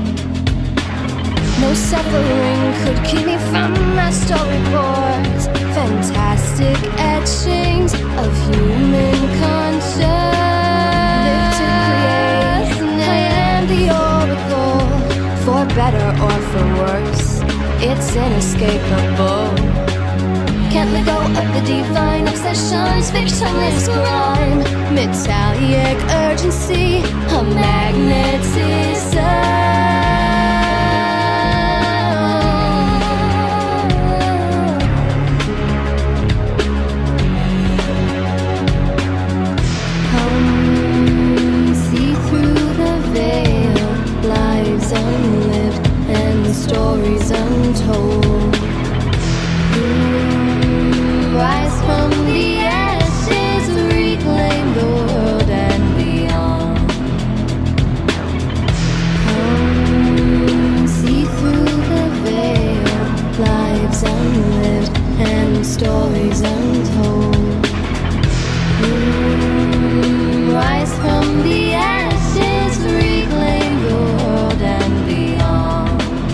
No suffering could keep me from my storyboards. Fantastic etchings of human conscience. Live to create, I am the oracle, for better or for worse. It's inescapable. Can't let go of the divine obsessions, victimless crime. Metallic urgency, a magnetism. Come see through the veil, lives unlived and stories untold. Mm, rise from the ashes, reclaim the world and beyond. Come see through the veil, lives unlived and stories untold. Mm, rise from the ashes, reclaim the world and beyond.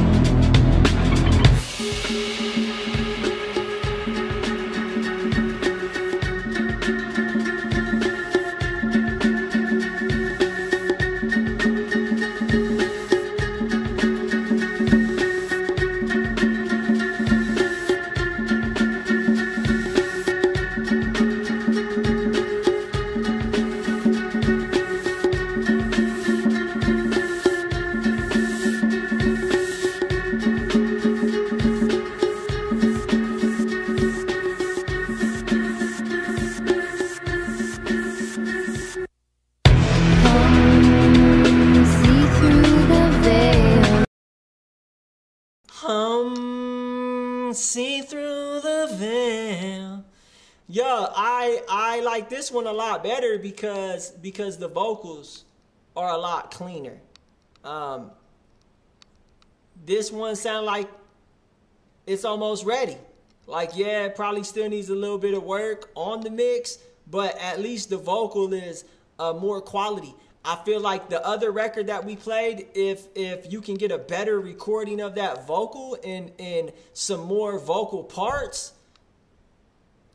See through the veil. Yo, I I like this one a lot better because because the vocals are a lot cleaner. Um, this one sound like it's almost ready. Like, yeah, it probably still needs a little bit of work on the mix, but at least the vocal is uh, more quality. I feel like the other record that we played, if if you can get a better recording of that vocal and, and some more vocal parts,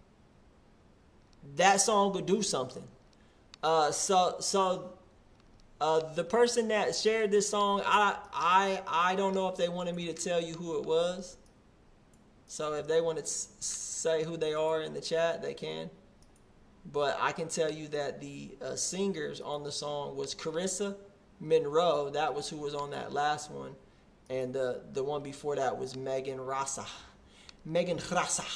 that song would do something. Uh, so so Uh, the person that shared this song, I I I don't know if they wanted me to tell you who it was. So if they want to say who they are in the chat, they can. But I can tell you that the uh, singers on the song was Carissa Monroe. That was who was on that last one. And the, the one before that was Megan Rasa. Megan Rasa.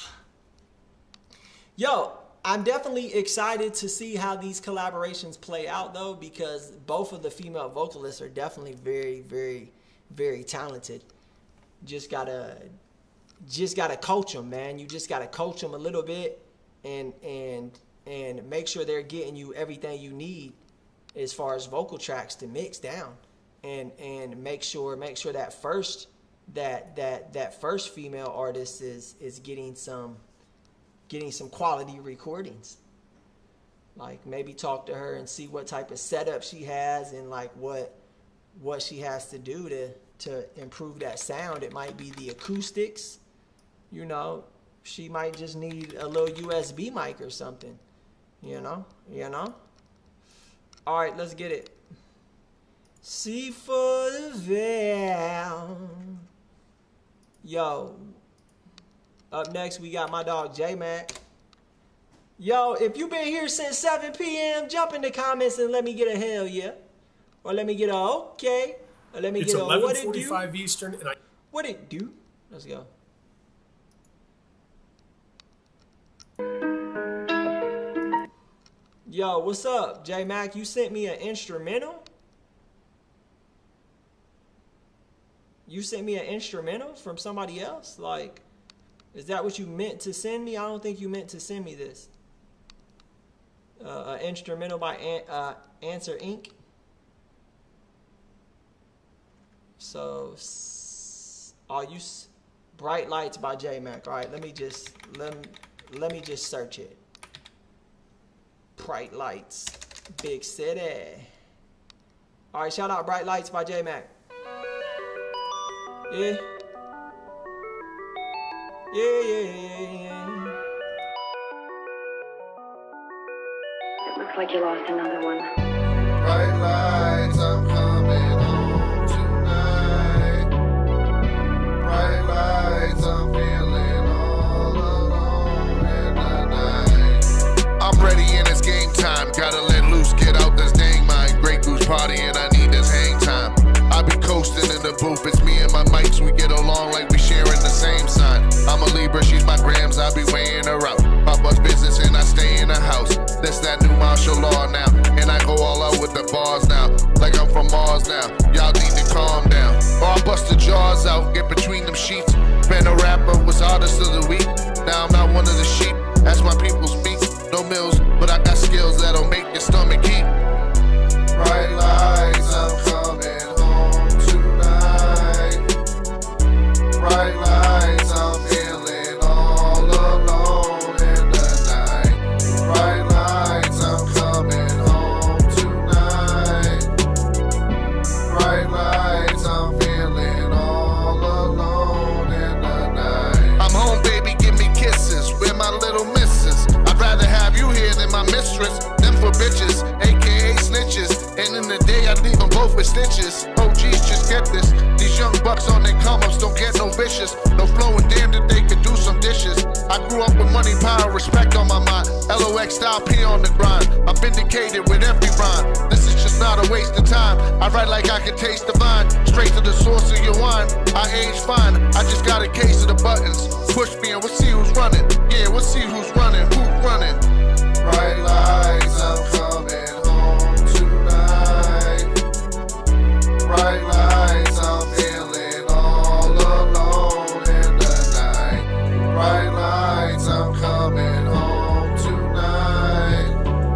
Yo, I'm definitely excited to see how these collaborations play out, though, because both of the female vocalists are definitely very, very, very talented. Just gotta, just gotta coach them, man. You just gotta coach them a little bit, and and and make sure they're getting you everything you need as far as vocal tracks to mix down, and and make sure make sure that first that that that first female artist is is getting some. getting some quality recordings. Like maybe talk to her and see what type of setup she has and like what what she has to do to to improve that sound. It might be the acoustics, you know. She might just need a little U S B mic or something, you know, you know. All right, let's get it. C for the veil. Yo. Up next, we got my dog, J-Mac. Yo, if you've been here since seven P M, jump in the comments and let me get a hell yeah. Or let me get a okay. Or let me it's get a what it do. eleven forty-five Eastern. And I what it do? Let's go. Yo, what's up, J-Mac? You sent me an instrumental? You sent me an instrumental from somebody else? Like... is that what you meant to send me? I don't think you meant to send me this. Uh, an instrumental by An uh, Answer Incorporated. So, all you Bright Lights by J-Mac. All right, let me just let me, let me just search it. Bright Lights, Big City. All right, shout out Bright Lights by J-Mac. Yeah. Yeah, yeah, yeah, yeah. It looks like you lost another one. Bright lights, I'm coming home tonight. Bright lights, I'm feeling all alone in the night. I'm ready and it's game time. Gotta let loose, get out this dang mind. Great goose party and I need this hang time. I be coasting in the booth, it's me and my mics. We get along like we sharing the same sign. I'm a Libra, she's my grams, I be weighing her out. Papa's business and I stay in the house. That's that new martial law now. And I go all out with the bars now. Like I'm from Mars now. Y'all need to calm down. Or I bust the jaws out, get between them sheets. Been a rapper, was artist of the week. Now I'm not one of the sheep, as my people speak. No mills, but I got skills that'll make your stomach eat. Bright lights, I'm coming home tonight. Bright lights, I'm feeling all alone in the night. Bright lights, I'm coming home tonight. Bright lights, I'm feeling all alone in the night. I'm home, baby, give me kisses. Where my little missus? I'd rather have you here than my mistress. Them for bitches, aka snitches. And in the day, I leave them both with stitches. O Gs, just get this. These young bucks on their come-ups don't get no vicious. No flowing, damn that they could do some dishes. I grew up with money, power, respect on my mind. L O X style P on the grind. I'm vindicated with every rhyme. This is just not a waste of time. I write like I can taste the vine. Straight to the source of your wine. I age fine. I just got a case of the buttons. Push me and we'll see who's running. Yeah, we'll see who's running. Who's running? Bright lights, I'm coming home tonight. Bright lights, I'm feeling all alone in the night. Bright lights, I'm coming home tonight.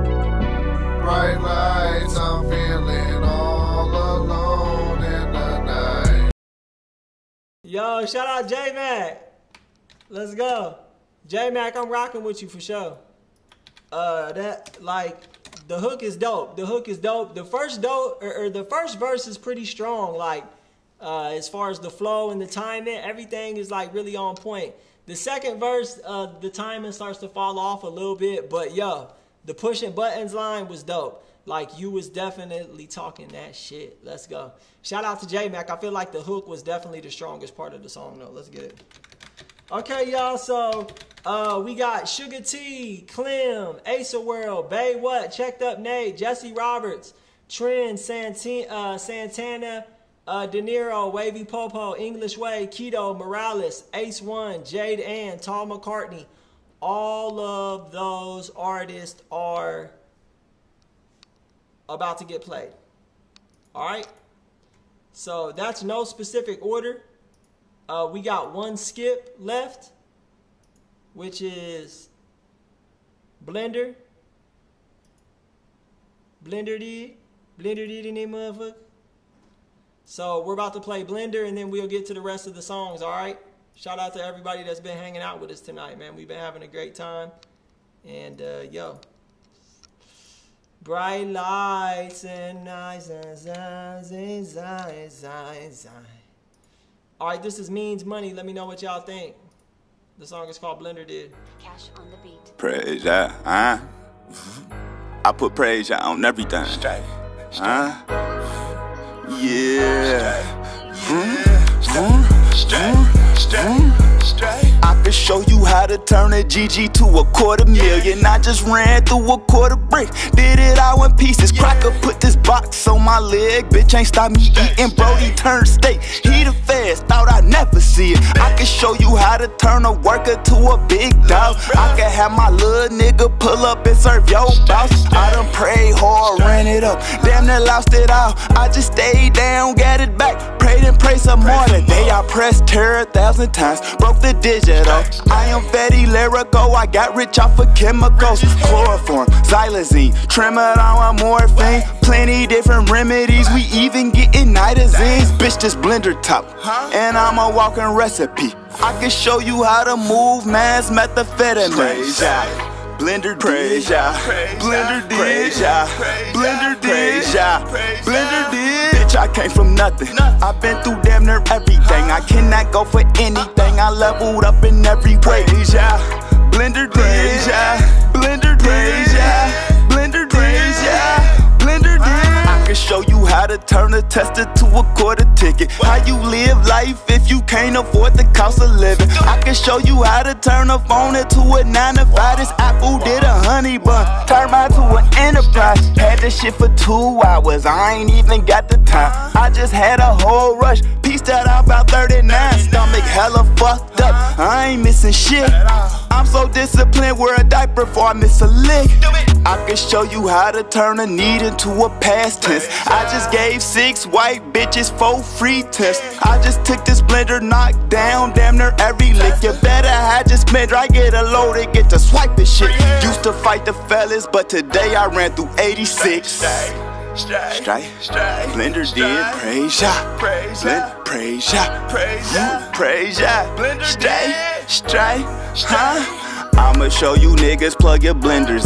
Bright lights, I'm feeling all alone in the night. Yo, shout out J-Mac. Let's go. J-Mac, I'm rocking with you for sure. Uh, that, like, the hook is dope. The hook is dope. The first dope, or, or the first verse is pretty strong. Like, uh, as far as the flow and the timing, everything is like really on point. The second verse, uh, the timing starts to fall off a little bit, but yo, The pushing buttons line was dope. Like, you was definitely talking that shit. Let's go. Shout out to J-Mac. I feel like the hook was definitely the strongest part of the song, though. Let's get it. Okay, y'all. So, uh, we got Sugar T, Clem, Ace of World, Bay What, Checked Up Nate, Jesse Roberts, Trend, Santana, uh, Santana uh, De Niro, Wavy Popo, English Way, Keto, Morales, Ace One, Jade Ann, Tall McCartney. All of those artists are about to get played. All right. So that's no specific order. Uh, we got one skip left, which is Blender. Blender did. Blender did in that motherfucker. So we're about to play Blender, and then we'll get to the rest of the songs. All right. Shout out to everybody that's been hanging out with us tonight, man. We've been having a great time. And uh, yo. Bright lights and eyes and eyes and eyes eyes. All right, this is Means Money. Let me know what y'all think. The song is called Blender Did. Cash on the beat. Praise ya, huh? I put praise ya on everything. Huh? Yeah. Mm, mm, mm. I can show you how to turn a G G to a quarter million. I just ran through a quarter brick, did it all in pieces. Cracker put this box on my leg, bitch ain't stop me eating. Brody turned steak, he the fast, thought I'd never see it. I can show you how to turn a worker to a big dog. I can have my little nigga pull up and serve your boss. I done prayed hard, ran it up, damn near lost it all. I just stayed down, got it back, prayed and prayed some more. Today I pressed terror a thousand times, broke the digital. I am very lyrical, I got rich off of chemicals. Chloroform, xylazine, tramadol, morphine, plenty different remedies. We even getting nitazines. Bitch, this blender top, and I'm a walking recipe. I can show you how to move mass methamphetamine. Praise ya, Blender praise ya, Blender did ya, Blender did ya, Blender did. Bitch, I came from nothing. I've been through damn near everything. I cannot go for anything. I leveled up in every way. Praise ya, Blender did ya, Blender did ya, Blender did ya, Blender did. I can show you how to turn a tester to a quarter ticket. How you live life if you can't afford the cost of living. I can show you how to turn a phone into a nine to five. This Apple did a honey bun, turned mine to an enterprise. Had this shit for two hours, I ain't even got the time. I just had a whole rush, pieced that out about thirty-nine. Stomach hella fucked up, I ain't missing shit. I'm so disciplined, wear a diaper before I miss a lick. I can show you how to turn a need into a past tense. I just gave six white bitches four free tests. I just took this blender, knocked down damn near every lick. You better have your spender, I get a load and get to swipe this shit. Used to fight the fellas, but today I ran through eighty-six. Straight, Blender did, praise ya, Blender, praise ya, praise ya, straight, straight, huh? I'ma show you niggas, plug your blenders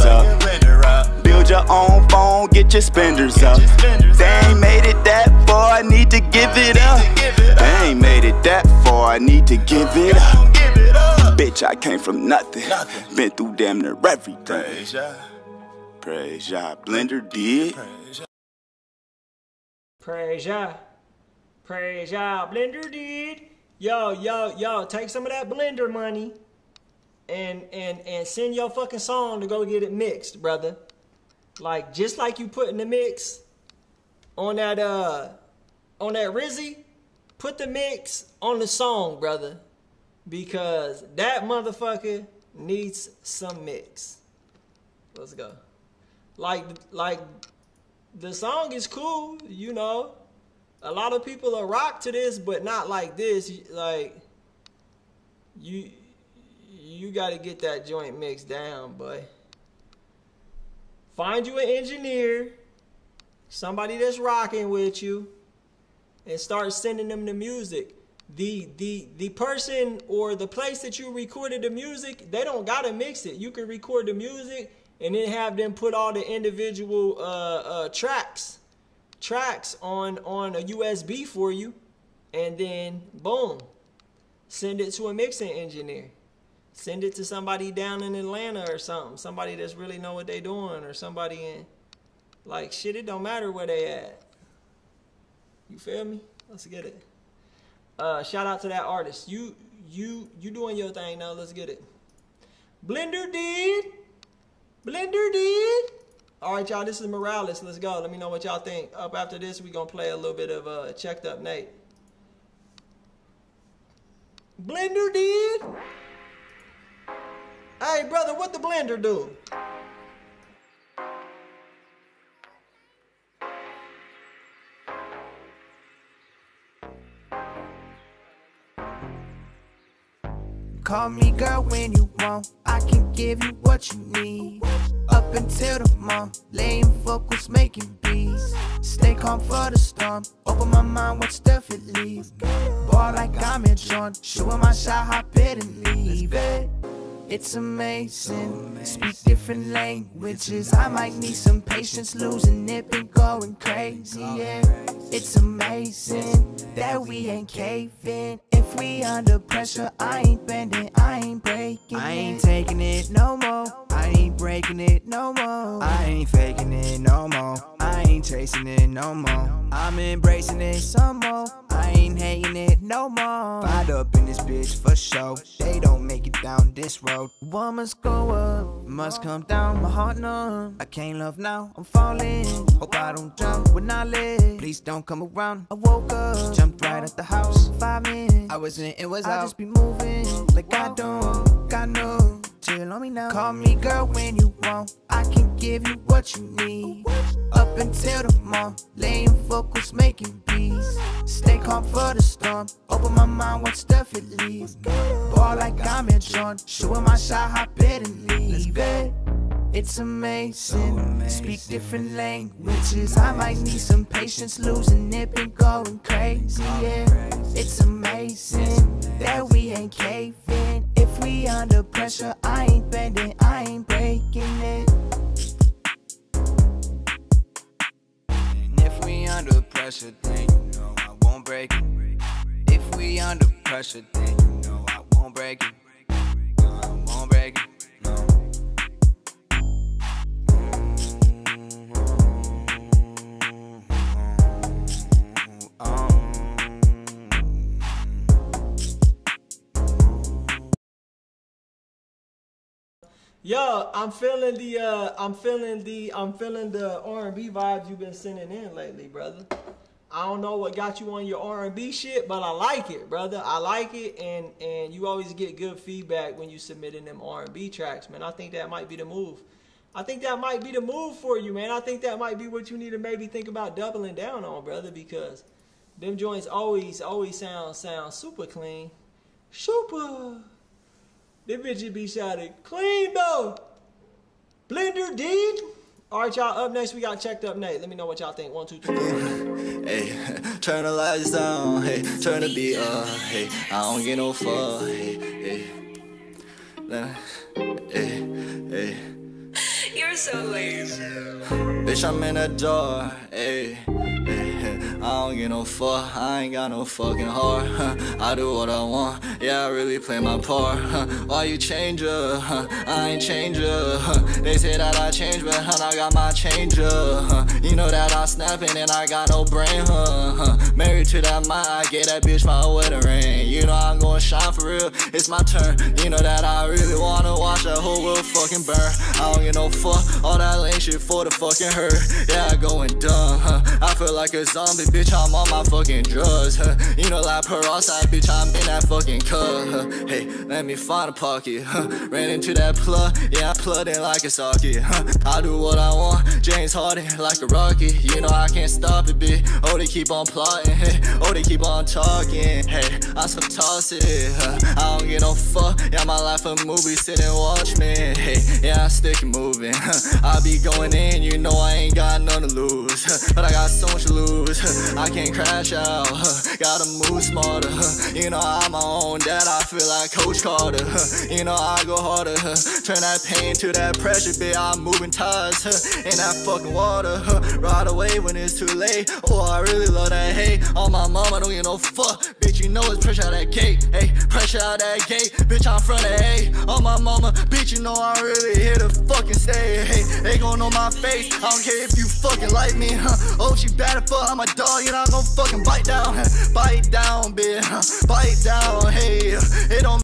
up. Build your own phone, get your spenders up. They ain't made it that far, I need to give it up. They ain't made it that far, I need to give it up. Bitch, I came from nothing, been through damn near everything. Praise ya, praise ya, Blender did. Praise ya, praise ya, Blender did. Yo, yo, yo, take some of that Blender money and and and send your fucking song to go get it mixed, brother. Like, just like you put in the mix on that uh on that Rizzy, put the mix on the song, brother, because that motherfucker needs some mix. Let's go. Like like the song is cool, you know. A lot of people are rock to this, but not like this. Like, you you got to get that joint mixed down, boy. Find you an engineer, somebody that's rocking with you, and start sending them the music. The the the person or the place that you recorded the music, they don't gotta mix it. You can record the music and then have them put all the individual uh, uh, tracks tracks on on a U S B for you, and then boom, send it to a mixing engineer. Send it to somebody down in Atlanta or something. Somebody that's really know what they doing, or somebody in, like, shit, it don't matter where they at. You feel me? Let's get it. Uh, shout out to that artist. You, you, you doing your thing now. Let's get it. Blender did. Blender did. All right, y'all, this is Morales. Let's go. Let me know what y'all think. Up after this, we gonna play a little bit of uh, Checked Up Nate. Blender did. Hey, brother, what the blender do? Call me girl when you want, I can give you what you need. Up until the morn, laying vocals, making beats. Stay calm for the storm, open my mind, watch stuff it leaves. Ball like I'm in John, shooting my shot, hop it and leave it. It's amazing, speak different languages. I might need some patience, losing it, been going crazy, yeah. It's amazing that we ain't caving. If we under pressure, I ain't bending, I ain't breaking. I ain't taking it no more, I ain't breaking it no more. I ain't faking it no more, I ain't chasing it no more. I'm embracing it some more, I ain't hating it no more. Fired up in this bitch for sure, they don't make it down this road. One must go up, must come down, my heart numb. I can't love now, I'm falling. Hope I don't jump when I live, please don't come around. I woke up, jumped right at the house, five minutes, I was in, it was out. I just be moving, like I don't, got no chill on me now. Call me girl when you want, I can give you what you need. Up until the morn, laying vocals, making beats. Stay calm for the storm, open my mind, watch stuff it leaves. Ball like I'm in John, shooting my shot, hop it and leave it. It's amazing, speak different languages. I might need some patience, losing it, been going crazy, yeah. It's amazing that we ain't caving. If we under pressure, I ain't bending, I ain't breaking it. And if we under pressure, then you know I won't break it. If we under pressure, then you know I won't break it. No, I won't break it. Yo, I'm feeling the, uh, I'm feeling the, I'm feeling the R and B vibes you've been sending in lately, brother. I don't know what got you on your R and B shit, but I like it, brother. I like it, and and you always get good feedback when you submitting them R and B tracks, man. I think that might be the move. I think that might be the move for you, man. I think that might be what you need to maybe think about doubling down on, brother, because them joints always, always sound, sound super clean. Super. Them bitches be shouting, clean though. Blender did. All right, y'all, up next we got Checked Up Nate. Let me know what y'all think. One, two, three. Hey, turn the lights down, hey, turn the beat up, hey, I don't get no fuck, hey, hey, hey, hey. You're so lazy. Bitch, I'm in the door, hey, hey. I don't get no fuck, I ain't got no fucking heart. Huh? I do what I want, yeah, I really play my part. Huh? Why you change up? Huh? I ain't change up. Huh? They say that I change, but huh, I got my change up. Huh? You know that I snapping and I got no brain. Huh? Huh? Married to that mind, I get that bitch my wedding ring. You know I'm gonna shine for real, it's my turn. You know that I really wanna watch that whole world fucking burn. I don't get no fuck, all that lame shit for the fucking hurt. Yeah, I going dumb. Huh? I feel like a zombie, bitch, I'm on my fucking drugs, huh? You know, like peroxide, bitch, I'm in that fucking cup, huh? Hey, let me find a pocket, huh? Ran into that plug, yeah, I plugged in like a socket, huh? I do what I want, James Harden, like a rocket. You know I can't stop it, bitch. Oh, they keep on plotting, hey. Oh, they keep on talking, hey. I some toss it, huh? I don't get no fuck, yeah, my life a movie, sit and watch me, hey. Yeah, I stick it moving, huh? I be going in, you know I ain't got none to lose, huh? But I got so much to lose, huh? I can't crash out, huh? Gotta move smarter, huh? You know I'm my own dad, I feel like Coach Carter, huh? You know I go harder, huh? Turn that pain to that pressure, bitch, I'm moving tides, huh? In that fucking water, huh? Ride away when it's too late. Oh, I really love that hate. On my mama, don't get no fuck, bitch, you know it's pressure that that cake, hey, pressure out that gate, bitch, I'm front of A. On my mama, bitch, you know I'm really here to fucking stay. Hey, they gon' know my face, I don't care if you fucking like me, huh? Oh, she bad as fuck, I'm a dog, you're not gon' fucking bite down, huh? Bite down, bitch, huh? Bite down, hey, it don't.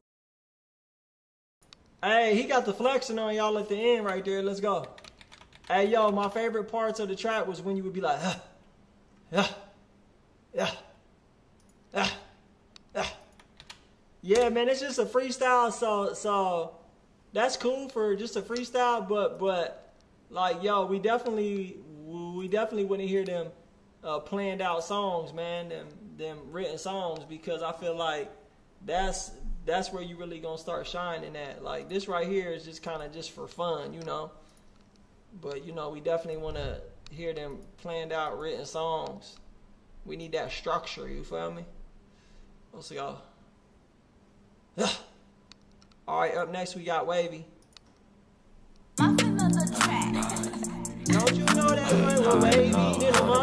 Hey, he got the flexing on y'all at the end right there. Let's go. Hey, yo, my favorite parts of the track was when you would be like, huh, yeah, yeah, yeah, yeah. Yeah, man, it's just a freestyle, so so that's cool for just a freestyle. But but like, yo, we definitely we definitely want to hear them uh, planned out songs, man, them them written songs, because I feel like that's. That's where you really gonna start shining at. Like, this right here is just kind of just for fun, you know. But, you know, we definitely want to hear them planned out written songs. We need that structure, you feel me? Let's go. All right, up next we got Wavy. Don't you know that we're Wavy? Did a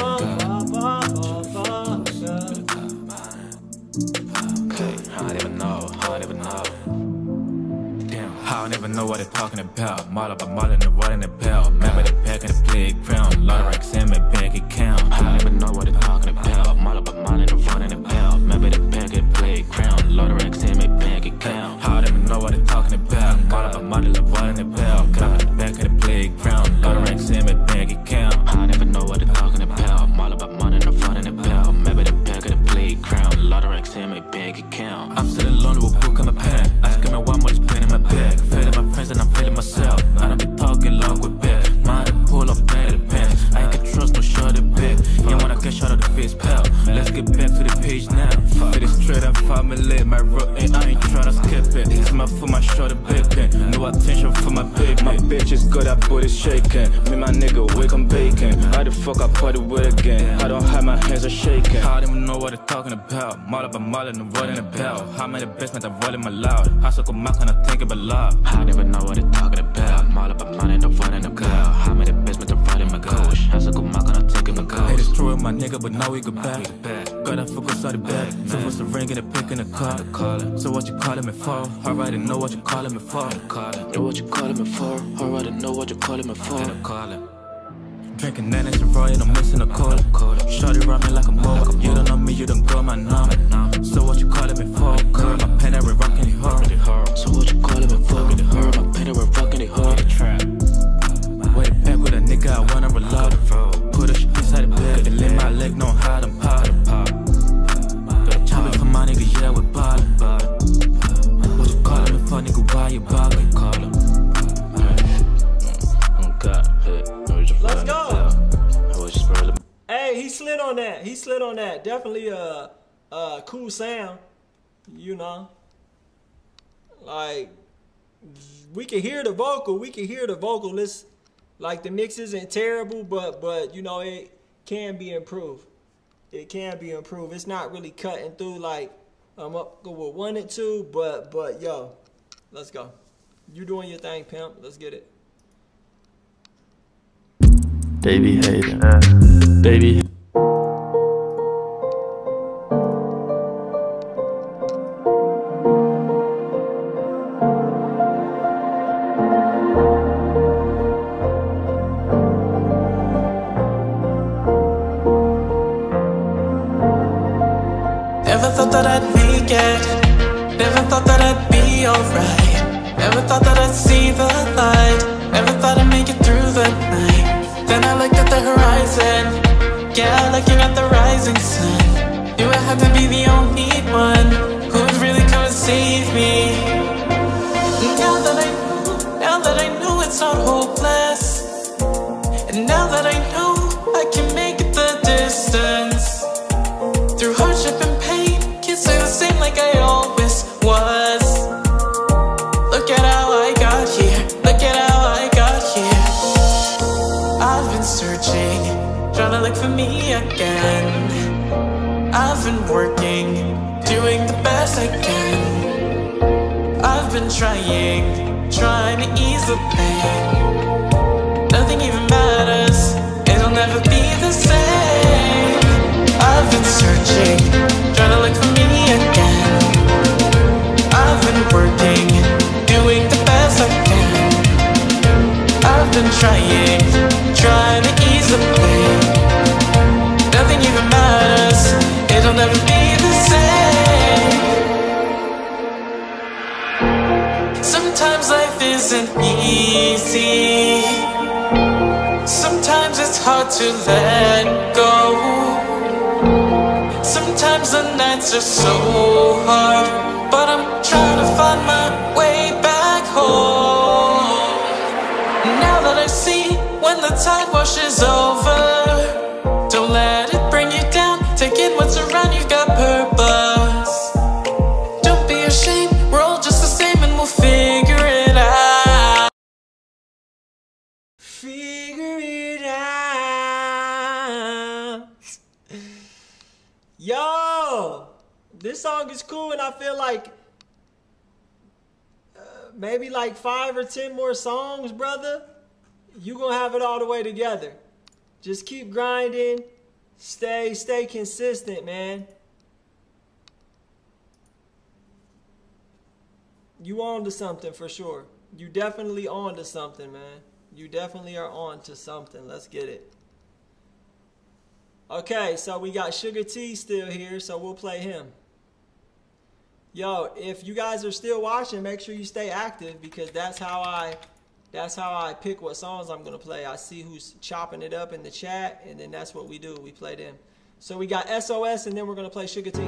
I don't even know, I don't even know. Damn, I don't even know what they're talking about. Model by model and the what in the bell. Remember the pack in the playground. Lot of racks in my bank account. I don't even know what they're talking about. Model by model and the what in the bell. Remember the pack in the playground. Lot of racks in my bank account. I don't even know what they're talking about. Model by model and what in the bell. Remember the back in the playground. Lot of racks in my bank account. I don't even know what they're talking about. Model by model and the what in the bell. Remember the pack in the playground. Lot of racks in my bank account. I'm sitting alone with a book on my pen. Asking me why more is pain in my bag. Feeling my friends and I'm feeling myself. I don't be talking long with back. Mind to pull up bad the pants. I ain't can trust no short of back. You wanna get shot of the face, pal. Let's get back to the page now. Fit it straight up, family. My road and I ain't tryna skip it. It's my for my short of bacon. No attention for my baby. My bitch is good, I put it shaking. Me, my nigga, wake on bacon. How the fuck I put it with again? I don't have my hands are shaking. I don't even know what they're talking about. Model by model and what in the bell. How many basement I'm rolling my loud. I suck on my kind of think about love. I don't even know what they're talking about. Model by model and what in the bell. How many basement I'm rolling my coach. I suck on my kind of think about love. Hey, destroyed my nigga, but now we go back. Gotta focus on the back. So what's the ring and the pick in the car? So what you calling me for? Already know what you calling me for. Know what you calling me for? Already know what you calling me for. Drinking that and Roy and I'm missing a call. Shorty run me like a mole. You don't know me, you don't go my number. So what you calling me for? Girl, my pen every rockin' it hard. So what you calling me for? Her, my pen every rockin' it hard. Wait it back with a nigga, I wanna reload. Put a shit inside the bed and let my leg know how to pop. Got a chop it for my nigga, yeah, we ballin'. What you calling me for, nigga, why you ballin'? Call him. Let's go. Hey, he slid on that. He slid on that. Definitely a, a cool sound. You know, like we can hear the vocal. We can hear the vocal. It's like the mix isn't terrible, but but you know it can be improved. It can be improved. It's not really cutting through like I'm up go with one and two, but but yo, let's go. You doing your thing, pimp. Let's get it. They be hating. They be. Never thought that I'd make it. Never thought that I'd be alright. Never thought that I'd see the light. Never thought I'd make it through the night. Then I looked at the horizon, yeah, looking at the rising sun. Knew I had to be the only one who would really come and save me. And now that I know, now that I know it's not hopeless, and now that I know I can make it the distance. Through hardship and pain, can't stay the same like I always was. Look at how I got here, look at how I got here. I've been searching, trying to look for me again. I've been working, doing the best I can. I've been trying, trying to ease the pain. Nothing even matters, it'll never be the same. I've been searching, trying to look for me again. hard to let go. Sometimes the nights are so hard, but I'm trying to find my way back home. Now that I see when the tide washes over, don't let it bring you down. Take in what's around, you've got purpose. Don't be ashamed, we're all just the same and we'll figure it out. Figure it out. Yo, this song is cool, and I feel like uh, maybe like five or ten more songs, brother, you gonna have it all the way together. Just keep grinding, stay, stay consistent, man. You on to something for sure. You definitely on to something, man. You definitely are on to something. Let's get it. Okay, so we got Sugar T still here, so we'll play him. Yo, if you guys are still watching, make sure you stay active, because that's how I that's how I pick what songs I'm gonna play. I see who's chopping it up in the chat, and then that's what we do. We play them. So we got S O S, and then we're gonna play Sugar T.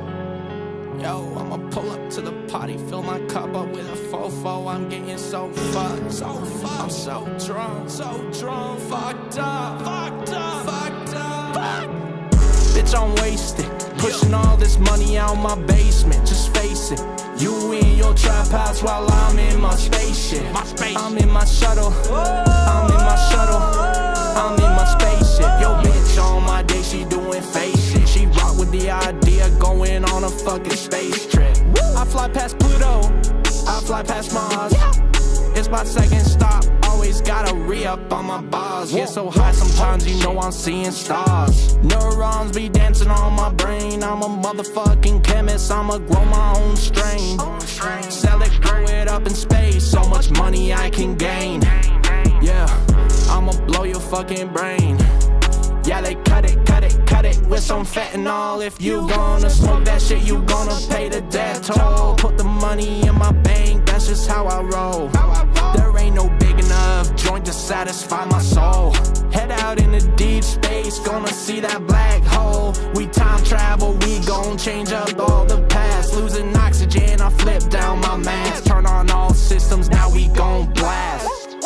Yo, I'ma pull up to the party, fill my cup up with a fofo. I'm getting so fucked, so fucked. I'm so drunk, so drunk, fucked up, fucked up, fucked up. Fuck. Bitch, I'm wasted, pushing all this money out my basement. Just face it, you in your trap house while I'm in my spaceship. My space. I'm in my shuttle, I'm in my shuttle, I'm in my spaceship. Yo, bitch, on my day she doing face shit. She rock with the idea going on a fucking space trip. I fly past Pluto, I fly past Mars. It's my second stop, always gotta re-up on my bars. Get so high sometimes you know I'm seeing stars. Neurons be dancing on my brain. I'm a motherfucking chemist, I'ma grow my own strain. Sell it, grow it up in space, so much money I can gain. Yeah, I'ma blow your fucking brain. Yeah, they cut it, cut it, cut it with some fentanyl. If you gonna smoke that shit, you gonna pay the death toll. Put the money in my bank, that's just how I roll. There ain't no big enough joint to satisfy my soul. Head out into deep space, gonna see that black hole. We time travel, we gon' change up all the past. Losing oxygen, I flip down my mask. Turn on all systems, now we gon' blast.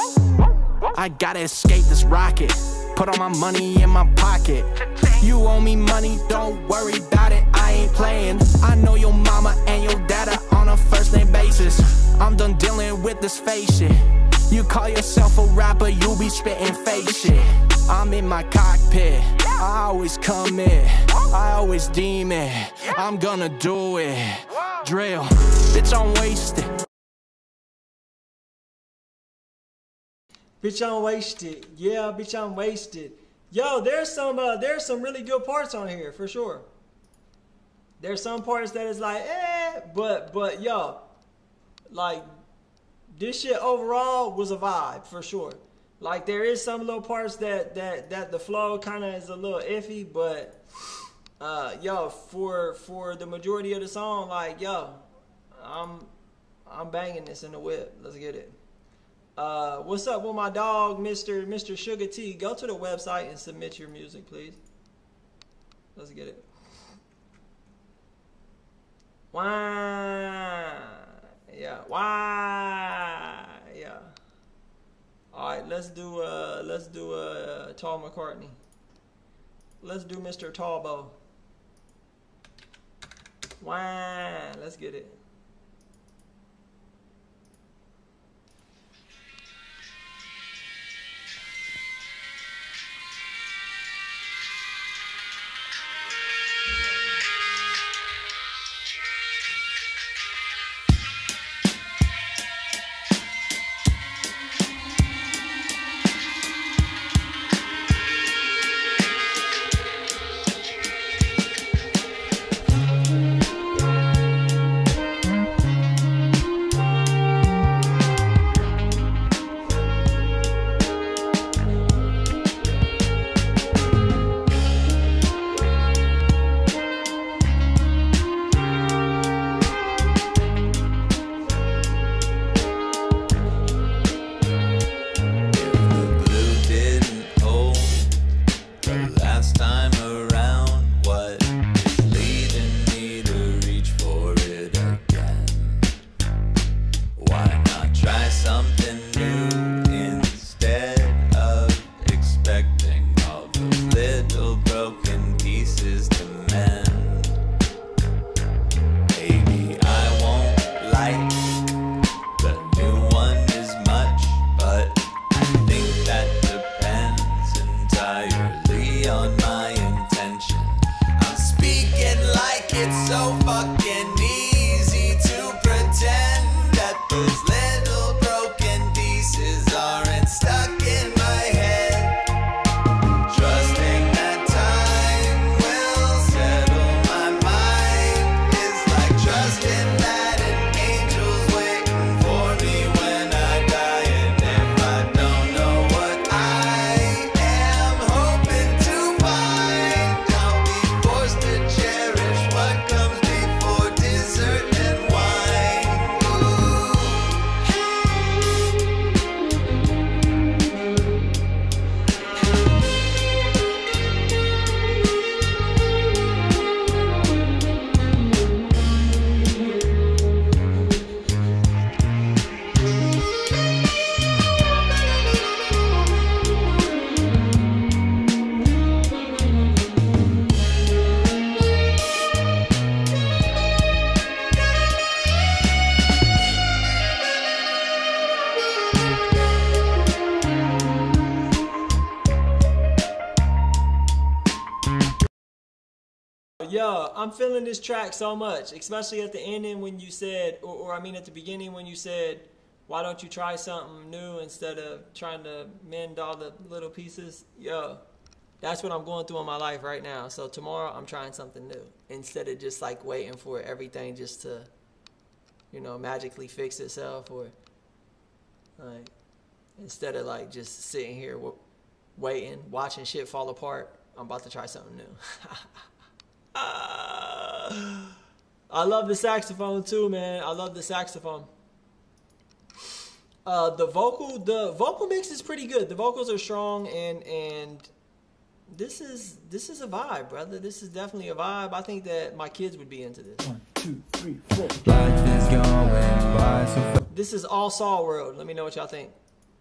I gotta escape this rocket, put all my money in my pocket. You owe me money, don't worry about it, I ain't playing. I know your mama and your dada on a first name basis. I'm done dealing with this fake shit. You call yourself a rapper, you be spitting fake shit. I'm in my cockpit, I always come in, I always deem it. I'm gonna do it, drill, bitch I'm wasted. Bitch, I'm wasted. Yeah, bitch, I'm wasted. Yo, there's some uh, there's some really good parts on here for sure. There's some parts that is like, eh, but but yo, like this shit overall was a vibe for sure. Like there is some little parts that that that the flow kind of is a little iffy, but uh, yo, for for the majority of the song, like yo, I'm I'm banging this in the whip. Let's get it. Uh, what's up with my dog, Mister Mister Sugar T? Go to the website and submit your music, please. Let's get it. Why? Yeah. Why? Yeah. All right. Let's do. Uh. Let's do. Uh. Tall McCartney. Let's do Mister Tallbo. Why? Let's get it. yo, I'm feeling this track so much, especially at the ending when you said, or, or I mean at the beginning when you said, why don't you try something new instead of trying to mend all the little pieces? Yo, that's what I'm going through in my life right now. So tomorrow I'm trying something new instead of just like waiting for everything just to, you know, magically fix itself, or like instead of like just sitting here waiting, watching shit fall apart. I'm about to try something new. I love the saxophone too, man. I love the saxophone. Uh, the vocal, the vocal mix is pretty good. The vocals are strong, and and this is this is a vibe, brother. This is definitely a vibe. I think that my kids would be into this. One, two, three, four. Life is going by so fast. This is All Saw World. Let me know what y'all think.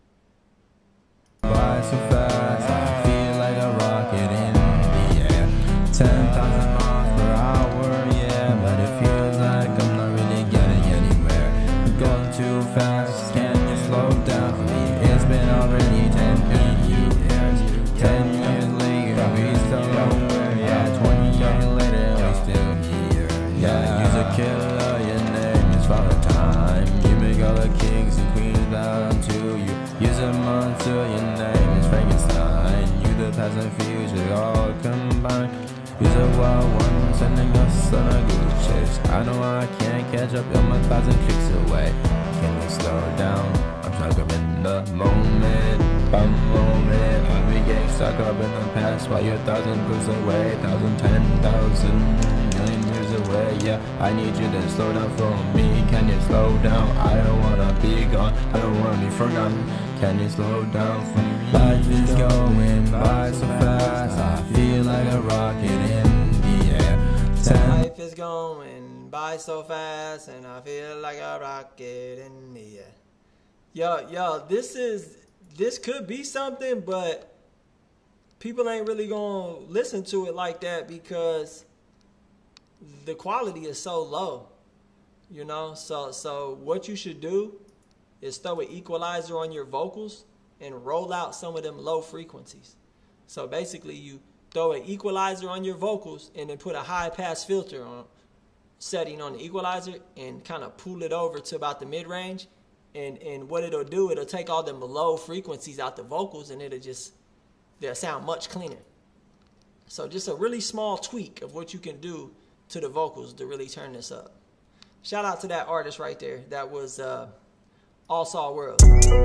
By so fast, I feel like a rocket in the air. Ten thousand miles per hour, yeah, but it feels like I'm not really getting anywhere. I'm going too fast, can you slow down? It's been already ten years. Ten years later, we still nowhere. Yeah, twenty years later, we still here. Yeah, you're a killer, your name is Valentine. You make all the kings and queens bow to you. You're a monster, your name is Frankenstein. You the past and future all combined. You're a wild one, sending us on a good chase. I know I can't catch up, I'm a thousand clicks away. Can you slow down? I'm stuck up in the moment. Bum moment. I be getting stuck up in the past while you're a thousand books away. Thousand, ten thousand, million years away. Yeah, I need you to slow down for me. Can you slow down? I don't wanna be gone. I don't wanna be forgotten. Can you slow down for me? Life is going by so fast. I feel like a rocket in the air. Ten Life is going by so fast, and I feel like a rocket in the air. Yo, yo, this is this could be something, but people ain't really gonna listen to it like that because the quality is so low. You know, so so what you should do is throw an equalizer on your vocals and roll out some of them low frequencies. So basically you throw an equalizer on your vocals and then put a high pass filter on setting on the equalizer and kind of pull it over to about the mid range. And, and what it'll do, it'll take all them low frequencies out the vocals and it'll just, they'll sound much cleaner. So just a really small tweak of what you can do to the vocals to really turn this up. Shout out to that artist right there. That was uh, All Saw World.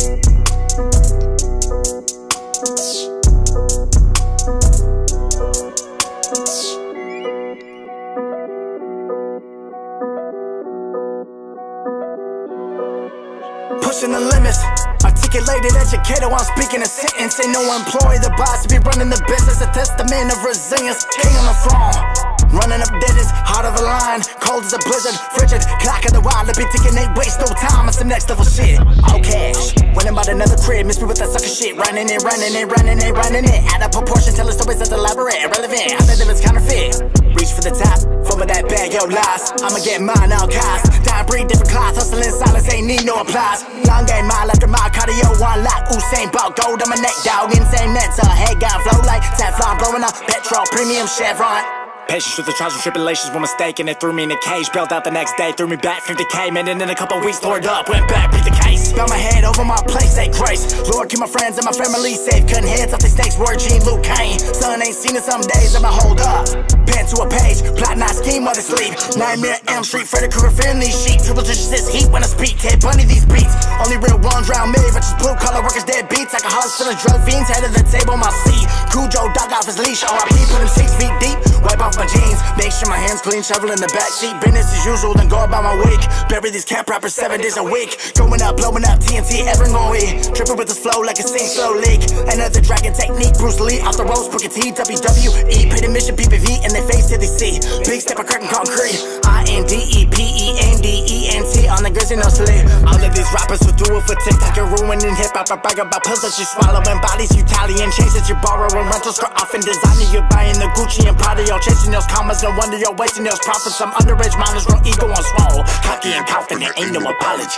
Pushing the limits, articulated, educated while I'm speaking a sentence. Ain't no employee, the boss, be running the business. A testament of resilience, king on the throne. Running up digits, heart of a lion, cold as a blizzard, frigid, clock of the wild, to be ticking, ain't waste no time on some next level shit. Okay, winning by another crib, miss me with that sucker shit, running it, running it, running it, running it. Add up proportion, tell us stories that's elaborate, irrelevant, I bet if it's counterfeit. Reach for the top, full of that bag, yo, lies. I'ma get mine, outcast. Die, breathe, different class, hustling in silence, ain't need no applause. Long game, mile after mile, cardio, one lock, Usain Bolt, gold on my neck, dog, insane mental, head got flow like Teflon, blowing up, petrol, premium, Chevron. Patience with the trials and tribulations were mistaken. It threw me in a cage, bailed out the next day, threw me back from decay. Man, and in a couple weeks, tore it up, went back, beat the case. Bound my head over my place, say grace. Lord, keep my friends and my family safe. Cutting heads off the snakes, word Gene, Luke Kane. Son ain't seen it some days, I'ma hold up. Pen to a page, plot not scheme while they sleep. Nightmare Elm Street, Freddy Krueger, feeling these sheep. Triple digits this heat when I speak, Ted Bunny these beats. Only real ones round me, but just blue collar workers, dead beats. Alcoholics feeling drug fiends, head of the table, my seat. Cujo dog off his leash, R I P put him six feet deep. Wipe off my jeans, make sure my hands clean, shovel in the backseat. Business as usual, then go about my week. Bury these camp rappers seven days a week. Going up, blowing up, T N T, ever going. Tripping with this flow like a sing slow leak. Another dragon technique, Bruce Lee. Off the ropes, Booker T, W W E. Pay the mission, P P V, and they face till they see. Big step of curtain concrete. I N D E P E N D E N T on the grizzly, no sleep. All of these rappers who do it for TikTok and ruining hip-hop. I brag about pills that you swallow and bodies you tally and chains that you borrow and rentals. Skirt off and designer, you're buying the Gucci and Prada. You're chasing those commas, no wonder you're wasting those profits. Some underage minors, real ego on small. Cocky and confident, ain't no apology.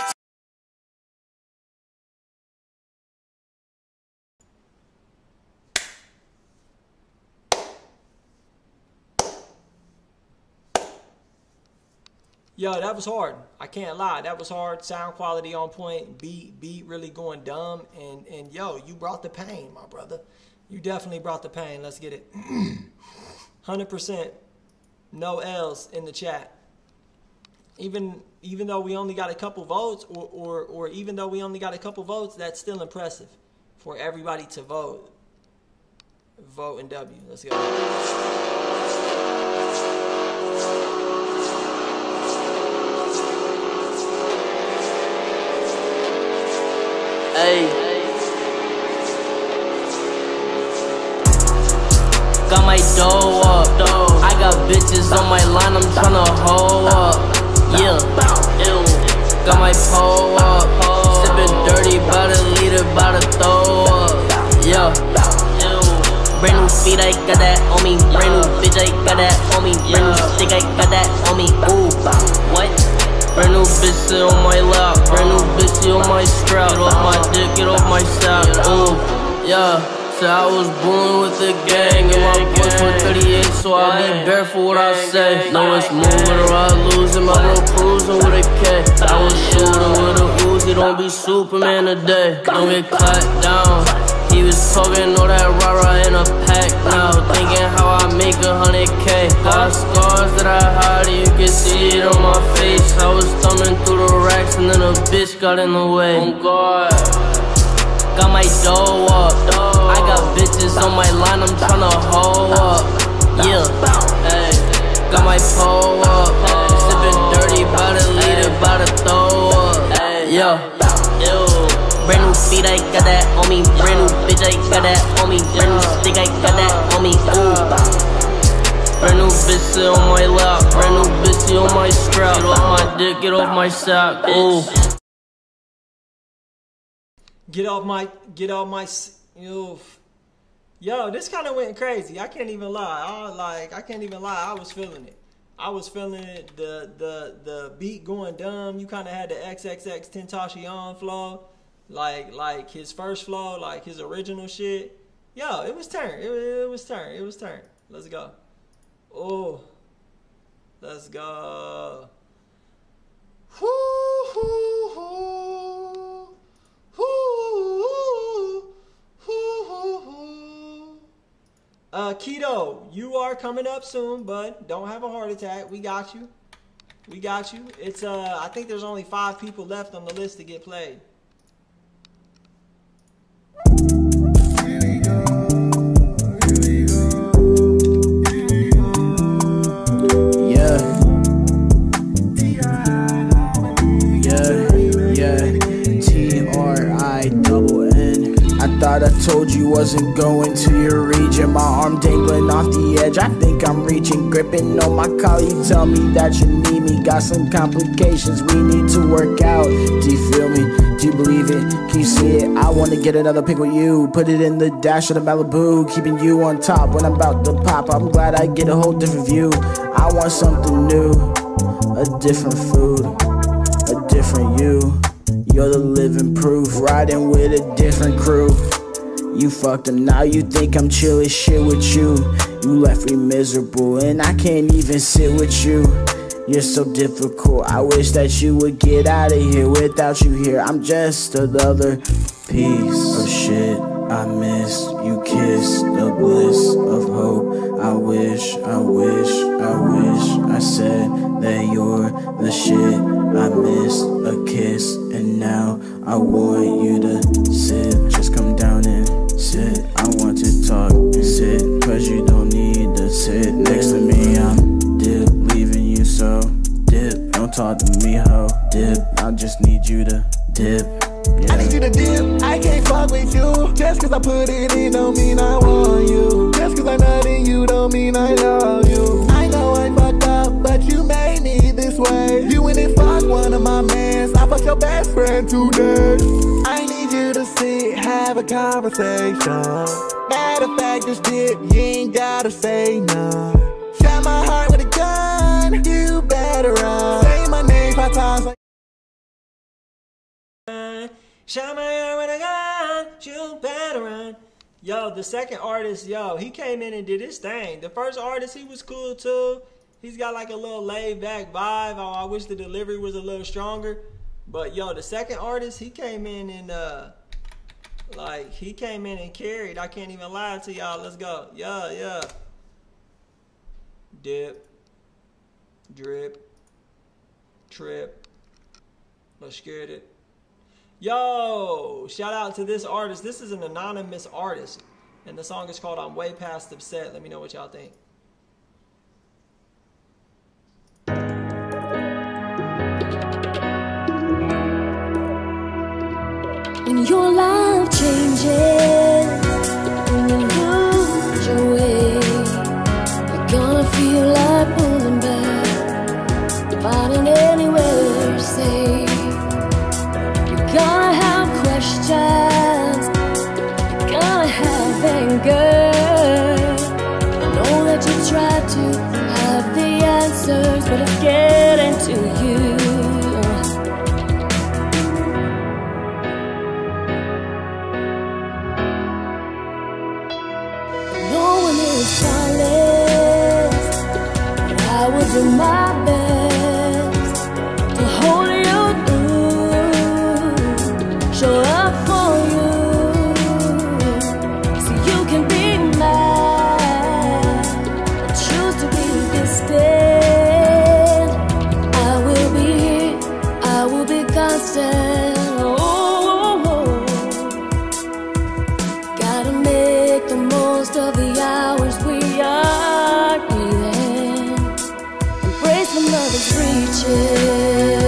Yo, that was hard. I can't lie. That was hard. Sound quality on point. Beat, beat really going dumb. And, and yo, you brought the pain, my brother. You definitely brought the pain. Let's get it. one hundred percent no L's in the chat. Even even though we only got a couple votes, or, or, or even though we only got a couple votes, that's still impressive for everybody to vote. Vote in W. Let's go. Hey, got my dough up. I got bitches on my line, I'm tryna hoe up. Yeah, got my pole up. Sippin' dirty, bout a liter, bout to throw up. Yeah, brand new feet, I got that on me. Brand new bitch, I got that on me. Brand new stick, I got that on me. Ooh, what? Brand new bitch sit on my lap. Brand new bitch sit on my strap. Get off my dick, get off my sack. Ooh, yeah. So I was born with the gang, and my boys for thirty-eight, so I be barefoot what I say. Know it's moving or I lose, and my bro cruising with a K. I was shooting with a Uzi, don't be Superman today. Don't get cut down. He was talking all that rah-rah in a pack now, thinking how I make a hundred K. Got scars that I hide, you can see it on my face. I was thumbing through the racks, and then a bitch got in the way. Oh God. Got my dough up. I got bitches on my line, I'm tryna hoe up. Yeah, hey. Got my pole up. Sippin' dirty, bout a liter, bout to throw up. Yeah, brand new feet, I got that on me. Brand new bitch, I got that on me. Brand new stick, I got that on me. Ooh, brand new bitch sit on my lap. Brand new bitch sit on my strap. Get off my dick, get off my sack. Ooh. Get off my, get off my, yo, yo, this kind of went crazy. I can't even lie. I like, I can't even lie. I was feeling it. I was feeling it. The, the, the beat going dumb. You kind of had the triple X Tentacion flow, like, like his first flow, like his original shit. Yo, it was turn. It, it was turn. It was turn. Let's go. Oh, let's go. Hoo, hoo, hoo. Uh, Keto, you are coming up soon, bud. Don't have a heart attack. We got you. We got you. It's uh, I think there's only five people left on the list to get played. Thought I told you wasn't going to your region. My arm dangling off the edge, I think I'm reaching. Gripping on my collar, you tell me that you need me. Got some complications, we need to work out. Do you feel me? Do you believe it? Can you see it? I wanna get another pic with you. Put it in the dash of the Malibu, keeping you on top when I'm about to pop. I'm glad I get a whole different view. I want something new, a different food, a different you. You're the living proof, riding with a different crew. You fucked him, now you think I'm chill as shit with you. You left me miserable, and I can't even sit with you. You're so difficult, I wish that you would get out of here. Without you here, I'm just another piece of shit I miss. You kiss the bliss of hope. I wish, I wish, I wish I said that you're the shit. I missed a kiss, and now I want you to sit. Just come down and sit. I want to talk and sit, cause you don't need to sit next to me. I'm dip, leaving you so dip. Don't talk to me, ho, dip. I just need you to dip. Yeah. I need you to dip, I can't fuck with you. Just cause I put it in don't mean I want you. Just cause I'm not in you don't mean I love you. I know I fucked up, but you made me this way. You and it fuck one of my mans, I fucked your best friend today. I need you to sit, have a conversation. Matter of fact, just dip, you ain't gotta say none. Shot my heart with a gun, you better run. Say my name five times like Shot my arm with a gun, you better run. Yo, the second artist, yo, he came in and did his thing. The first artist, he was cool too. he's got like a little laid back vibe. Oh, I wish the delivery was a little stronger. But yo, the second artist, he came in and uh, like he came in and carried. I can't even lie to y'all. Let's go. Yeah, yeah. Dip, drip, trip. Let's get it. Yo, shout out to this artist. This is an anonymous artist, and the song is called "I'm Way Past Upset." Let me know what y'all think. When your life changes, when you lose your way, you're gonna feel like pulling back, finding anywhere to say. You're gonna have questions, you're gonna have anger. I know that you try to have the answers, but it's getting to you. I will do my best to hold you through, show up for you, so you can be mine, or choose to be distant. I will be here, I will be constant. Oh, oh, oh. Gotta make the most of the hours we are breathing. Embrace when love is reaching.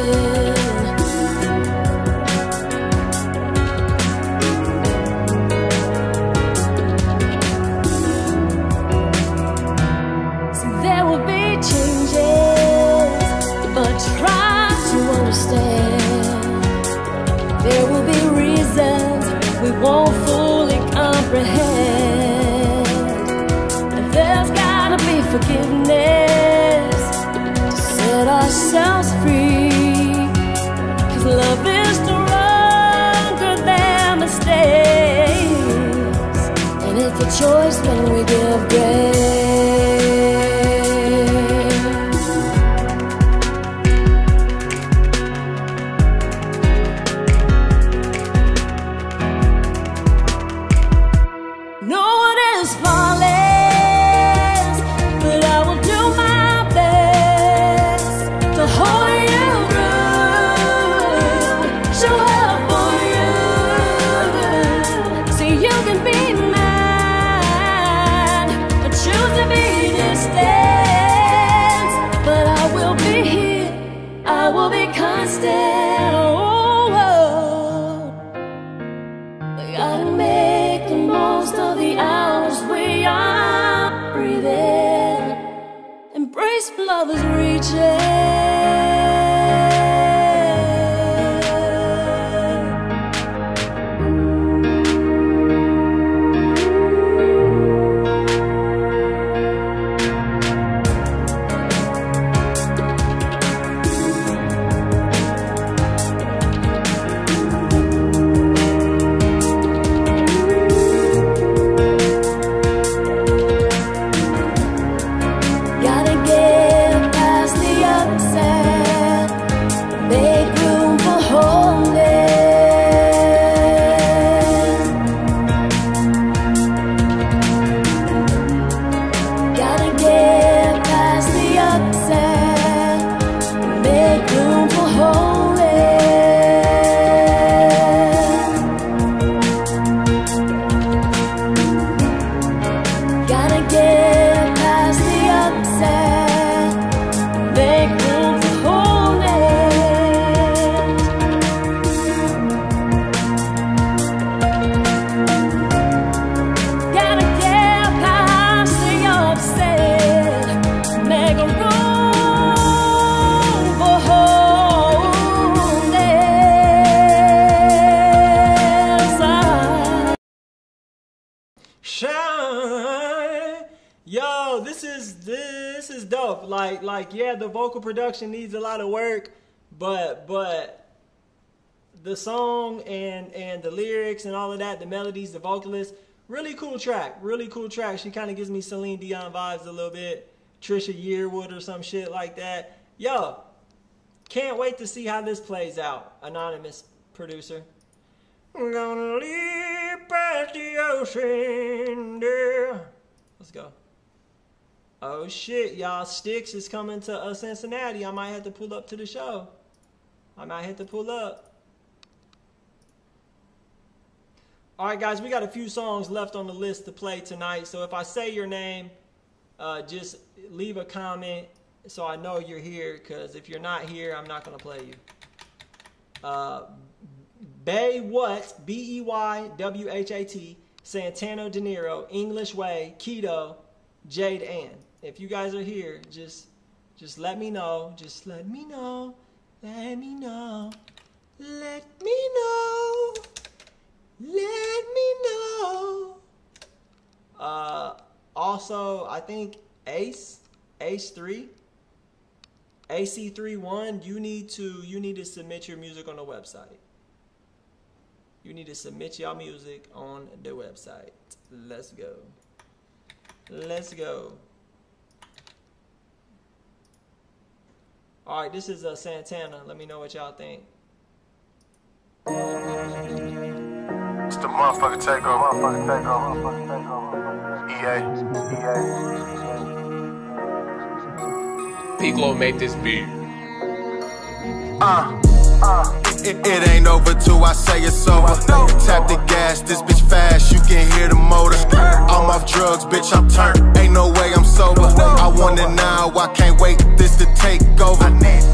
So there will be changes, but try to understand. There will be reasons we won't fully comprehend, and there's gotta be forgiveness to set ourselves free, 'cause love is stronger than mistakes, and it's a choice when we give grace. No one is flawless, but I will do my best to hold you through, show up for you, so you can be mine, or choose to be distant. But I will be here, I will be constant. Oh, oh. I gotta make the most of the hours we are breathing. Embrace love is reaching. Gotta get past the upset, make room for wholeness. Gotta get past the upset, make room for wholeness. Gotta get past the upset, make room for wholeness. Gotta get past the upset, make room for wholeness. Shine. Yo, this is this is dope. Like like yeah, the vocal production needs a lot of work, but but the song and and the lyrics and all of that, the melodies, the vocalist, really cool track. Really cool track. She kind of gives me Celine Dion vibes a little bit. Trisha Yearwood or some shit like that. Yo, can't wait to see how this plays out. Anonymous producer. I'm gonna leave past the ocean there. Let's go. Oh shit, y'all. Styx is coming to uh, Cincinnati. I might have to pull up to the show. I might have to pull up. Alright guys, we got a few songs left on the list to play tonight. So if I say your name, uh, just leave a comment so I know you're here. Because if you're not here, I'm not going to play you. Uh, Bay What, B E Y W H A T, Santana De Niro, English Way, Keto, Jade Ann. If you guys are here, just just let me know. Just let me know. Let me know. Let me know. Let me know. Uh, also, I think Ace, Ace three, A C three one. You need to you need to submit your music on the website. You need to submit your music on the website. Let's go. Let's go. All right, this is uh, Santana. Let me know what y'all think. It's the motherfucker takeover. Motherfucker takeover. Motherfucker takeover. E A. E A. Piccolo made this beat. Uh, uh. It, it ain't over till I say it's over. Tap the gas, this bitch fast, you can hear the motor. I'm off drugs, bitch, I'm turned. Ain't no way I'm sober. I want it now, I can't wait this to take over.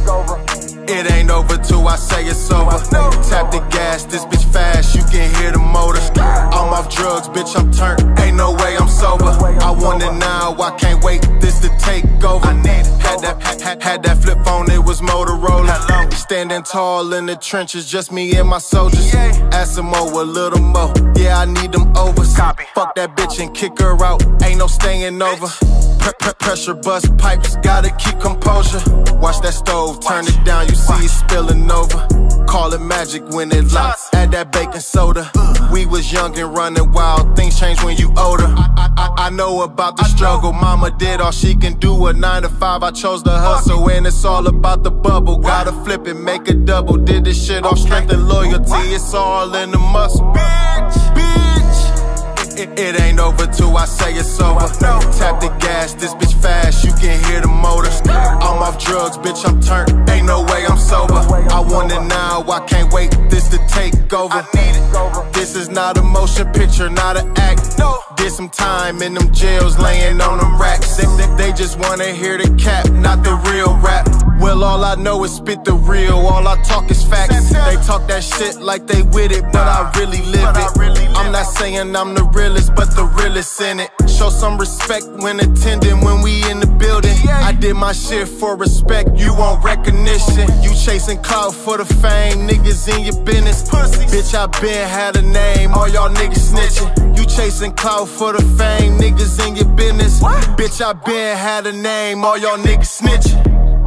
It ain't over till I say it's over. Tap the gas, this bitch fast, you can hear the motor. I'm off drugs, bitch, I'm turned. Ain't no way I'm sober. I want it now, I can't wait this to take over. Had that, had, had that flip phone, it was Motorola. Standing tall in the trenches, just me and my soldiers. Ask some more, a little more. Yeah, I need them overs. Fuck that bitch and kick her out. Ain't no staying over. Pre pre pressure bust pipes, gotta keep composure. Watch that stove, turn it down, you see it spilling over. Call it magic when it locks. Add that baking soda. We was young and running wild. Things change when you older. I, I, I know about the struggle. Mama did all she can do. A nine to five, I chose to hustle, and it's all about the bubble. Gotta flip it, make a double. Did this shit off strength and loyalty. It's all in the muscle. Bitch, bitch. It, it ain't over till I say it's over. Tap the gas, this bitch fast, you can hear the motor. I'm off drugs, bitch, I'm turned. Ain't no way I'm sober. I want it now, I can't wait this to take over. This is not a motion picture, not an act. Did some time in them jails, laying on them racks. They, they, they just wanna hear the cap, not the real rap. Well, all I know is spit the real, all I talk is facts. They talk that shit like they with it, but I really live it. I'm not saying I'm the realest, but the realest in it. Show some respect when attending, when we in the building. I did my shit for respect, you want recognition. You chasing clout for the fame, niggas in your business. Bitch, I been had a name, all y'all niggas snitching. You chasing clout for the fame, niggas in your business. Bitch, I been had a name, all y'all niggas snitching.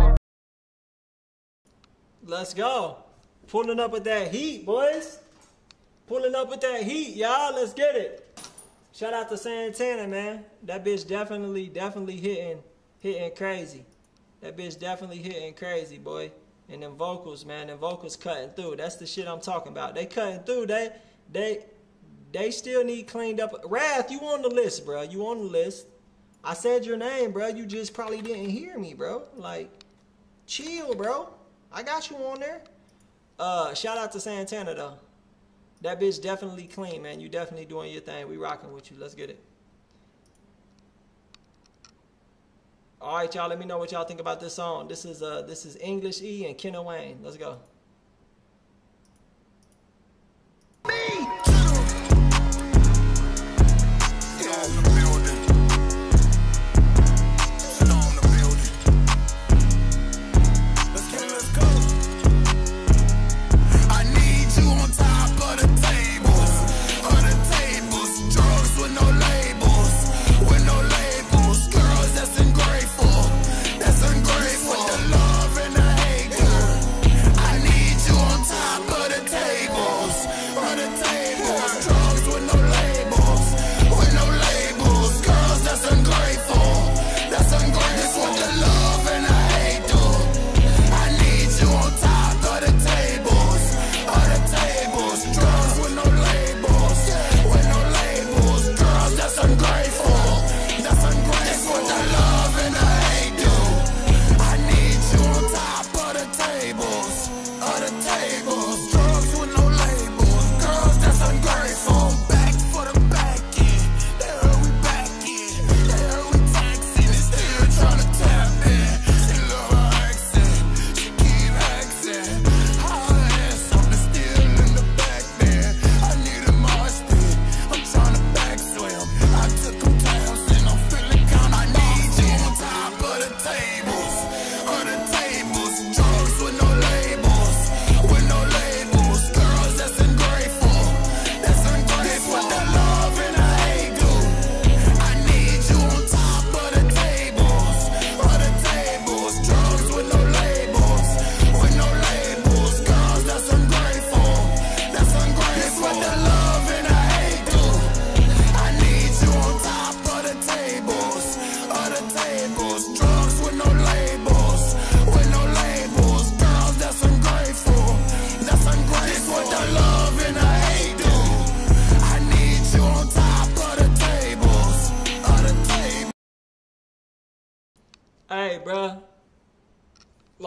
Let's go. Pulling up with that heat, boys. Pulling up with that heat, y'all. Let's get it. Shout out to Santana, man. That bitch definitely, definitely hitting, hitting crazy. That bitch definitely hitting crazy, boy. And them vocals, man, them vocals cutting through. That's the shit I'm talking about. They cutting through. They, they, they still need cleaned up. Wrath, you on the list, bro. You on the list. I said your name, bro. You just probably didn't hear me, bro. Like, chill, bro. I got you on there. Uh, shout out to Santana, though. That bitch definitely clean, man. You definitely doing your thing. We rocking with you. Let's get it. All right, y'all. Let me know what y'all think about this song. This is uh, this is English E and Kenna Wayne. Let's go. I need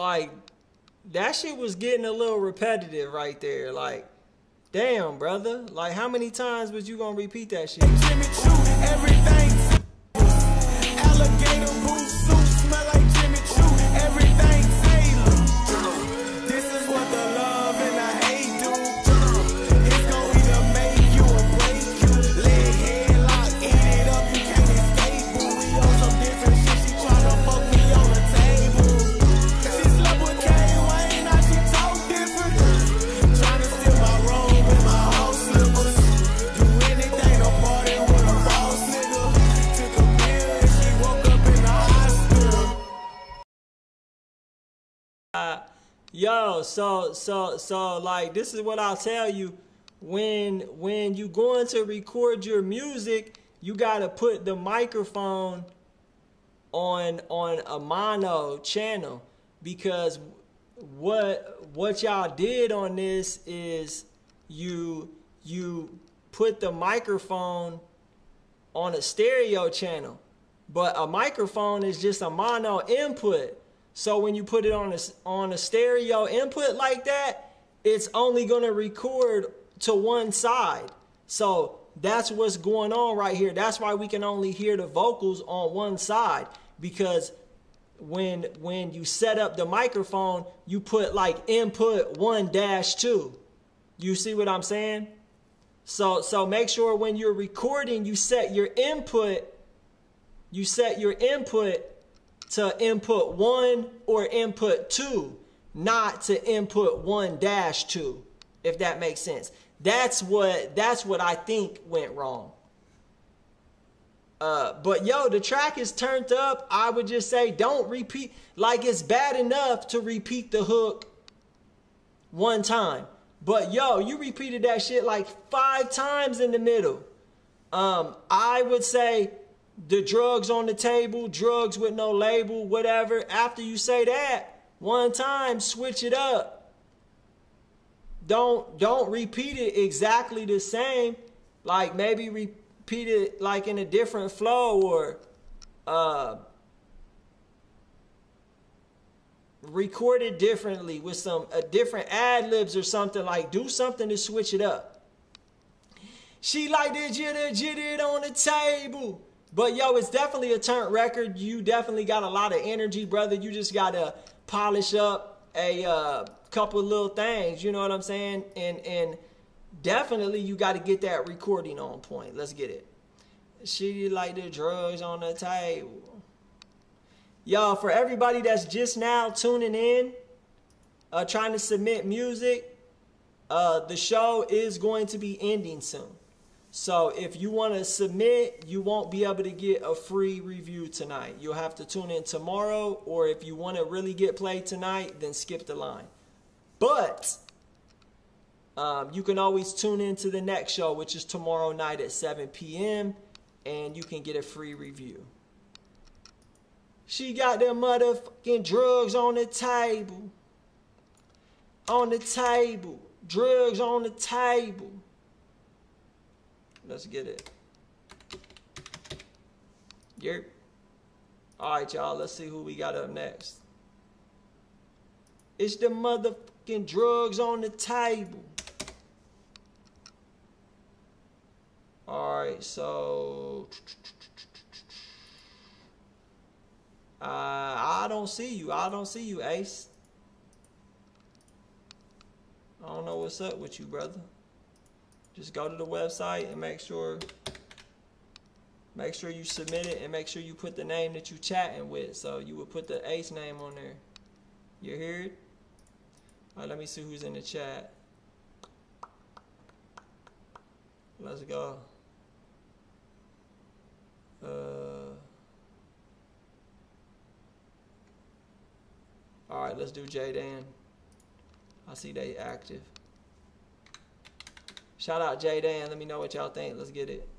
like, that shit was getting a little repetitive right there. Like, damn, brother. Like, how many times was you gonna repeat that shit? Jimmy Choo, everything. Alligator boot suit, smell like Jimmy Choo, everything Taylor. This is what the love and the hate do. It's gon' either make you or break you. Leg headlock, eat it up, you can't escape. Boo, we on some different shit. She tryna fuck me on the table. She slept with K Wayne, now she talk different. Tryna steal my room with my house slippers. Do anything to party with a boss nigga. Took a pill and she woke up in the hospital. Uh, yo, so so so like, this is what I'll tell you. When when you going to record your music, you gotta put the microphone on on a mono channel, because what what y'all did on this is you you put the microphone on a stereo channel, but a microphone is just a mono input. So when you put it on a, on a stereo input like that, it's only gonna record to one side. So that's what's going on right here. That's why we can only hear the vocals on one side, because when when you set up the microphone, you put like input one dash two. You see what I'm saying? So so make sure when you're recording, you set your input, you set your input to input one or input two, not to input one dash two, if that makes sense. That's what that's what I think went wrong. Uh, but yo, the track is turned up. I would just say don't repeat. Like, it's bad enough to repeat the hook one time, but yo, you repeated that shit like five times in the middle. Um, I would say the drugs on the table, drugs with no label, whatever. After you say that one time, switch it up. Don't don't repeat it exactly the same. Like, maybe repeat it like in a different flow, or uh, record it differently with some a different ad libs or something. Like, do something to switch it up. She like to jitter jitter on the table. But yo, it's definitely a turnt record. You definitely got a lot of energy, brother. You just gotta polish up a uh, couple little things. You know what I'm saying? And and definitely you got to get that recording on point. Let's get it. She like the drugs on the table. Yo, for everybody that's just now tuning in, uh, trying to submit music, uh, the show is going to be ending soon. So if you want to submit, you won't be able to get a free review tonight. You'll have to tune in tomorrow, or if you want to really get played tonight, then skip the line. But um, you can always tune in to the next show, which is tomorrow night at seven p m, and you can get a free review. She got them motherfucking drugs on the table. On the table. Drugs on the table. Let's get it. Yep. All right, y'all. Let's see who we got up next. It's the motherfucking drugs on the table. All right, so uh, I don't see you. I don't see you, Ace. I don't know what's up with you, brother. Just go to the website and make sure make sure you submit it, and make sure you put the name that you chatting with. So you would put the Ace name on there. You hear it? All right, let me see who's in the chat. Let's go. Uh, all right, let's do J Dan. I see they active. Shout out J Dan. Let me know what y'all think. Let's get it.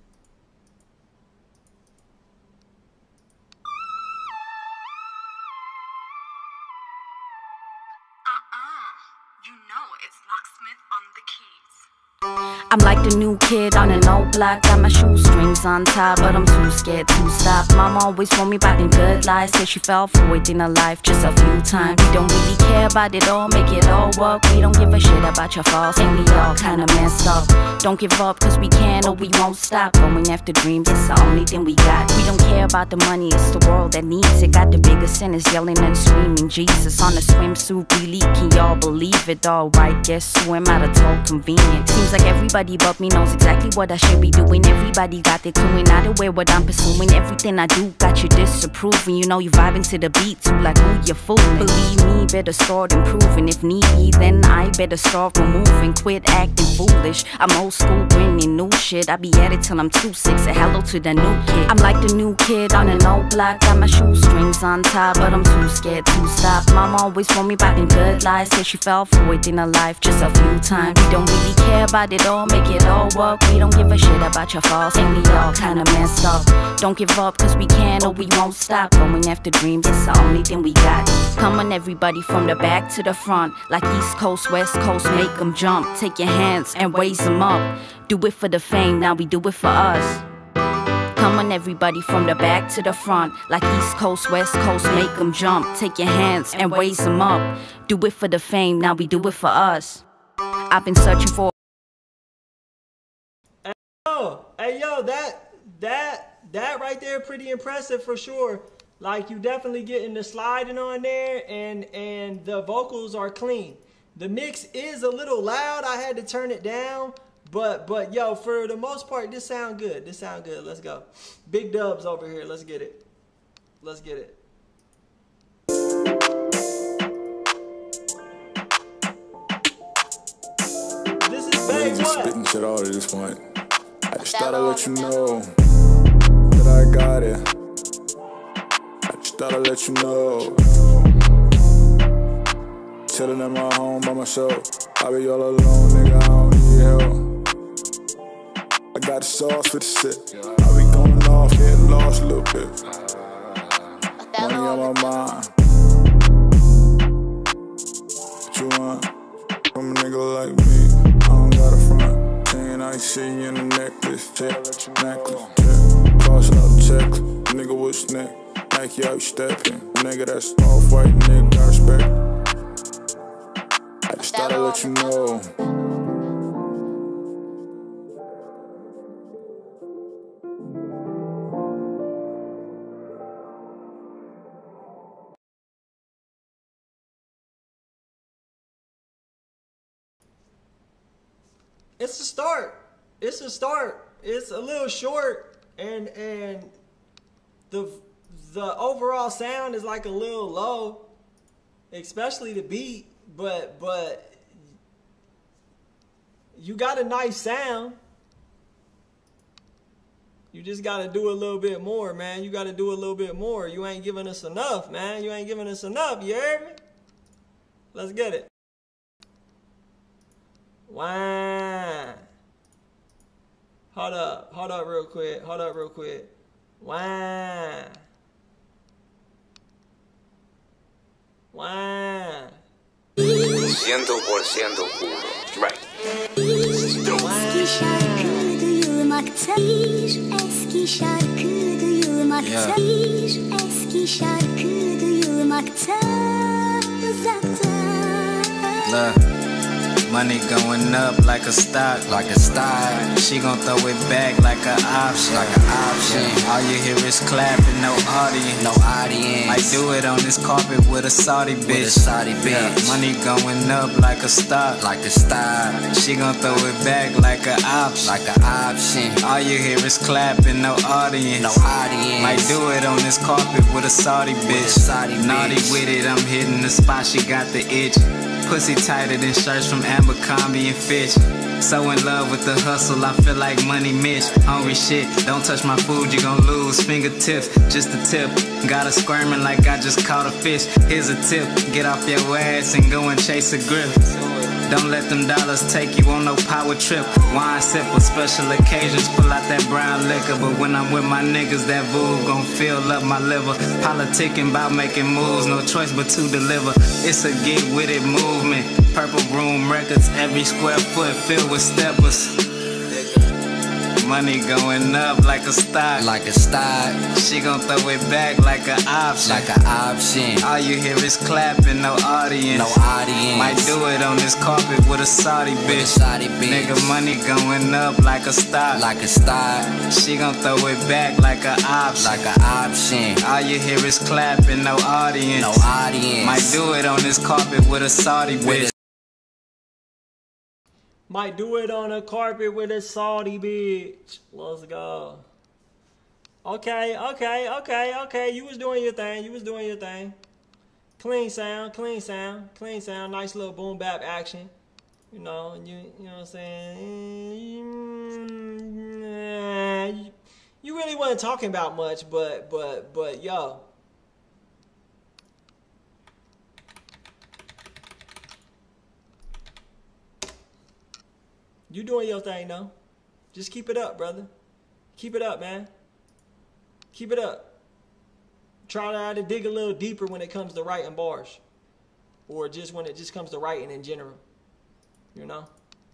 Uh-uh. You know it's Locksmith on the keys. I'm like the new kid on an old block. Got my shoestrings untied, but I'm too scared to stop. Mom always told me about them good lies. Said she fell for it in her life just a few times. We don't really care about it all, make it all work. We don't give a shit about your faults, and we all kinda messed up. Don't give up, cause we can or we won't stop. Going after dreams, it's the only thing we got. We don't care about the money, it's the world that needs it. Got the biggest sinners yelling and screaming Jesus on a swimsuit, really, can y'all believe it? Alright, guess who am I to talk convenient? Seems like everybody but me knows exactly what I should be doing. Everybody got their clue and not aware what I'm pursuing. Everything I do got you disapproving. You know you vibing to the beat too, like who you fooling. Believe me, better start improving. If need be, then I better start removing. Quit acting foolish. I'm old school, bringing new shit. I be at it till I'm too sick. Say hello to the new kid. I'm like the new kid on an old block. Got my shoestrings untied, but I'm too scared to stop. Mom always told me about them good lies. Said she fell for it in her life just a few times. We don't really care about it all, make it all work. We don't give a shit about your faults, and we all kinda messed up. Don't give up, cause we can or we won't stop. Going after dreams, it's the only thing we got. Come on everybody, from the back to the front. Like East Coast, West Coast, make them jump. Take your hands and raise them up. Do it for the fame, now we do it for us. Come on everybody, from the back to the front. Like East Coast, West Coast, make them jump. Take your hands and raise them up. Do it for the fame, now we do it for us. I've been searching for. Hey yo, hey yo, that that that right there, pretty impressive for sure. Like you definitely getting the sliding on there, and and the vocals are clean. The mix is a little loud. I had to turn it down, but but yo, for the most part, this sound good. This sound good. Let's go. Big dubs over here. Let's get it. Let's get it. This is big what? Spitting shit out at this point. I just thought I'd let you know that I got it. I just thought I'd let you know. Chillin' at my home by myself. I be all alone, nigga, I don't need help. I got the sauce for the shit. I be going off, getting lost a little bit. Money on my mind. What you want from a nigga like me? I don't got a front. I see you in the necklace, check, necklace, check. Cross out the check, nigga what's neck? Nike out stepping, nigga that's off white, nigga got respect. I just thought I'd let you know. It's a start. It's a start. It's a little short, and and the the overall sound is like a little low, especially the beat. But but you got a nice sound. You just got to do a little bit more, man. You got to do a little bit more. You ain't giving us enough, man. You ain't giving us enough. You heard me? Let's get it. Wow. Hold up. Hold up real quick. Hold up real quick. Wow. Wow. Ciento por ciento puro. Right. Eski şarkı duyulmaktayız. Eski şarkı duyulmaktayız. Eski şarkı duyulmakta uzakta. Look. Money going up like a stock, like a stock. She gon' throw it back like an option, like an option. Yeah. All you hear is clapping, no audience, no audience. I do it on this carpet with a Saudi bitch. With a Saudi bitch. Yeah. Money going up like a stock, like a stock. She gon' throw it back like an option, like an option. All you hear is clapping, no audience, no audience. Might do it on this carpet with a Saudi bitch. With a Saudi Naughty bitch. With it, I'm hitting the spot. She got the itch. Pussy tighter than shirts from Abercrombie and Fitch. So in love with the hustle, I feel like Money Mitch. Hungry shit, don't touch my food, you gon' lose. Fingertips, just a tip. Got her squirming like I just caught a fish. Here's a tip, get off your ass and go and chase a grip. Don't let them dollars take you on no power trip. Wine sip for special occasions, pull out that brown liquor. But when I'm with my niggas, that boo gon' fill up my liver. Politicking about making moves, no choice but to deliver. It's a get with it movement. Purple room records, every square foot filled with steppers. Money going up like a stock. Like a stock. She gon' throw it back like an option. Like an option. All you hear is clapping, no audience. No audience. Might do it on this carpet with a Saudi with bitch. A Saudi bitch. Nigga, money going up like a stock. Like a stock. She gon' throw it back like an option. Like an option. All you hear is clapping, no audience. No audience. Might do it on this carpet with a Saudi bitch. Might do it on a carpet with a Saudi bitch. Let's go. Okay, okay, okay, okay. You was doing your thing. You was doing your thing. Clean sound, clean sound, clean sound. Nice little boom bap action. You know, you you know what I'm saying? You really wasn't talking about much, but but but yo. You doing your thing, though. Just keep it up, brother. Keep it up, man. Keep it up. Try to dig a little deeper when it comes to writing bars. Or just when it just comes to writing in general. You know?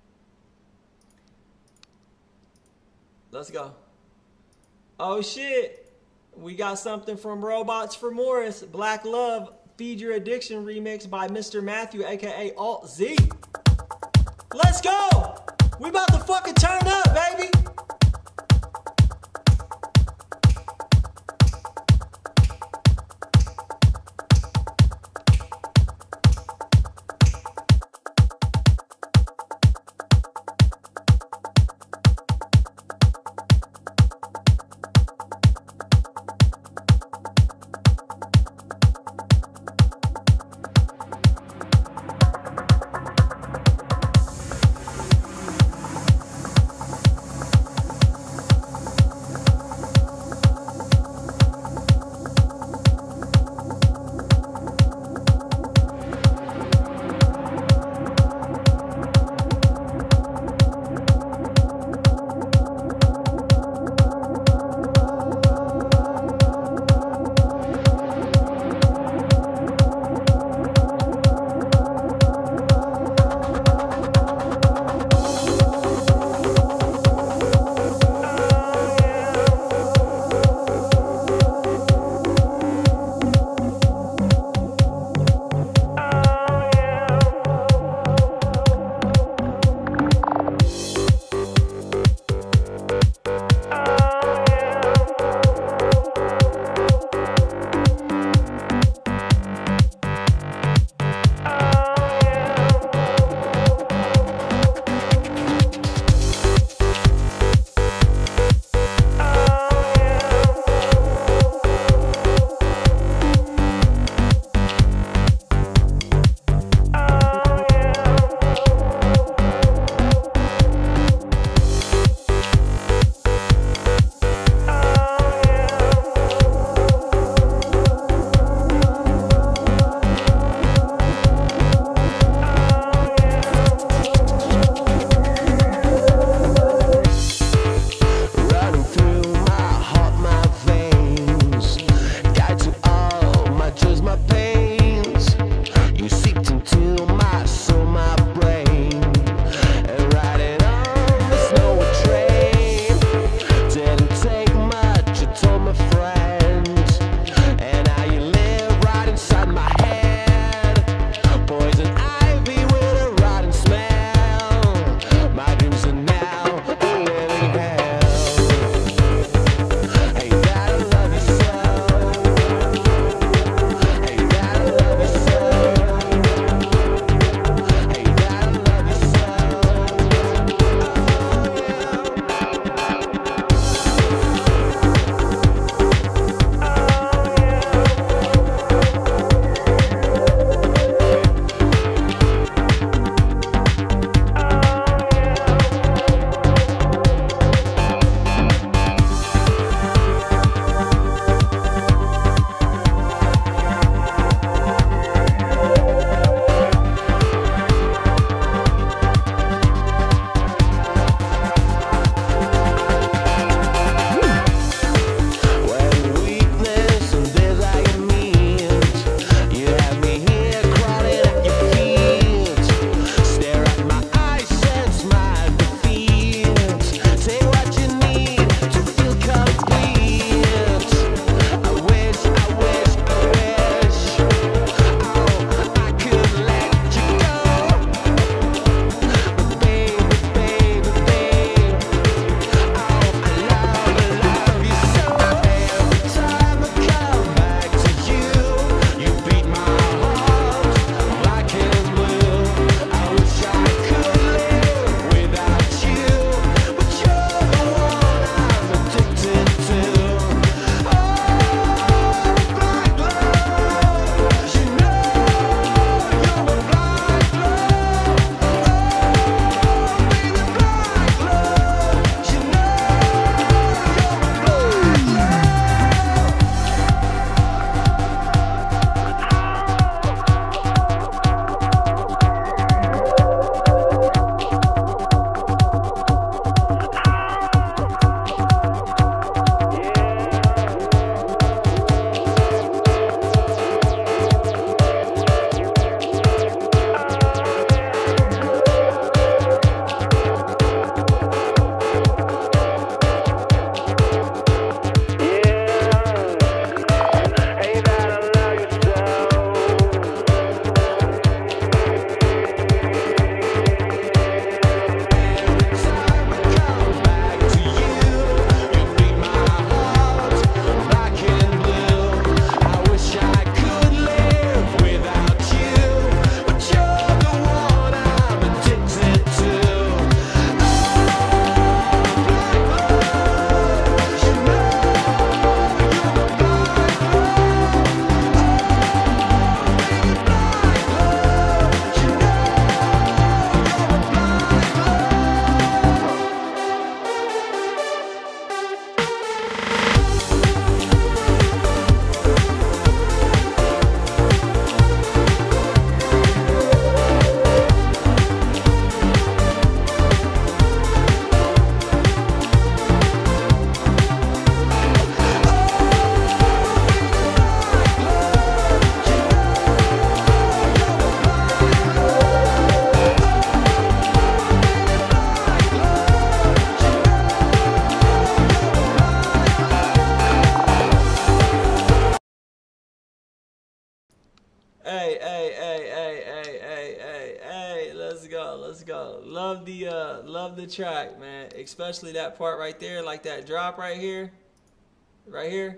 Let's go. Oh, shit. We got something from Robots for Morris. Black Love, Feed Your Addiction remix by Mister Matthew, a k a. Alt Z. Let's go! We about to fucking turn up, baby. go, let's go. Love the uh, love the track, man. Especially that part right there, like that drop right here, right here.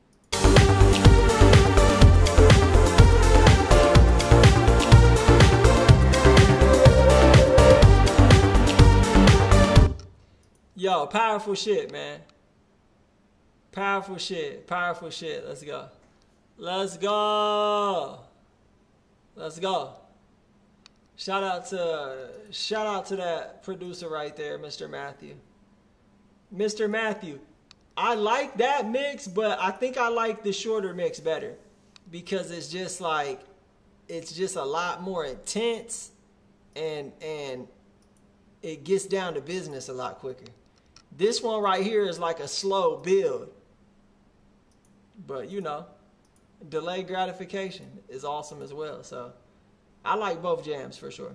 Yo, powerful shit, man. Powerful shit, powerful shit. Let's go. Let's go. Let's go. Shout out to shout out to that producer right there, Mister Matthew. Mister Matthew, I like that mix, but I think I like the shorter mix better because it's just like it's just a lot more intense and and it gets down to business a lot quicker. This one right here is like a slow build. But you know, delayed gratification is awesome as well. So I like both jams for sure.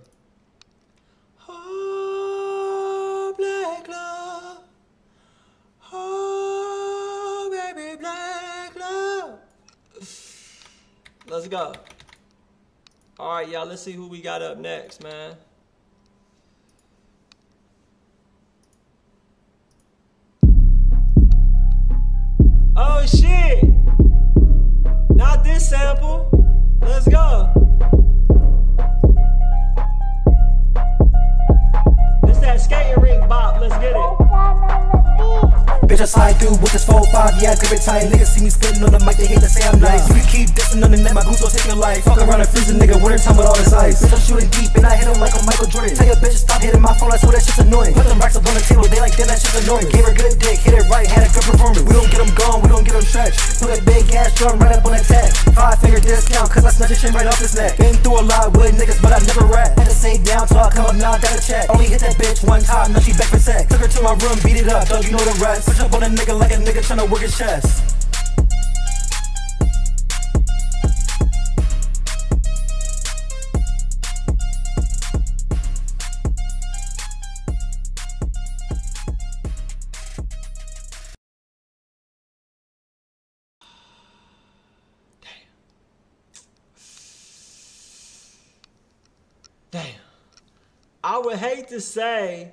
Oh, black love. Oh, baby, black love. Let's go. All right, y'all, let's see who we got up next, man. Oh, shit. Not this sample. Let's go. This that skating rink bop. Let's get it. Bitch, I slide through with this four five, yeah, I grip it tight. Niggas see me spitting on the mic, they hate to say I'm nice. You can keep dissing on the net, my goose don't take your life. Fuck around and freeze a nigga, winter time with all this ice. Bitch, I'm shooting deep and I hit him like a Michael Jordan. Tell your bitch to stop hitting my phone, I swear that shit's annoying. Put them racks up on the table, they like, damn, that shit's annoying. Gave her good dick, hit it right, had a good performance. We don't get them gone, we don't get them stretched. Put that big ass drum right up on that tag. Five finger discount, cause I snatch a chin right off his neck. Been through a lot with niggas, but I never rat. Had to say down till I come up, now I got a check. Only hit that bitch one time, now she back for sex. Took her to my room, beat it up, dog, you know the rest. Push up on a nigga like a nigga tryna work his chest. Damn. I would hate to say,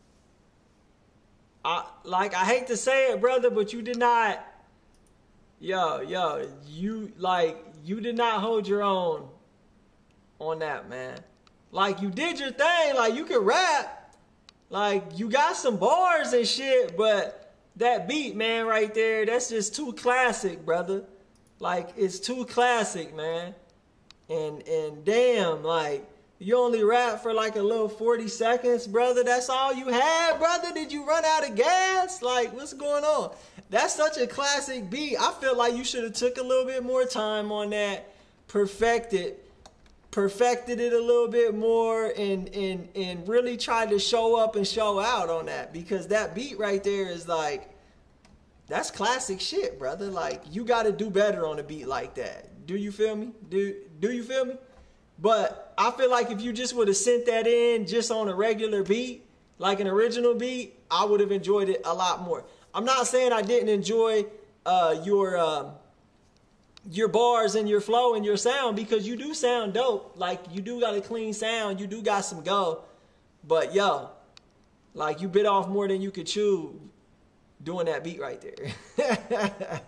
I like I hate to say it, brother, but you did not, yo, yo, you like you did not hold your own on that, man. Like you did your thing, like you can rap, like you got some bars and shit, but that beat, man, right there, that's just too classic, brother. Like it's too classic, man. And and damn, like. You only rap for like a little forty seconds, brother. That's all you had, brother? Did you run out of gas? Like, what's going on? That's such a classic beat. I feel like you should have took a little bit more time on that, perfected, perfected it a little bit more, and and and really tried to show up and show out on that, because that beat right there is like, that's classic shit, brother. Like, you got to do better on a beat like that. Do you feel me? Do do you feel me? But I feel like if you just would have sent that in just on a regular beat, like an original beat, I would have enjoyed it a lot more. I'm not saying I didn't enjoy uh, your um, your bars and your flow and your sound, because you do sound dope. Like, you do got a clean sound. You do got some go. But, yo, like, you bit off more than you could chew doing that beat right there.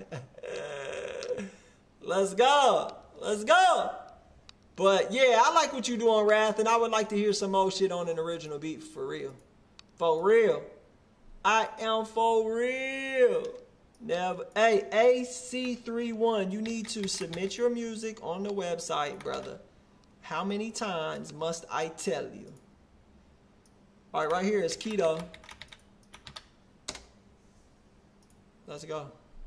Let's go. Let's go. But yeah, I like what you do on Wrath, and I would like to hear some more shit on an original beat, for real. For real. I am for real. Never. Hey, A C thirty-one, you need to submit your music on the website, brother. How many times must I tell you? All right, right here is Keto. Let's go.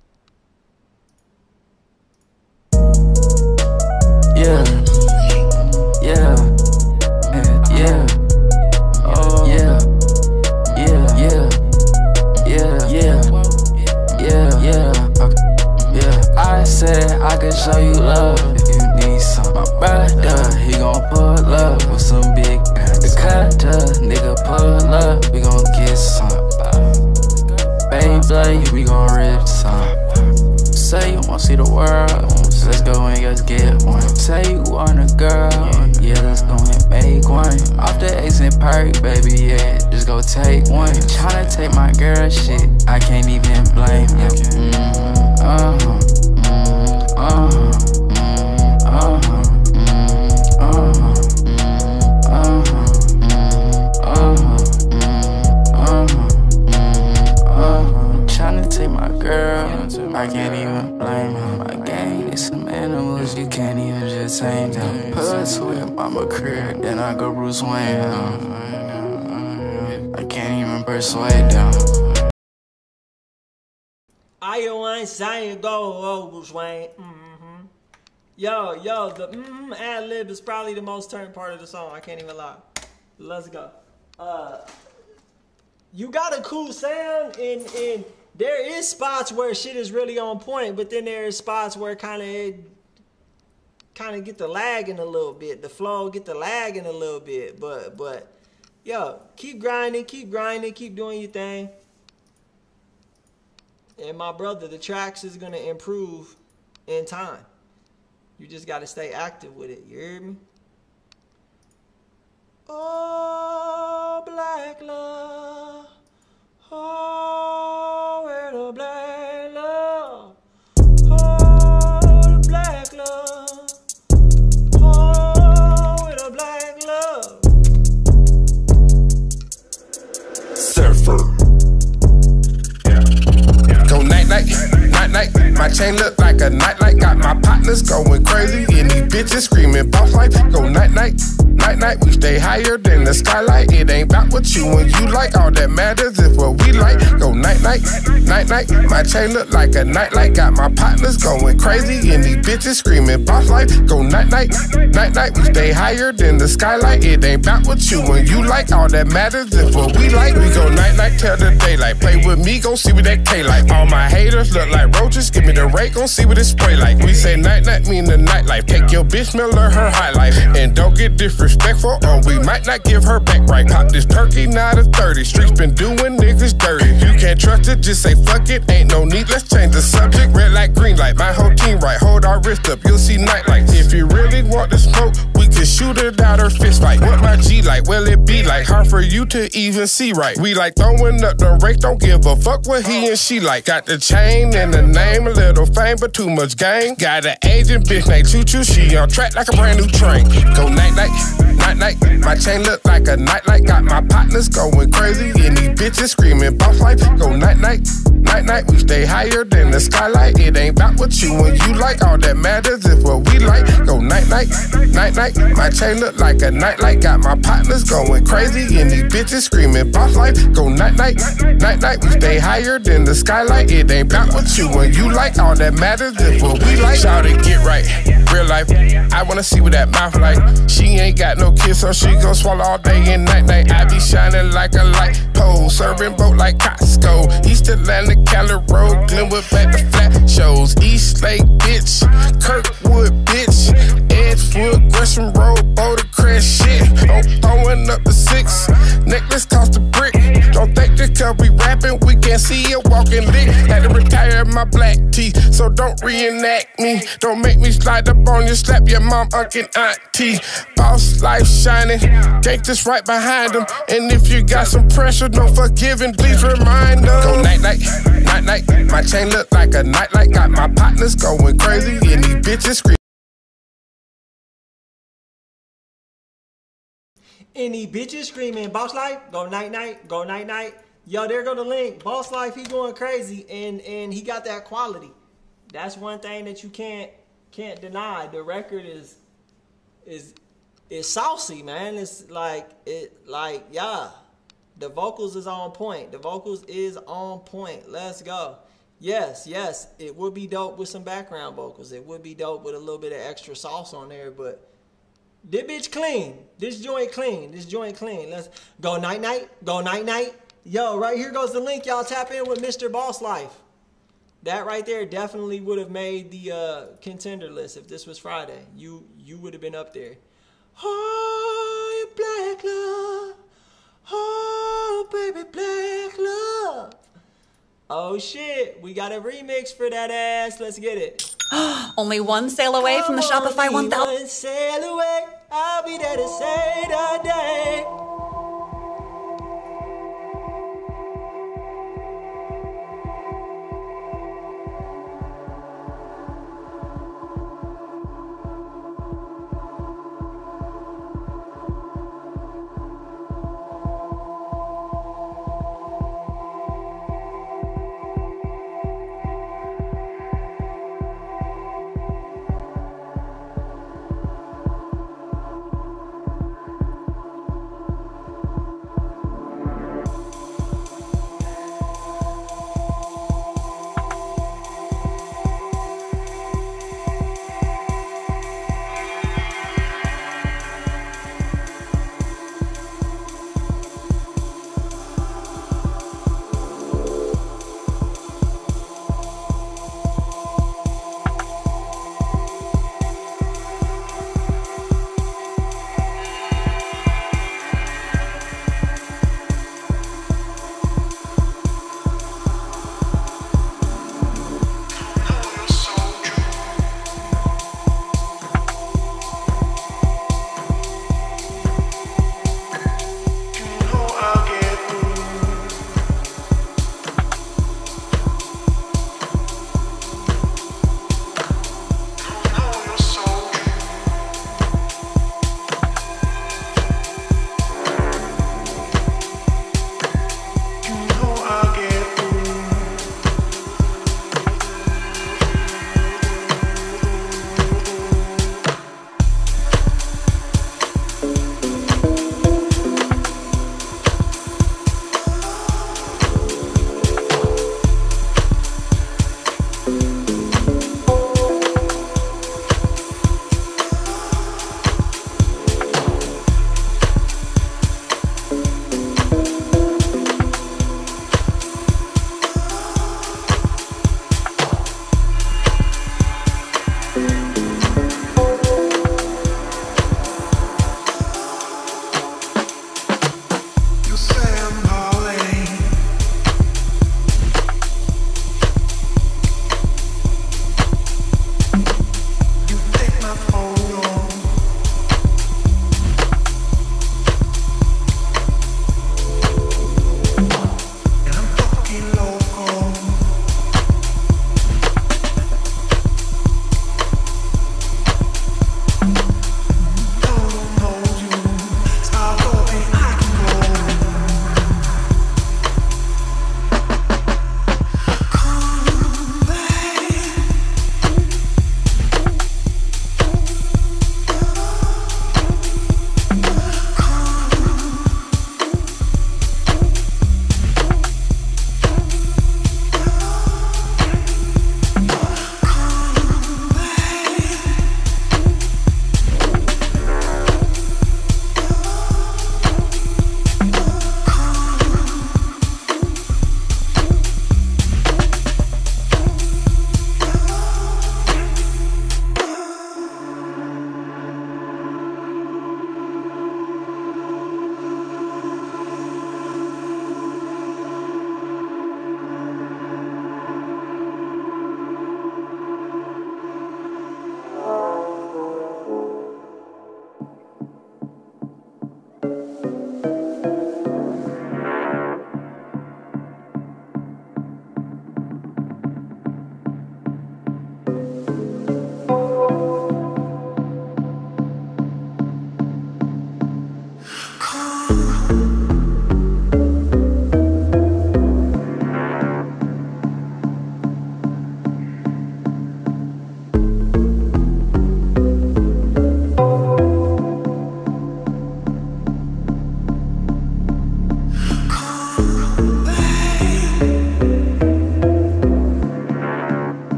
Yeah. Yeah, yeah, oh, yeah, yeah, yeah, yeah, yeah, yeah, yeah, yeah. I said I could show you love if you need some. My brother, he gon' pull up with some big guns. The cutter, nigga, pull up, we gon' get some. Bang, bang, we gon' rip some. perk, baby, yeah, just go take one. Tryna take my girl shit, I can't even blame him. Mm, uh-huh, mm, uh-huh, mm, uh-huh, mm, uh-huh, mm, uh-huh, mm, uh-huh, mm, uh-huh, uh-huh. Tryna take my girl, I can't even blame him. My gang is some animals, you can't even just tame them. Put to your mama crib, then I go Bruce Wayne. I can't even persuade them. I ain't saying go oh, Bruce Wayne. Mm-hmm. Yo, yo, the mm-hmm ad lib is probably the most turned part of the song. I can't even lie. Let's go. Uh, you got a cool sound, and and there is spots where shit is really on point, but then there is spots where kind of kind of get the lagging a little bit. The flow get the lagging a little bit, but but yo, keep grinding, keep grinding, keep doing your thing. And my brother, the tracks is gonna improve in time. You just gotta stay active with it. You hear me? Oh, black love. Oh, where the black love. Oh, the black love. Oh, where the black love. Surfer. Go night night, night night. My chain look like a nightlight. Got my partners going crazy and these bitches screaming boss life. Go night night, night night. We stay higher than the skylight. It ain't about what you and you like. All that matters is what we like. Go night night, night night. My chain look like a nightlight. Got my partners going crazy and these bitches screaming boss life. Go night night, night night. We stay higher than the skylight. It ain't about what you and you like. All that matters is what we like. We go night night till the daylight. Play with me, gon' see what that K like. All my haters look like roaches. Give me the rake, gon' see what it spray like. We say night night mean the nightlife. Take your bitch, smell her, her high life. And don't get disrespectful or we might not give her back right. Pop this turkey, not a thirty. Streets been doing niggas dirty. You can't trust it, just say fuck it. Ain't no need, let's change the subject. Red light, green light, my whole team right. Hold our wrist up, you'll see night lights. If you really want to smoke, we can shoot it out her fist fight. What my G like? Well, it be like hard for you to even see right. We like throwing up the rake, don't give a fuck what he and she like. Got the chain and the name, a little fame, but too much gang. Got an agent bitch named Choo Choo, she on track like a brand new train. Go night night, night night. My chain look like a nightlight. Got my partners going crazy and these bitches screaming boss life. Go night night, night night. We stay higher than the skylight. It ain't about what you and you like. All that matters is what we like. Go night night, night night. My chain look like a nightlight. Got my partners going crazy and these bitches screaming boss life. Go night night, night night. We stay higher than the skylight. It ain't about what you and you like. All that matters is what we like. Shout it, get right, real life. I wanna see what that mouth like. She ain't got no kids, so she gon' swallow all day and night night. I be shining like a light pole, serving boat like Costco. East Atlanta, Cali Road, Glenwood back to flat shows. East Lake, bitch, Kirkwood, bitch, Edgewood, Gresham Road, Boulder Crest, shit. I'm throwing up the six, necklace cost a brick. Don't think just cause we rapping, we can't see it walking lit. Had to retire my black teeth, so don't reenact me. Don't make me slide up on you, slap your mom, uncle, and auntie. Boss life shining, gangsters right behind them. And if you got some pressure, no forgiving, please remind them. Go night night, night night. My chain look like a nightlight. Got my partners going crazy and these bitches screaming. Any bitches screaming boss life, go night night, go night night. Yo, there go the link. Boss life, he going crazy, and and he got that quality. That's one thing that you can't can't deny. The record is is is saucy, man. It's like it like yeah. The vocals is on point. The vocals is on point. Let's go. Yes, yes, it would be dope with some background vocals. It would be dope with a little bit of extra sauce on there, but this bitch clean. This joint clean. This joint clean. Let's go night night. Go night night. Yo, right here goes the link. Y'all tap in with Mister Boss Life. That right there definitely would have made the uh, contender list if this was Friday. You you would have been up there. Oh, you black love. Oh, baby, black love. Oh shit, we got a remix for that ass. Let's get it. Only one sale away from the Shopify one thousand. One sale away. I'll be there to say the day.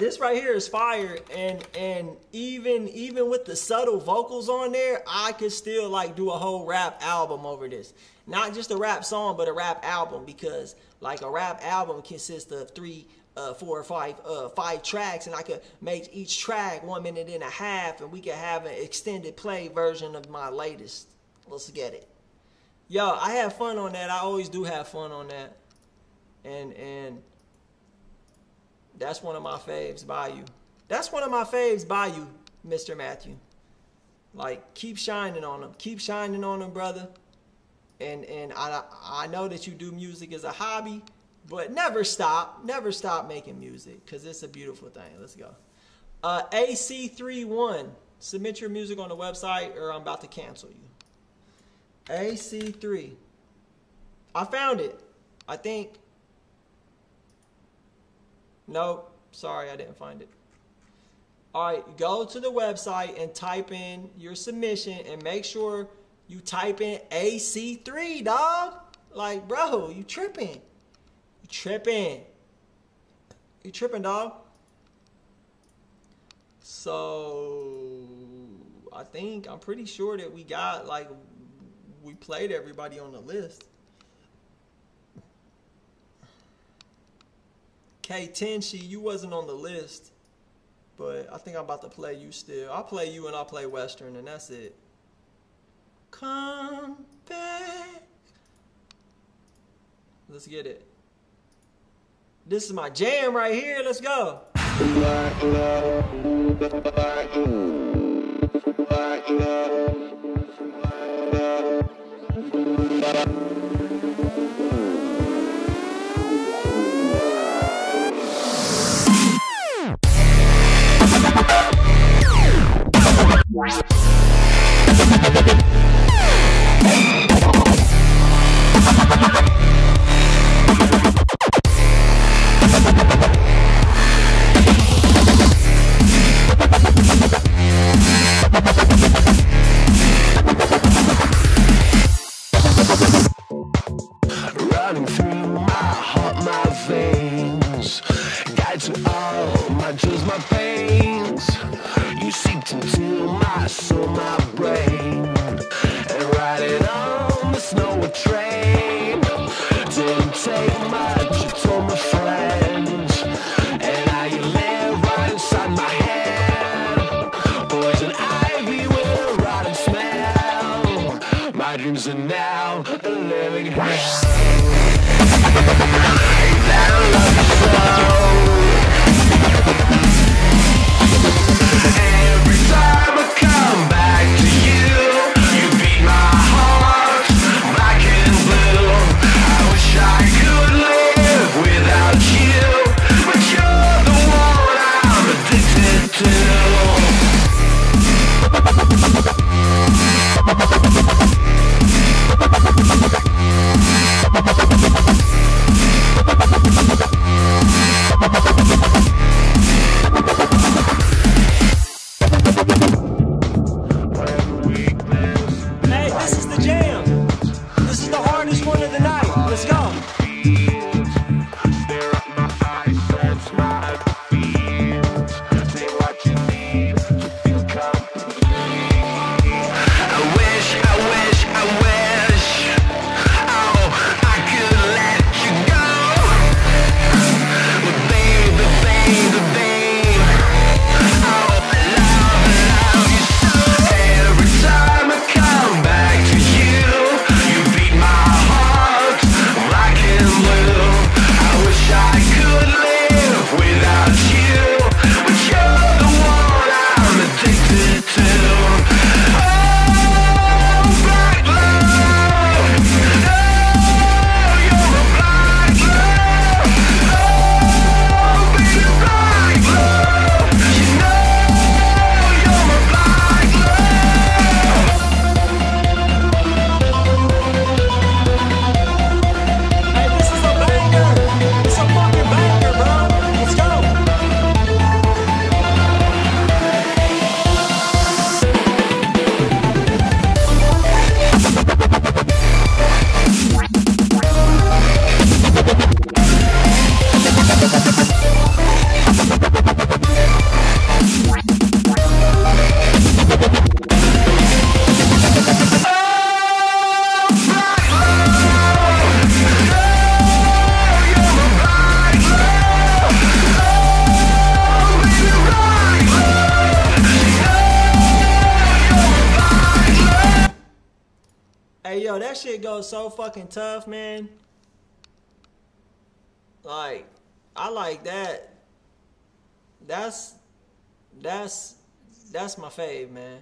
this right here is fire, and and even even with the subtle vocals on there, I could still like do a whole rap album over this. Not just a rap song, but a rap album, because like a rap album consists of three, uh, four or five, uh, five tracks, and I could make each track one minute and a half, and we could have an extended play version of my latest. Let's get it. Yo, I have fun on that. I always do have fun on that, and and. That's one of my faves by you. That's one of my faves by you, Mister Matthew. Like, keep shining on them. Keep shining on them, brother. And and I I know that you do music as a hobby, but never stop. Never stop making music, because it's a beautiful thing. Let's go. Uh, A C thirty-one. Submit your music on the website, or I'm about to cancel you. A C three. I found it. I think... Nope, sorry, I didn't find it. All right, go to the website and type in your submission, and make sure you type in A C three, dog. Like, bro, you tripping. You tripping. You tripping, dog. So, I think, I'm pretty sure that we got, like, we played everybody on the list. K Tenshi, you wasn't on the list, but I think I'm about to play you still. I'll play you and I'll play Western, and that's it. Come back. Let's get it. This is my jam right here. Let's go. Running through my heart, my veins, guide to all my joys, my pains. You seeped into my soul, my brain, and riding on the snowy train. Didn't take much, you told my friends, and now you live right inside my head. Poison ivy with a rotten smell. My dreams are now a living hell. That I love you so. Every time I come back to you, you beat my heart black and blue. I wish I could live without you, but you're the one I'm addicted to. yo, that shit goes so fucking tough, man. Like, I like that. That's, that's, that's my fave, man.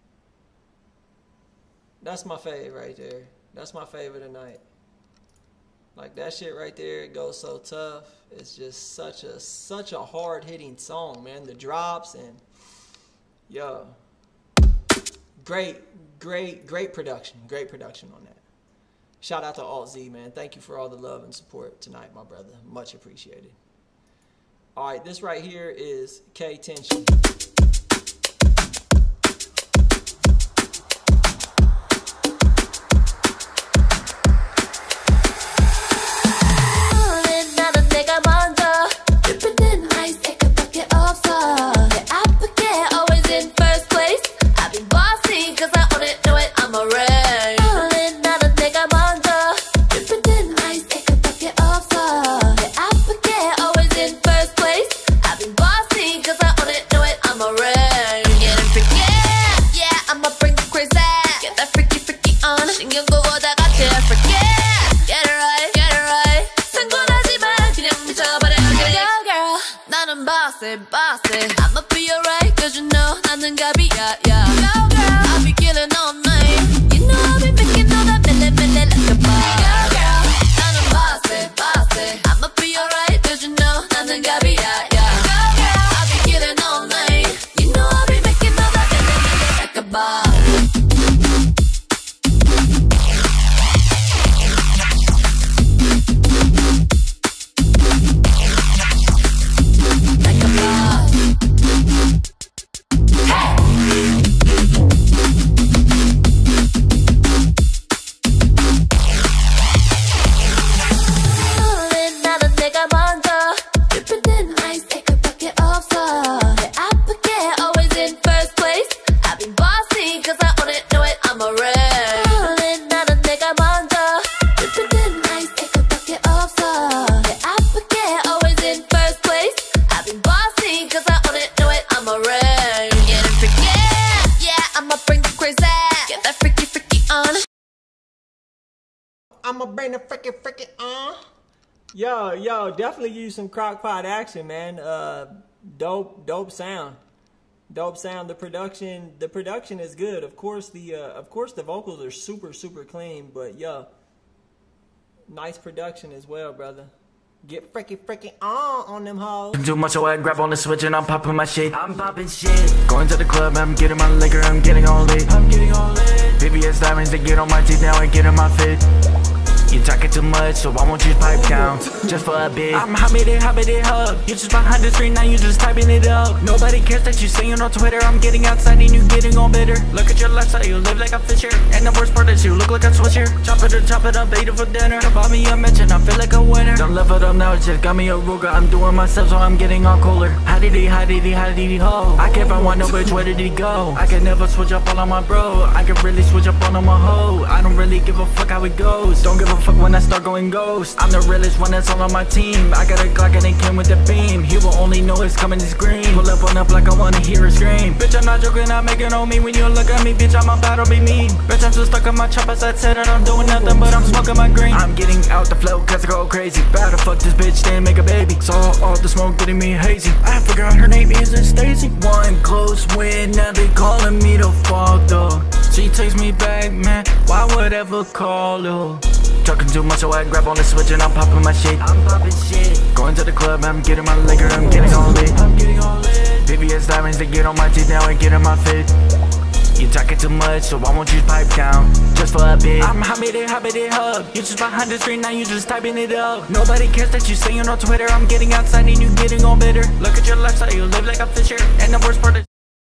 That's my fave right there. That's my fave of the night. Like, that shit right there, it goes so tough. It's just such a, such a hard-hitting song, man. The drops and, yo. Great, great, great production. Great production on that. Shout out to Alt Z, man. Thank you for all the love and support tonight, my brother. Much appreciated. All right, this right here is K Tension. I'ma be alright, cause you know 나는 갑이야, yeah. Go girl, I'll be killing all night. You know I'll be making all that mellow, mellow like a bar. Go girl, 나는 bossy, bossy. I'ma be alright, cause you know 나는 갑이야, yeah. Go girl, I'll be killing all night. You know I'll be making all that mellow, mellow like a bar. I'ma bring the freaking freaking on. Yo, yo, definitely use some crock pot action, man. Uh, dope, dope sound, dope sound. The production, the production is good. Of course, the uh, of course the vocals are super, super clean. But yo, nice production as well, brother. Get freaking freaking on on them hoes. Too much, so I grab on the switch and I'm popping my shit. I'm popping shit. Going to the club, I'm getting my liquor, I'm getting all lit. I'm getting all lit. V V S diamonds, they get on my teeth now and get in my fit. You talking too much, so I won't use pipe count just for a bit. I'm hopping it, hopping it up. You just behind the screen, now you just typing it up. Nobody cares that you saying on Twitter. I'm getting outside and you getting all bitter. Look at your lifestyle, you live like a fisher. And the worst part is you look like a switcher. Chop it up, chop it up, ate it for dinner. Bought me a mention, I feel like a winner. Don't live it up now, it's just got me a Ruger. I'm doing myself, so I'm getting all cooler. How did he, how did he, how did he ho? I can't find one, no bitch, where did he go? I can never switch up all on my bro. I can really switch up all on my hoe. I don't really give a fuck how it goes. Don't give a fuck when I start going ghost. I'm the realest one that's all on my team. I got a Glock and it came with the beam. He will only know it's coming to scream. Pull up on up like I wanna hear a scream. Bitch, I'm not joking, I'm making on me. When you look at me, bitch, I'm about to be mean. Bitch, I'm still stuck on my choppers. I said that I'm doing nothing, but I'm smoking my green. I'm getting out the flow cause I go crazy. About to fuck this bitch, then make a baby. Saw all the smoke getting me hazy. I forgot her name isn't Stacy. One close win, now they calling me the father. She takes me back, man, why would I ever call her? Talking too much, so I grab on the switch and I'm popping my shit. I'm popping shit. Going to the club, I'm getting my liquor, I'm getting all lit. I'm getting all lit. V V S diamonds, they get on my teeth now and get in my fit. You talking too much, so I won't use pipe count just for a bit. I'm hopping it, hopping it up. You just behind the screen, now you just typing it up. Nobody cares that you saying on Twitter. I'm getting outside and you getting all bitter. Look at your lifestyle, you live like a fisher. And the worst part is,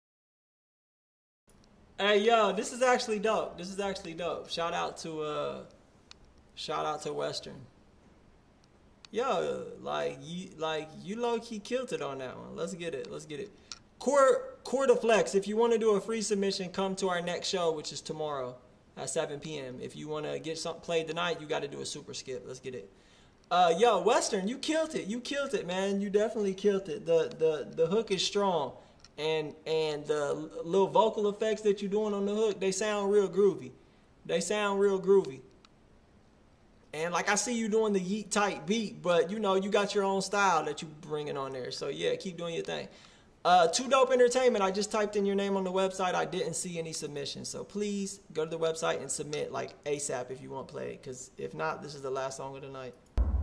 hey yo, this is actually dope. This is actually dope. Shout out to uh shout out to Western. Yo, like you like you low key killed it on that one. Let's get it. Let's get it. Core Core to Flex. If you want to do a free submission, come to our next show, which is tomorrow at seven P M If you want to get something played tonight, you got to do a super skip. Let's get it. Uh, yo, Western, you killed it. You killed it, man. You definitely killed it. The the the hook is strong, and and the little vocal effects that you're doing on the hook, they sound real groovy. They sound real groovy. And like I see you doing the yeet type beat, but you know, you got your own style that you bringing on there. So yeah, keep doing your thing. Uh, Too Dope Entertainment, I just typed in your name on the website. I didn't see any submissions. So please go to the website and submit like ASAP if you want to play it. Because if not, this is the last song of the night.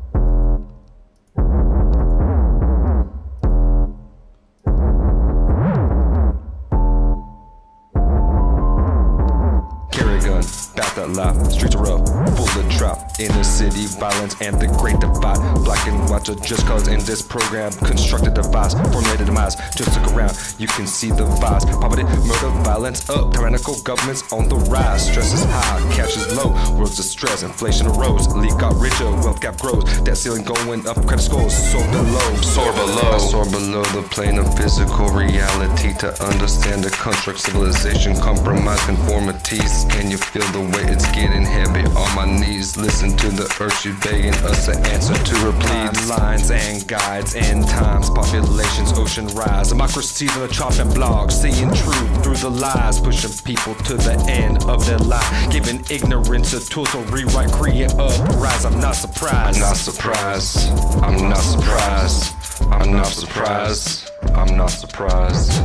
Gun, back that lie, streets are rough, full of trap, inner city violence and the great divide. Black and white are just cause in this program, constructed device, formulated demise. Just look around, you can see the vibes. Poverty, murder, violence up, tyrannical governments on the rise. Stress is high, cash is low, world's of stress, inflation arose, elite got richer, wealth gap grows, debt ceiling going up, credit scores soar below, soar below. I soar below the plane of physical reality to understand the construct, civilization, compromise, conformities. Can you feel the way it's getting heavy on my knees? Listen to the earth, she's begging us to answer to her pleas. Lines and guides, end times, populations, ocean rise. Democracies on the chopping blogs, seeing truth through the lies, pushing people to the end of their life, giving ignorance a tool to rewrite, create, uprise. I'm not surprised. I'm not surprised. I'm not surprised. I'm not surprised. I'm not surprised.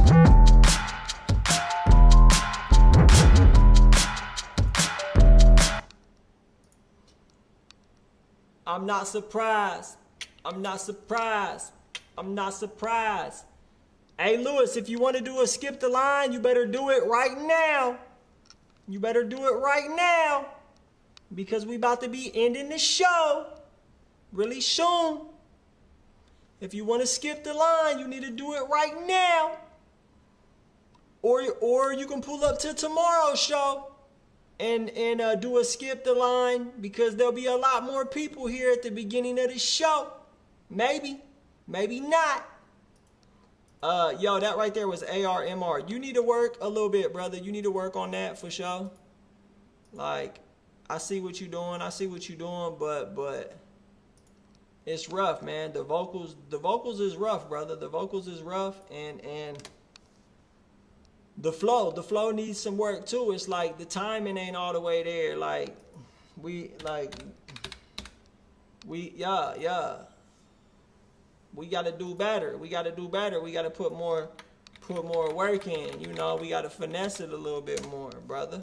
I'm not surprised. I'm not surprised. I'm not surprised. Hey, Lewis, if you want to do a skip the line, you better do it right now. You better do it right now. Because we about to be ending the show really soon. If you want to skip the line, you need to do it right now. Or, or you can pull up to tomorrow's show. And and uh, do a skip the line, because there'll be a lot more people here at the beginning of the show. Maybe, maybe not. Uh, yo, that right there was A R M R. You need to work a little bit, brother. You need to work on that for sure. Like, I see what you're doing. I see what you're doing, but but it's rough, man. The vocals, the vocals is rough, brother. The vocals is rough, and and. The flow, the flow needs some work too. It's like the timing ain't all the way there. Like, we, like, we, yeah, yeah. We gotta do better. We gotta do better. We gotta put more, put more work in. You know, we gotta finesse it a little bit more, brother.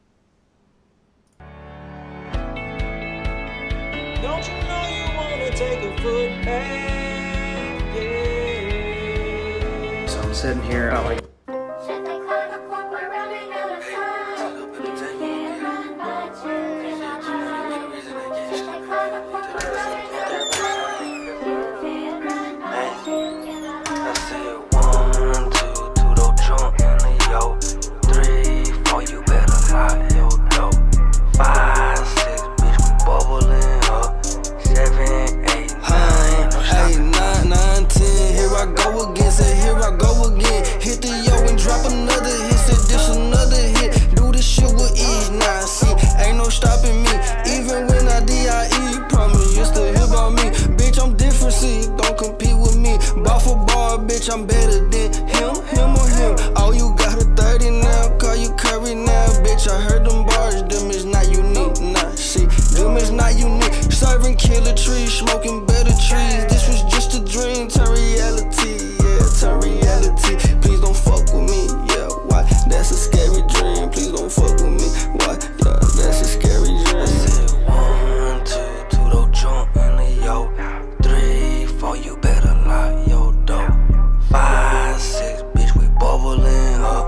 Don't you know you wanna take a foot back? Yeah. So I'm sitting here, I like. I'm better than him, him or him. Oh, you got a thirty now, call you curry now. Bitch, I heard them bars, them is not unique. Nah, see, them is not unique. Serving killer trees, smoking better trees. This was just a dream, turn reality, yeah, turn reality. Please don't fuck with me, yeah, why? That's a scary dream, please don't fuck with me, why? Yeah, that's a scary dream. I said one, two, two, don't jump in the yo. Three, four, you better lock your door. Five, six, bitch, we bubbling up.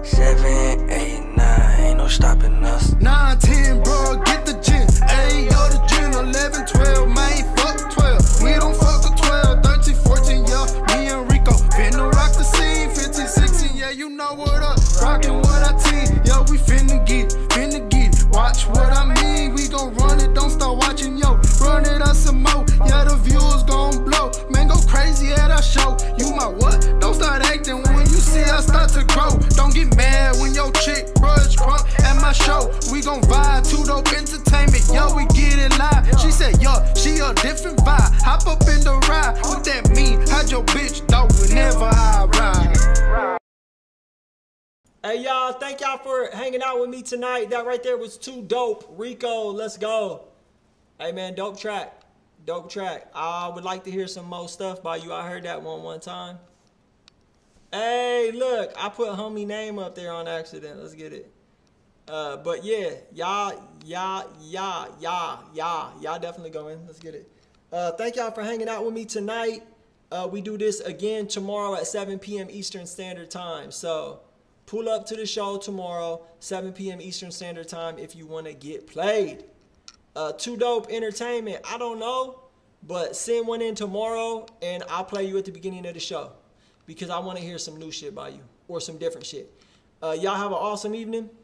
Seven, eight, nine, ain't no stopping us. Nine, ten, bro, get the gin. Eight, yo, the gin. Eleven, twelve, man, fuck twelve. We don't fuck with twelve. Thirteen, fourteen, yeah, me and Rico finna rock the scene. Fifteen, sixteen, yeah, you know what up. Rockin' what I team, yo, we finna get, finna get. Watch what I mean, we gon' run it, don't start watching, yo. Run it up some more, yeah, the views gon' blow. Man, go crazy at our show. You my what? Don't start acting when you see us start to grow. Don't get mad when your chick brush crunk at my show. We gon' vibe, Too Dope Entertainment, yo, we get it live. She said, yo, she a different vibe. Hop up in the ride, what that mean? Hide your bitch, dog, whenever I ride. Hey, y'all, thank y'all for hanging out with me tonight. That right there was too dope. Rico, let's go. Hey, man, dope track. Dope track. I would like to hear some more stuff by you. I heard that one one time. Hey, look, I put homie name up there on accident. Let's get it. Uh, but yeah, y'all, y'all, y'all, y'all, y'all, y'all definitely go in. Let's get it. Uh, thank y'all for hanging out with me tonight. Uh, we do this again tomorrow at seven P M Eastern Standard Time. So pull up to the show tomorrow, seven P M Eastern Standard Time, if you want to get played. Uh, Too Dope Entertainment, I don't know, but send one in tomorrow and I'll play you at the beginning of the show because I want to hear some new shit by you or some different shit. Uh, y'all have an awesome evening.